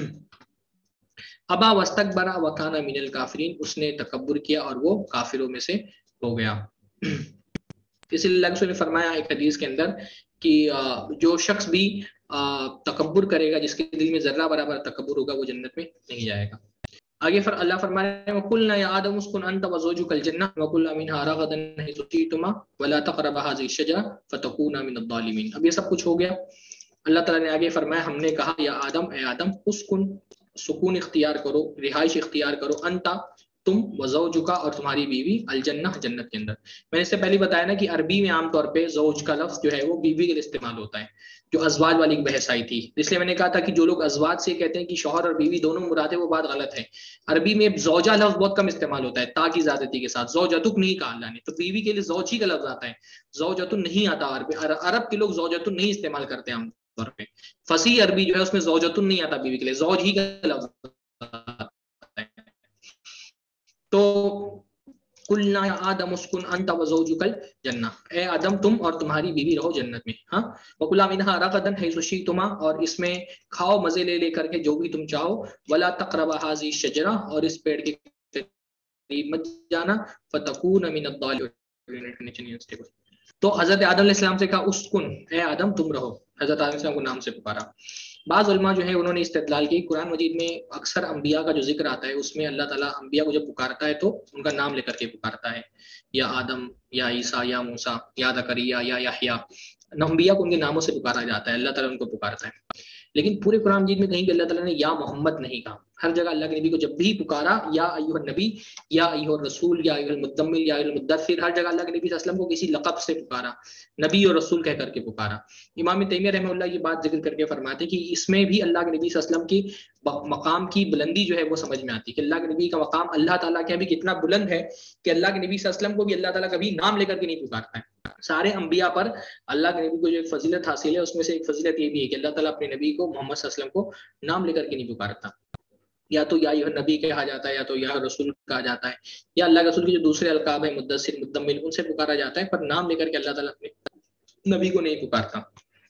ابا واستکبر وکان من الکافرین، اس نے تکبر کیا اور وہ کافروں میں سے ہو گیا. اس لیے اللہ نے فرمایا ایک حدیث کے اندر کہ جو شخص بھی تکبر کرے گا، جس کے دل میں ذرہ برابر تکبر ہوگا، وہ جنت میں نہیں جائے گا. آگے فر اللہ فرمایا وَقُلْنَا يَا آدَمُ اسْكُنْ أَنْتَ وَزَوْجُكَ الْجَنَّةَ وَكُلَا مِنْهَا رَغَدًا حَيْثُ شِئْتُمَا وَلَا تَقْرَبَا هَٰذِهِ الشَّجَرَةَ فَتَكُونَا مِنَ الظَّالِمِينَ. اب یہ سب کچھ ہو گیا. اللہ تعالیٰ نے آگے فرمایا، ہم نے کہا یا آدم، اے آدم، اسکن، سکون اختیار کرو، رہائش اختیار کرو، انتا تم وزوجکا اور تمہاری بیوی الجنہ جنت کے اندر. میں نے اس سے پہلے بتایا نا کہ عربی میں عام طور پہ زوج کا لفظ جو ہے وہ بیوی کے لیے استعمال ہوتا ہے، جو ازواج والی بحث آئی تھی. اس لیے میں نے کہا تھا کہ جو لوگ ازواج سے کہتے ہیں کہ شوہر اور بیوی دونوں مراد ہے، وہ بات غلط ہے. عربی میں زوجہ لفظ بہت کم استعمال ہوتا ہے تا کی زیادتی کے ساتھ، زوجتک نہیں کہا اللہ نے، تو بیوی کے لیے زوج ہی کا لفظ آتا ہے، زوجتن نہیں آتا. عربی عرب کے لوگ زوجتن نہیں استعمال کرتے عام طور پہ. فصیح عربی جو ہے اس میں زوجتن نہیں آتا بیوی کے لیے، زوج ہی کا لفظ آتا ہے. تو قلنا یا آدم اسکن انت وزوجک الجنہ، اے آدم تم اور تمہاری بیوی رہو جنت میں. ہاں وکلا منہا رغدا حیث شئتما، اور اس میں کھاؤ مزے لے لے کر کے جو بھی تم چاہو. ولا تقربا هذه الشجرہ، اور اس پیڑ کے قریب مت جانا. فتکون من الظالمین. تو حضرت آدم علیہ السلام سے کہا اسکن، اے آدم تم رہو. حضرت آدم علیہ السلام کو نام سے پکارا. بعض علماء جو ہے انہوں نے استدلال کی، قرآن مجید میں اکثر انبیاء کا جو ذکر آتا ہے اس میں اللہ تعالیٰ انبیاء کو جب پکارتا ہے تو ان کا نام لے کر کے پکارتا ہے، یا آدم، یا عیسیٰ، یا موسیٰ، یا زکریا، یا یحییٰ. انبیاء کو ان کے ناموں سے پکارا جاتا ہے، اللہ تعالیٰ ان کو پکارتا ہے. لیکن پورے قرآن مجید میں کہیں بھی اللہ تعالیٰ نے یا محمد نہیں کہا. ہر جگہ اللہ کے نبی کو جب بھی پکارا یا ایھا النبی، یا ایھا الرسول، یا ایھا المدثر، یا ایھا المدثر، ہر جگہ اللہ کے نبی صلی اللہ علیہ وسلم کو کسی لقب سے پکارا، نبی اور رسول کہہ کر کے پکارا. امام تیمیہ رحمہ اللہ یہ بات ذکر کر کے فرماتے ہیں کہ اس میں بھی اللہ کے نبی صلی اللہ علیہ وسلم کی مقام کی بلندی جو ہے وہ سمجھ میں آتی ہے کہ اللہ کے نبی کا مقام اللہ تعالیٰ کے بھی کتنا بلند ہے کہ اللہ کے نبی صلی اللہ علیہ وسلم کو بھی اللہ تعالیٰ کبھی نام لے کر کے نہیں پکارتا ہے. سارے انبیاء پر اللہ کے نبی کو جو ایک فضیلت حاصل ہے اس میں سے ایک فضیلت یہ بھی ہے کہ اللہ تعالیٰ اپنے نبی کو محمد صلی اللہ علیہ وسلم کو نام لے کر کے نہیں پکارتا. یا تو یا ایھا نبی کہا جاتا ہے، یا تو یا رسول کہا جاتا ہے، یا اللہ کے رسول کے جو دوسرے القاب ہیں مدثر، مدمل، ان سے پکارا جاتا ہے، پر نام لے کر کے اللہ تعالیٰ اپنے نبی کو نہیں پکارتا.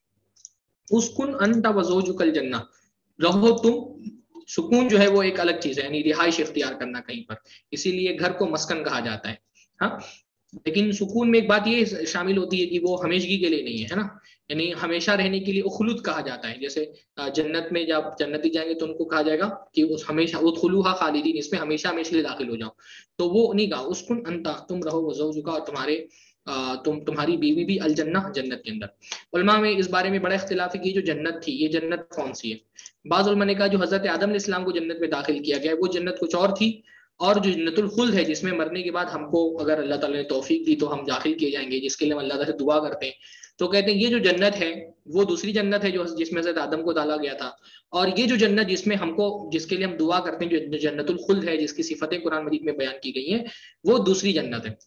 اسکن انت وزوجک الجنہ، رہو تم. سکون جو ہے وہ ایک الگ چیز ہے، یعنی رہائش اختیار کرنا کہیں پر، اسی لیے گھر کو مسکن کہا جاتا ہے. ہاں لیکن سکون میں ایک بات یہ شامل ہوتی ہے کہ وہ ہمیشگی کے لیے نہیں ہے نا، یعنی ہمیشہ رہنے کے لیے اخلود کہا جاتا ہے. جیسے جنت میں جب جنتی جائیں گے تو ان کو کہا جائے گا کہ اس ہمیشہ ادخلوها خالدین، اس میں ہمیشہ ہمیشہ لیے داخل ہو جاؤ، تو وہ نہیں کہا. اسکن انت، تم رہو، وزوجک، اور تمہارے تم تمہاری بیوی بھی الجنہ جنت کے اندر. علماء میں اس بارے میں بڑا اختلاف ہے کہ جو جنت تھی یہ جنت کون سی ہے. بعض علماء نے کہا جو حضرت آدم علیہ السلام کو جنت میں داخل کیا گیا ہے وہ جنت کچھ اور تھی، اور جو جنت الخلد ہے جس میں مرنے کے بعد ہم کو اگر اللہ تعالیٰ نے توفیق دی تو ہم داخل کیے جائیں گے، جس کے لیے ہم اللہ تعالیٰ سے دعا کرتے ہیں، تو کہتے ہیں یہ جو جنت ہے وہ دوسری جنت ہے جو جس میں حضرت آدم کو ڈالا گیا تھا، اور یہ جو جنت جس میں ہم کو جس کے لیے ہم دعا کرتے ہیں جو جنت الخلد ہے جس کی صفتیں قرآن مجید میں بیان کی گئی ہیں وہ دوسری جنت ہے.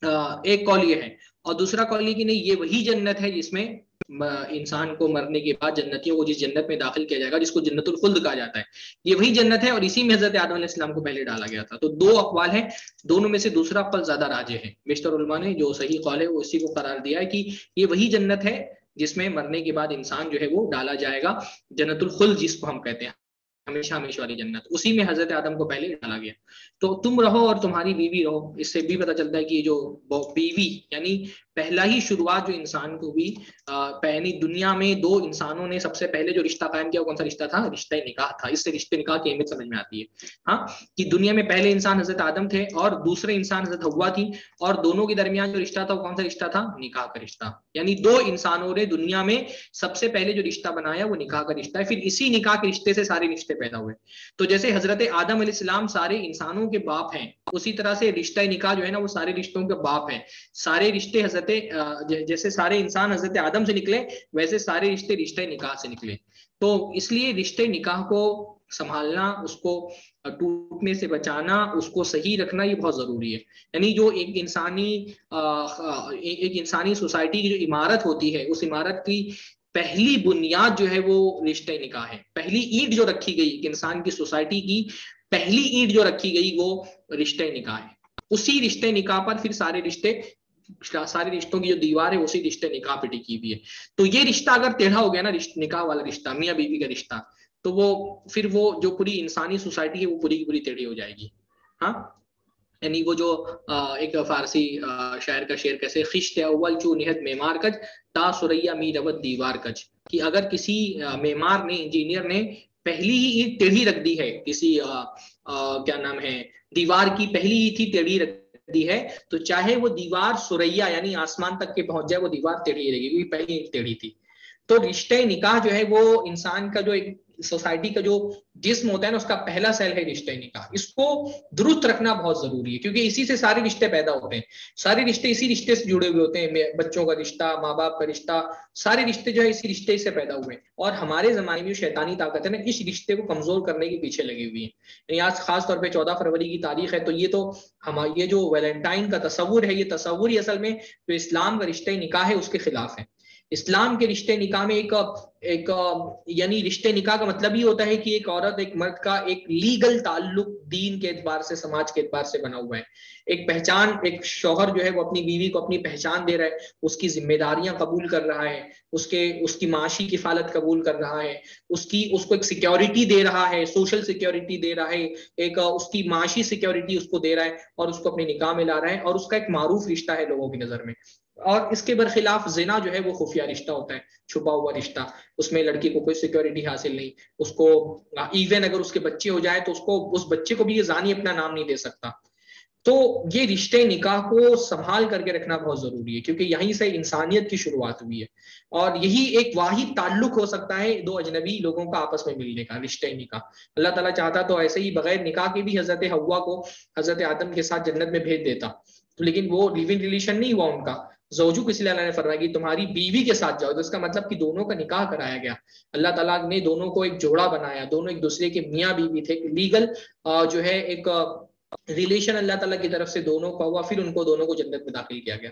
ایک قول یہ ہے، اور دوسرا قول یہ کہ نہیں یہ وہی جنت ہے جس میں انسان کو مرنے کے بعد جنتیوں کو جس جنت میں داخل کیا جائے گا جس کو جنت الخلد کہا جاتا ہے، یہ وہی جنت ہے اور اسی میں حضرت آدم علیہ السلام کو پہلے ڈالا گیا تھا. تو دو اقوال ہیں، دونوں میں سے دوسرا قول زیادہ راجح ہے. بیشتر علماء نے جو صحیح قول ہے وہ اسی کو قرار دیا ہے کہ یہ وہی جنت ہے جس میں مرنے کے بعد انسان جو ہے وہ ڈالا جائے گا، جنت الخلد جس کو ہم کہتے ہیں، ہمیشہ ہمیشہ والی جنت، اسی میں حضرت آدم کو پہلے ڈالا گیا. تو تم رہو اور تمہاری بیوی رہو. اس سے بھی پتہ چلتا ہے کہ یہ جو بیوی یعنی پہلا ہی شروعات جو انسان کو بھی یعنی دنیا میں دو انسانوں نے سب سے پہلے جو رشتہ قائم کیا وہ کون سا رشتہ تھا؟ رشتہ نکاح تھا. اس سے رشتہ نکاح کی اہمیت سمجھ میں آتی ہے ہاں کہ دنیا میں پہلے انسان حضرت آدم تھے اور دوسرے انسان حضرت حوا تھی، اور دونوں کے درمیان جو رشتہ تھا وہ کون سا رشتہ تھا؟ نکاح کا رشتہ. یعنی دو انسانوں نے دنیا میں سب سے پہلے جو رشتہ بنایا وہ نکاح کا رشتہ ہے. پھر اسی نکاح کے رشتے سے سارے رشتے پیدا ہوئے. تو جیسے حضرت آدم علیہ السلام سارے انسانوں کے باپ ہیں، اسی طرح سے رشتہ نکاح جو ہے نا وہ سارے رشتوں کے باپ ہیں. سارے رشتے حضرت جیسے سارے انسان حضرت آدم سے نکلے ویسے سارے رشتے رشتہ نکاح سے نکلے. تو اس لیے رشتے نکاح کو سنبھالنا، اس کو ٹوٹنے سے بچانا، اس کو صحیح رکھنا یہ بہت ضروری ہے. یعنی جو ایک انسانی ایک انسانی سوسائٹی کی جو عمارت ہوتی ہے اس عمارت کی پہلی بنیاد جو ہے وہ رشتہ نکاح ہے. پہلی اینٹ جو رکھی گئی کہ انسان کی سوسائٹی کی پہلی اینٹ جو رکھی گئی وہ رشتہ نکاح ہے. اسی رشتہ نکاح پر پھر سارے رشتے سارے رشتوں کی جو دیوار ہے اسی رشتہ نکاح پہ ٹکی ہوئی ہے. تو یہ رشتہ اگر ٹیڑھا ہو گیا نا، نکاح والا رشتہ، میاں بیوی کا رشتہ، تو وہ پھر وہ جو پوری انسانی سوسائٹی ہے وہ پوری کی پوری ٹیڑھی ہو جائے گی. ہاں یعنی وہ جو ایک فارسی شاعر کا شعر کیسے خشت اول چو نہت معمار کج تا سریا می رود دیوار کج، کہ اگر کسی معمار نے انجینئر نے پہلی ہی اینٹ ٹیڑھی رکھ دی ہے، کسی کیا نام ہے دیوار کی پہلی ہی تھی ٹیڑھی رکھ دی ہے، تو چاہے وہ دیوار سریا یعنی آسمان تک کے پہنچ جائے وہ دیوار ٹیڑھی رہے گی کیونکہ پہلی اینٹ ٹیڑھی تھی. تو رشتہ نکاح جو ہے وہ انسان کا جو ایک سوسائٹی کا جو جسم ہوتا ہے نا اس کا پہلا سیل ہے رشتہ نکاح. اس کو درست رکھنا بہت ضروری ہے کیونکہ اسی سے سارے رشتے پیدا ہوتے ہیں. سارے رشتے اسی رشتے سے جڑے ہوئے ہوتے ہیں, بچوں کا رشتہ, ماں باپ کا رشتہ, سارے رشتے جو ہے اسی رشتے سے پیدا ہوئے ہیں. اور ہمارے زمانے میں جو شیطانی طاقت ہے نا اس رشتے کو کمزور کرنے کے پیچھے لگی ہوئی ہے. یعنی آج خاص طور پہ چودہ فروری کی تاریخ ہے تو یہ تو ہم یہ جو ویلنٹائن کا تصور ہے یہ تصور ہی اصل میں جو اسلام کا رشتہ نکاح ہے اس کے خلاف ہے. اسلام کے رشتے نکاح میں ایک ایک یعنی رشتے نکاح کا مطلب یہ ہوتا ہے کہ ایک عورت ایک مرد کا ایک لیگل تعلق دین کے اعتبار سے, سماج کے اعتبار سے بنا ہوا ہے. ایک پہچان, ایک شوہر جو ہے وہ اپنی بیوی کو اپنی پہچان دے رہا ہے, اس کی ذمہ داریاں قبول کر رہا ہے, اس کے اس کی معاشی کفالت قبول کر رہا ہے, اس کی اس کو ایک سیکیورٹی دے رہا ہے, سوشل سیکیورٹی دے رہا ہے, ایک اس کی معاشی سیکیورٹی اس کو دے رہا ہے اور اس کو اپنے نکاح میں لا رہا ہے اور اس کا ایک معروف رشتہ ہے لوگوں کی نظر میں. اور اس کے برخلاف زنا جو ہے وہ خفیہ رشتہ ہوتا ہے, چھپا ہوا رشتہ. اس میں لڑکی کو کوئی سیکیورٹی حاصل نہیں, اس کو ایون اگر اس کے بچے ہو جائے تو اس کو اس بچے کو بھی یہ زانی اپنا نام نہیں دے سکتا. تو یہ رشتے نکاح کو سنبھال کر کے رکھنا بہت ضروری ہے کیونکہ یہیں سے انسانیت کی شروعات ہوئی ہے اور یہی ایک واحد تعلق ہو سکتا ہے دو اجنبی لوگوں کا آپس میں ملنے کا, رشتے نکاح. اللہ تعالیٰ چاہتا تو ایسے ہی بغیر نکاح کے بھی حضرت حوا کو حضرت آدم کے ساتھ جنت میں بھیج دیتا, لیکن وہ لیونگ ریلیشن نہیں ہوا ان کا. زوجو اس لیے اللہ نے فرمایا کہ تمہاری بیوی کے ساتھ جاؤ, تو اس کا مطلب کہ دونوں کا نکاح کرایا گیا. اللہ تعالیٰ نے دونوں کو ایک جوڑا بنایا, دونوں ایک دوسرے کے میاں بیوی تھے. لیگل جو ہے ایک ریلیشن اللہ تعالیٰ کی طرف سے دونوں کا ہوا, پھر ان کو دونوں کو جنت میں داخل کیا گیا.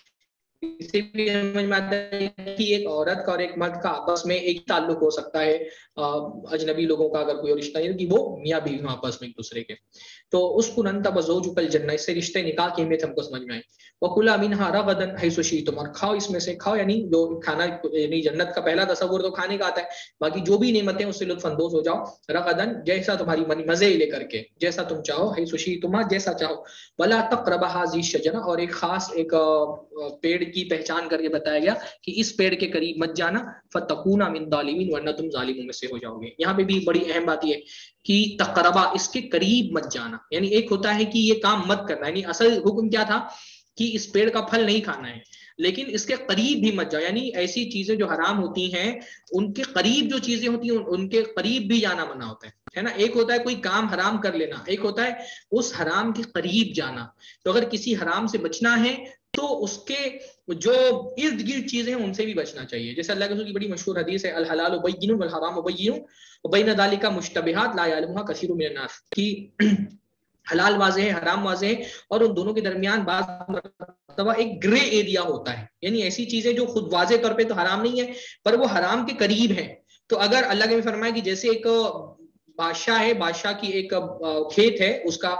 اسی لیے سمجھ میں آتا ہے کہ ایک عورت کا اور ایک مرد کا آپس میں ایک تعلق ہو سکتا ہے اجنبی لوگوں کا اگر کوئی رشتہ نہیں کہ وہ میاں بیوی ہوں آپس میں ایک دوسرے کے. تو اس کو ننتا بزوج کل جنہ, اس سے رشتے نکاح کی اہمیت ہم کو سمجھ میں آئی. وَكُلَا مِنْهَا رَغَدًا حَيْثُ شِئْتُمْ, اور کھاؤ اس میں سے, کھاؤ یعنی جو کھانا, یعنی جنت کا پہلا تصور تو کھانے کا آتا ہے, باقی جو بھی نعمتیں اس سے لطف اندوز ہو جاؤ. رغدن جیسا تمہاری مزے لے کر کے, جیسا تم چاہو, حَيْثُ شِئْتُمْ جیسا چاہو. وَلَا تَقْرَبَا هَٰذِهِ الشَّجَرَةَ, اور ایک خاص ایک پیڑ کی پہچان کر کے بتایا گیا کہ اس پیڑ کے قریب مت جانا, فَتَكُونَ مِنَ الظَّالِمِينَ, ورنہ تم ظالموں میں سے ہو جاؤ گے. یہاں پہ بھی بڑی اہم بات یہ ہے کہ تقربا, اس کے قریب مت جانا. یعنی ایک ہوتا ہے کہ یہ کام مت کرنا, یعنی اصل حکم کیا تھا کہ اس پیڑ کا پھل نہیں کھانا ہے, لیکن اس کے قریب بھی مت جاؤ. یعنی ایسی چیزیں جو حرام ہوتی ہیں ان کے قریب جو چیزیں ہوتی ہیں ان کے قریب بھی جانا منع ہوتا ہے, ہے نا. ایک ہوتا ہے کوئی کام حرام کر لینا, ایک ہوتا ہے اس حرام کے قریب جانا. تو اگر کسی حرام سے بچنا ہے تو اس کے جو ارد گرد چیزیں ہیں ان سے بھی بچنا چاہیے. جیسے اللہ کے رسول کی بڑی مشہور حدیث ہے, الحلال بین والحرام بین وبین ذلک مشتبہات لا یعلمها کثیر من الناس, کہ حلال واضح ہے, حرام واضح ہے, اور ان دونوں کے درمیان بعض مرتبہ ایک گرے ایریا ہوتا ہے. یعنی ایسی چیزیں جو خود واضح طور پہ تو حرام نہیں ہے پر وہ حرام کے قریب ہیں. تو اگر اللہ کے فرمایا کہ جیسے ایک بادشاہ ہے, بادشاہ کی ایک کھیت ہے, اس کا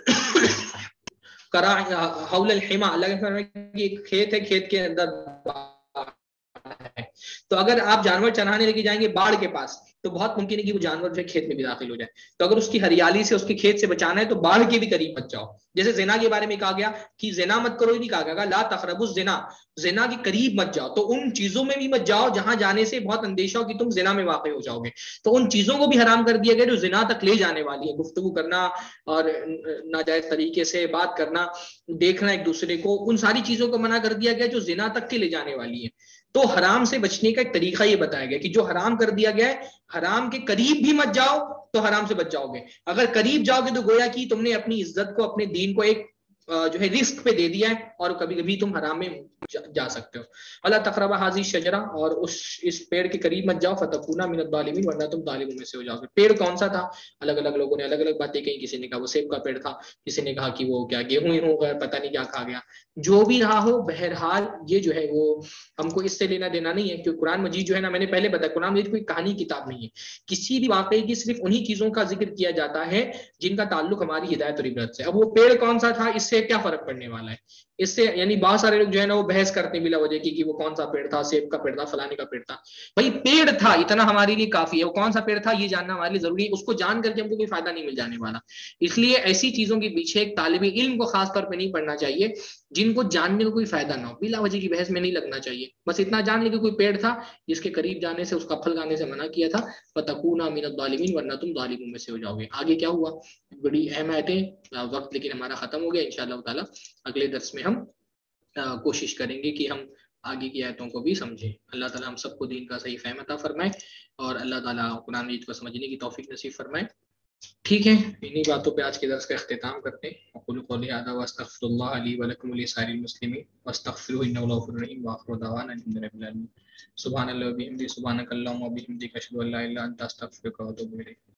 حول الحما, اللہ کے فرمایا کہ ایک کھیت ہے, کھیت کے اندر ہے, تو اگر آپ جانور چرانے لے کے جائیں گے باڑ کے پاس تو بہت ممکن ہے کہ وہ جانور جو ہے کھیت میں بھی داخل ہو جائے. تو اگر اس کی ہریالی سے, اس کے کھیت سے بچانا ہے تو باڑ کے بھی قریب مت جاؤ. جیسے زنا کے بارے میں کہا گیا کہ زنا مت کرو, ہی نہیں کہا گیا لا تقربوا الزنا, زنا کے قریب مت جاؤ. تو ان چیزوں میں بھی مت جاؤ جہاں جانے سے بہت اندیشہ ہو کہ تم زنا میں واقع ہو جاؤ گے. تو ان چیزوں کو بھی حرام کر دیا گیا جو زنا تک لے جانے والی ہے, گفتگو کرنا اور ناجائز طریقے سے بات کرنا, دیکھنا ایک دوسرے کو, ان ساری چیزوں کو منع کر دیا گیا جو زنا تک کے لے جانے والی ہے. تو حرام سے بچنے کا ایک طریقہ یہ بتایا گیا کہ جو حرام کر دیا گیا ہے حرام کے قریب بھی مت جاؤ تو حرام سے بچ جاؤ گے. اگر قریب جاؤ گے تو گویا کہ تم نے اپنی عزت کو, اپنے دین کو ایک جو ہے رسک پہ دے دیا ہے اور کبھی کبھی تم حرام میں جا سکتے ہو. اللہ تقربا هذه الشجرہ, اور اس اس پیڑ کے قریب مت جاؤ, فتکونا من الظالمین, ورنہ تم ظالموں میں سے ہو جاؤ گے. پیڑ کون سا تھا؟ الگ الگ لوگوں نے الگ الگ باتیں کہیں. کسی نے کہا وہ سیب کا پیڑ تھا, کسی نے کہا کہ وہ کیا گیہوں ہی ہوگا, پتہ نہیں کیا کھا گیا. جو بھی رہا ہو, بہرحال یہ جو ہے وہ ہم کو اس سے لینا دینا نہیں ہے, کیونکہ قرآن مجید جو ہے نا, میں نے پہلے بتایا قرآن مجید کوئی کہانی کتاب نہیں ہے. کسی بھی واقعے کی صرف انہی چیزوں کا ذکر کیا جاتا ہے جن کا تعلق ہماری ہدایت اور عبرت سے. اب وہ پیڑ کون سا تھا اس سے کیا فرق پڑنے والا ہے اس سے, یعنی بہت سارے لوگ جو ہے نا وہ بحث کرتے بلا وجہ کی کہ وہ کون سا پیڑ تھا, سیب کا پیڑ تھا, فلانے کا پیڑ تھا. بھائی پیڑ تھا, اتنا ہمارے لیے کافی ہے. وہ کون سا پیڑ تھا یہ جاننا ہمارے لیے ضروری ہے, اس کو جان کر کے ہم کو کوئی فائدہ نہیں مل جانے والا. اس لیے ایسی چیزوں کے پیچھے ایک طالب علم کو خاص طور پہ نہیں پڑھنا چاہیے جن کو جاننے کو کوئی فائدہ نہ ہو. بلا وجہ کی بحث میں نہیں لگنا چاہیے. بس اتنا جان لے کہ کوئی پیڑ تھا جس کے قریب جانے سے, اس کا پھل کھانے سے منع کیا تھا, فتکونا من الظالمین, ورنہ تم ظالموں میں سے ہو جاؤ گے. آگے کیا ہوا, بڑی اہم آیتیں. وقت لیکن ہمارا ختم ہو گیا. انشاءاللہ تعالی اگلے درس میں ہم کوشش کریں گے کہ ہم آگے کی آیتوں کو بھی سمجھیں۔ اللہ تعالیٰ ہم سب کو دین کا صحیح فہم عطا فرمائے اور اللہ تعالیٰ قرآن مجید کو سمجھنے کی توفیق نصیب فرمائے۔ ٹھیک ہے، انہی باتوں پہ آج کے درس کا اختتام کرتے ہیں۔ اقول قولی ھذا واستغفر اللہ لی ولکم ولسائر المسلمین واستغفروہ انہ هو الغفور الرحیم وآخر دعوانا الحمد للہ رب العالمین۔ سبحان اللہ وبحمدہ، سبحانک اللہم وبحمدک، اشہد ان لا الہ الا انت، استغفرک واتوب الیک۔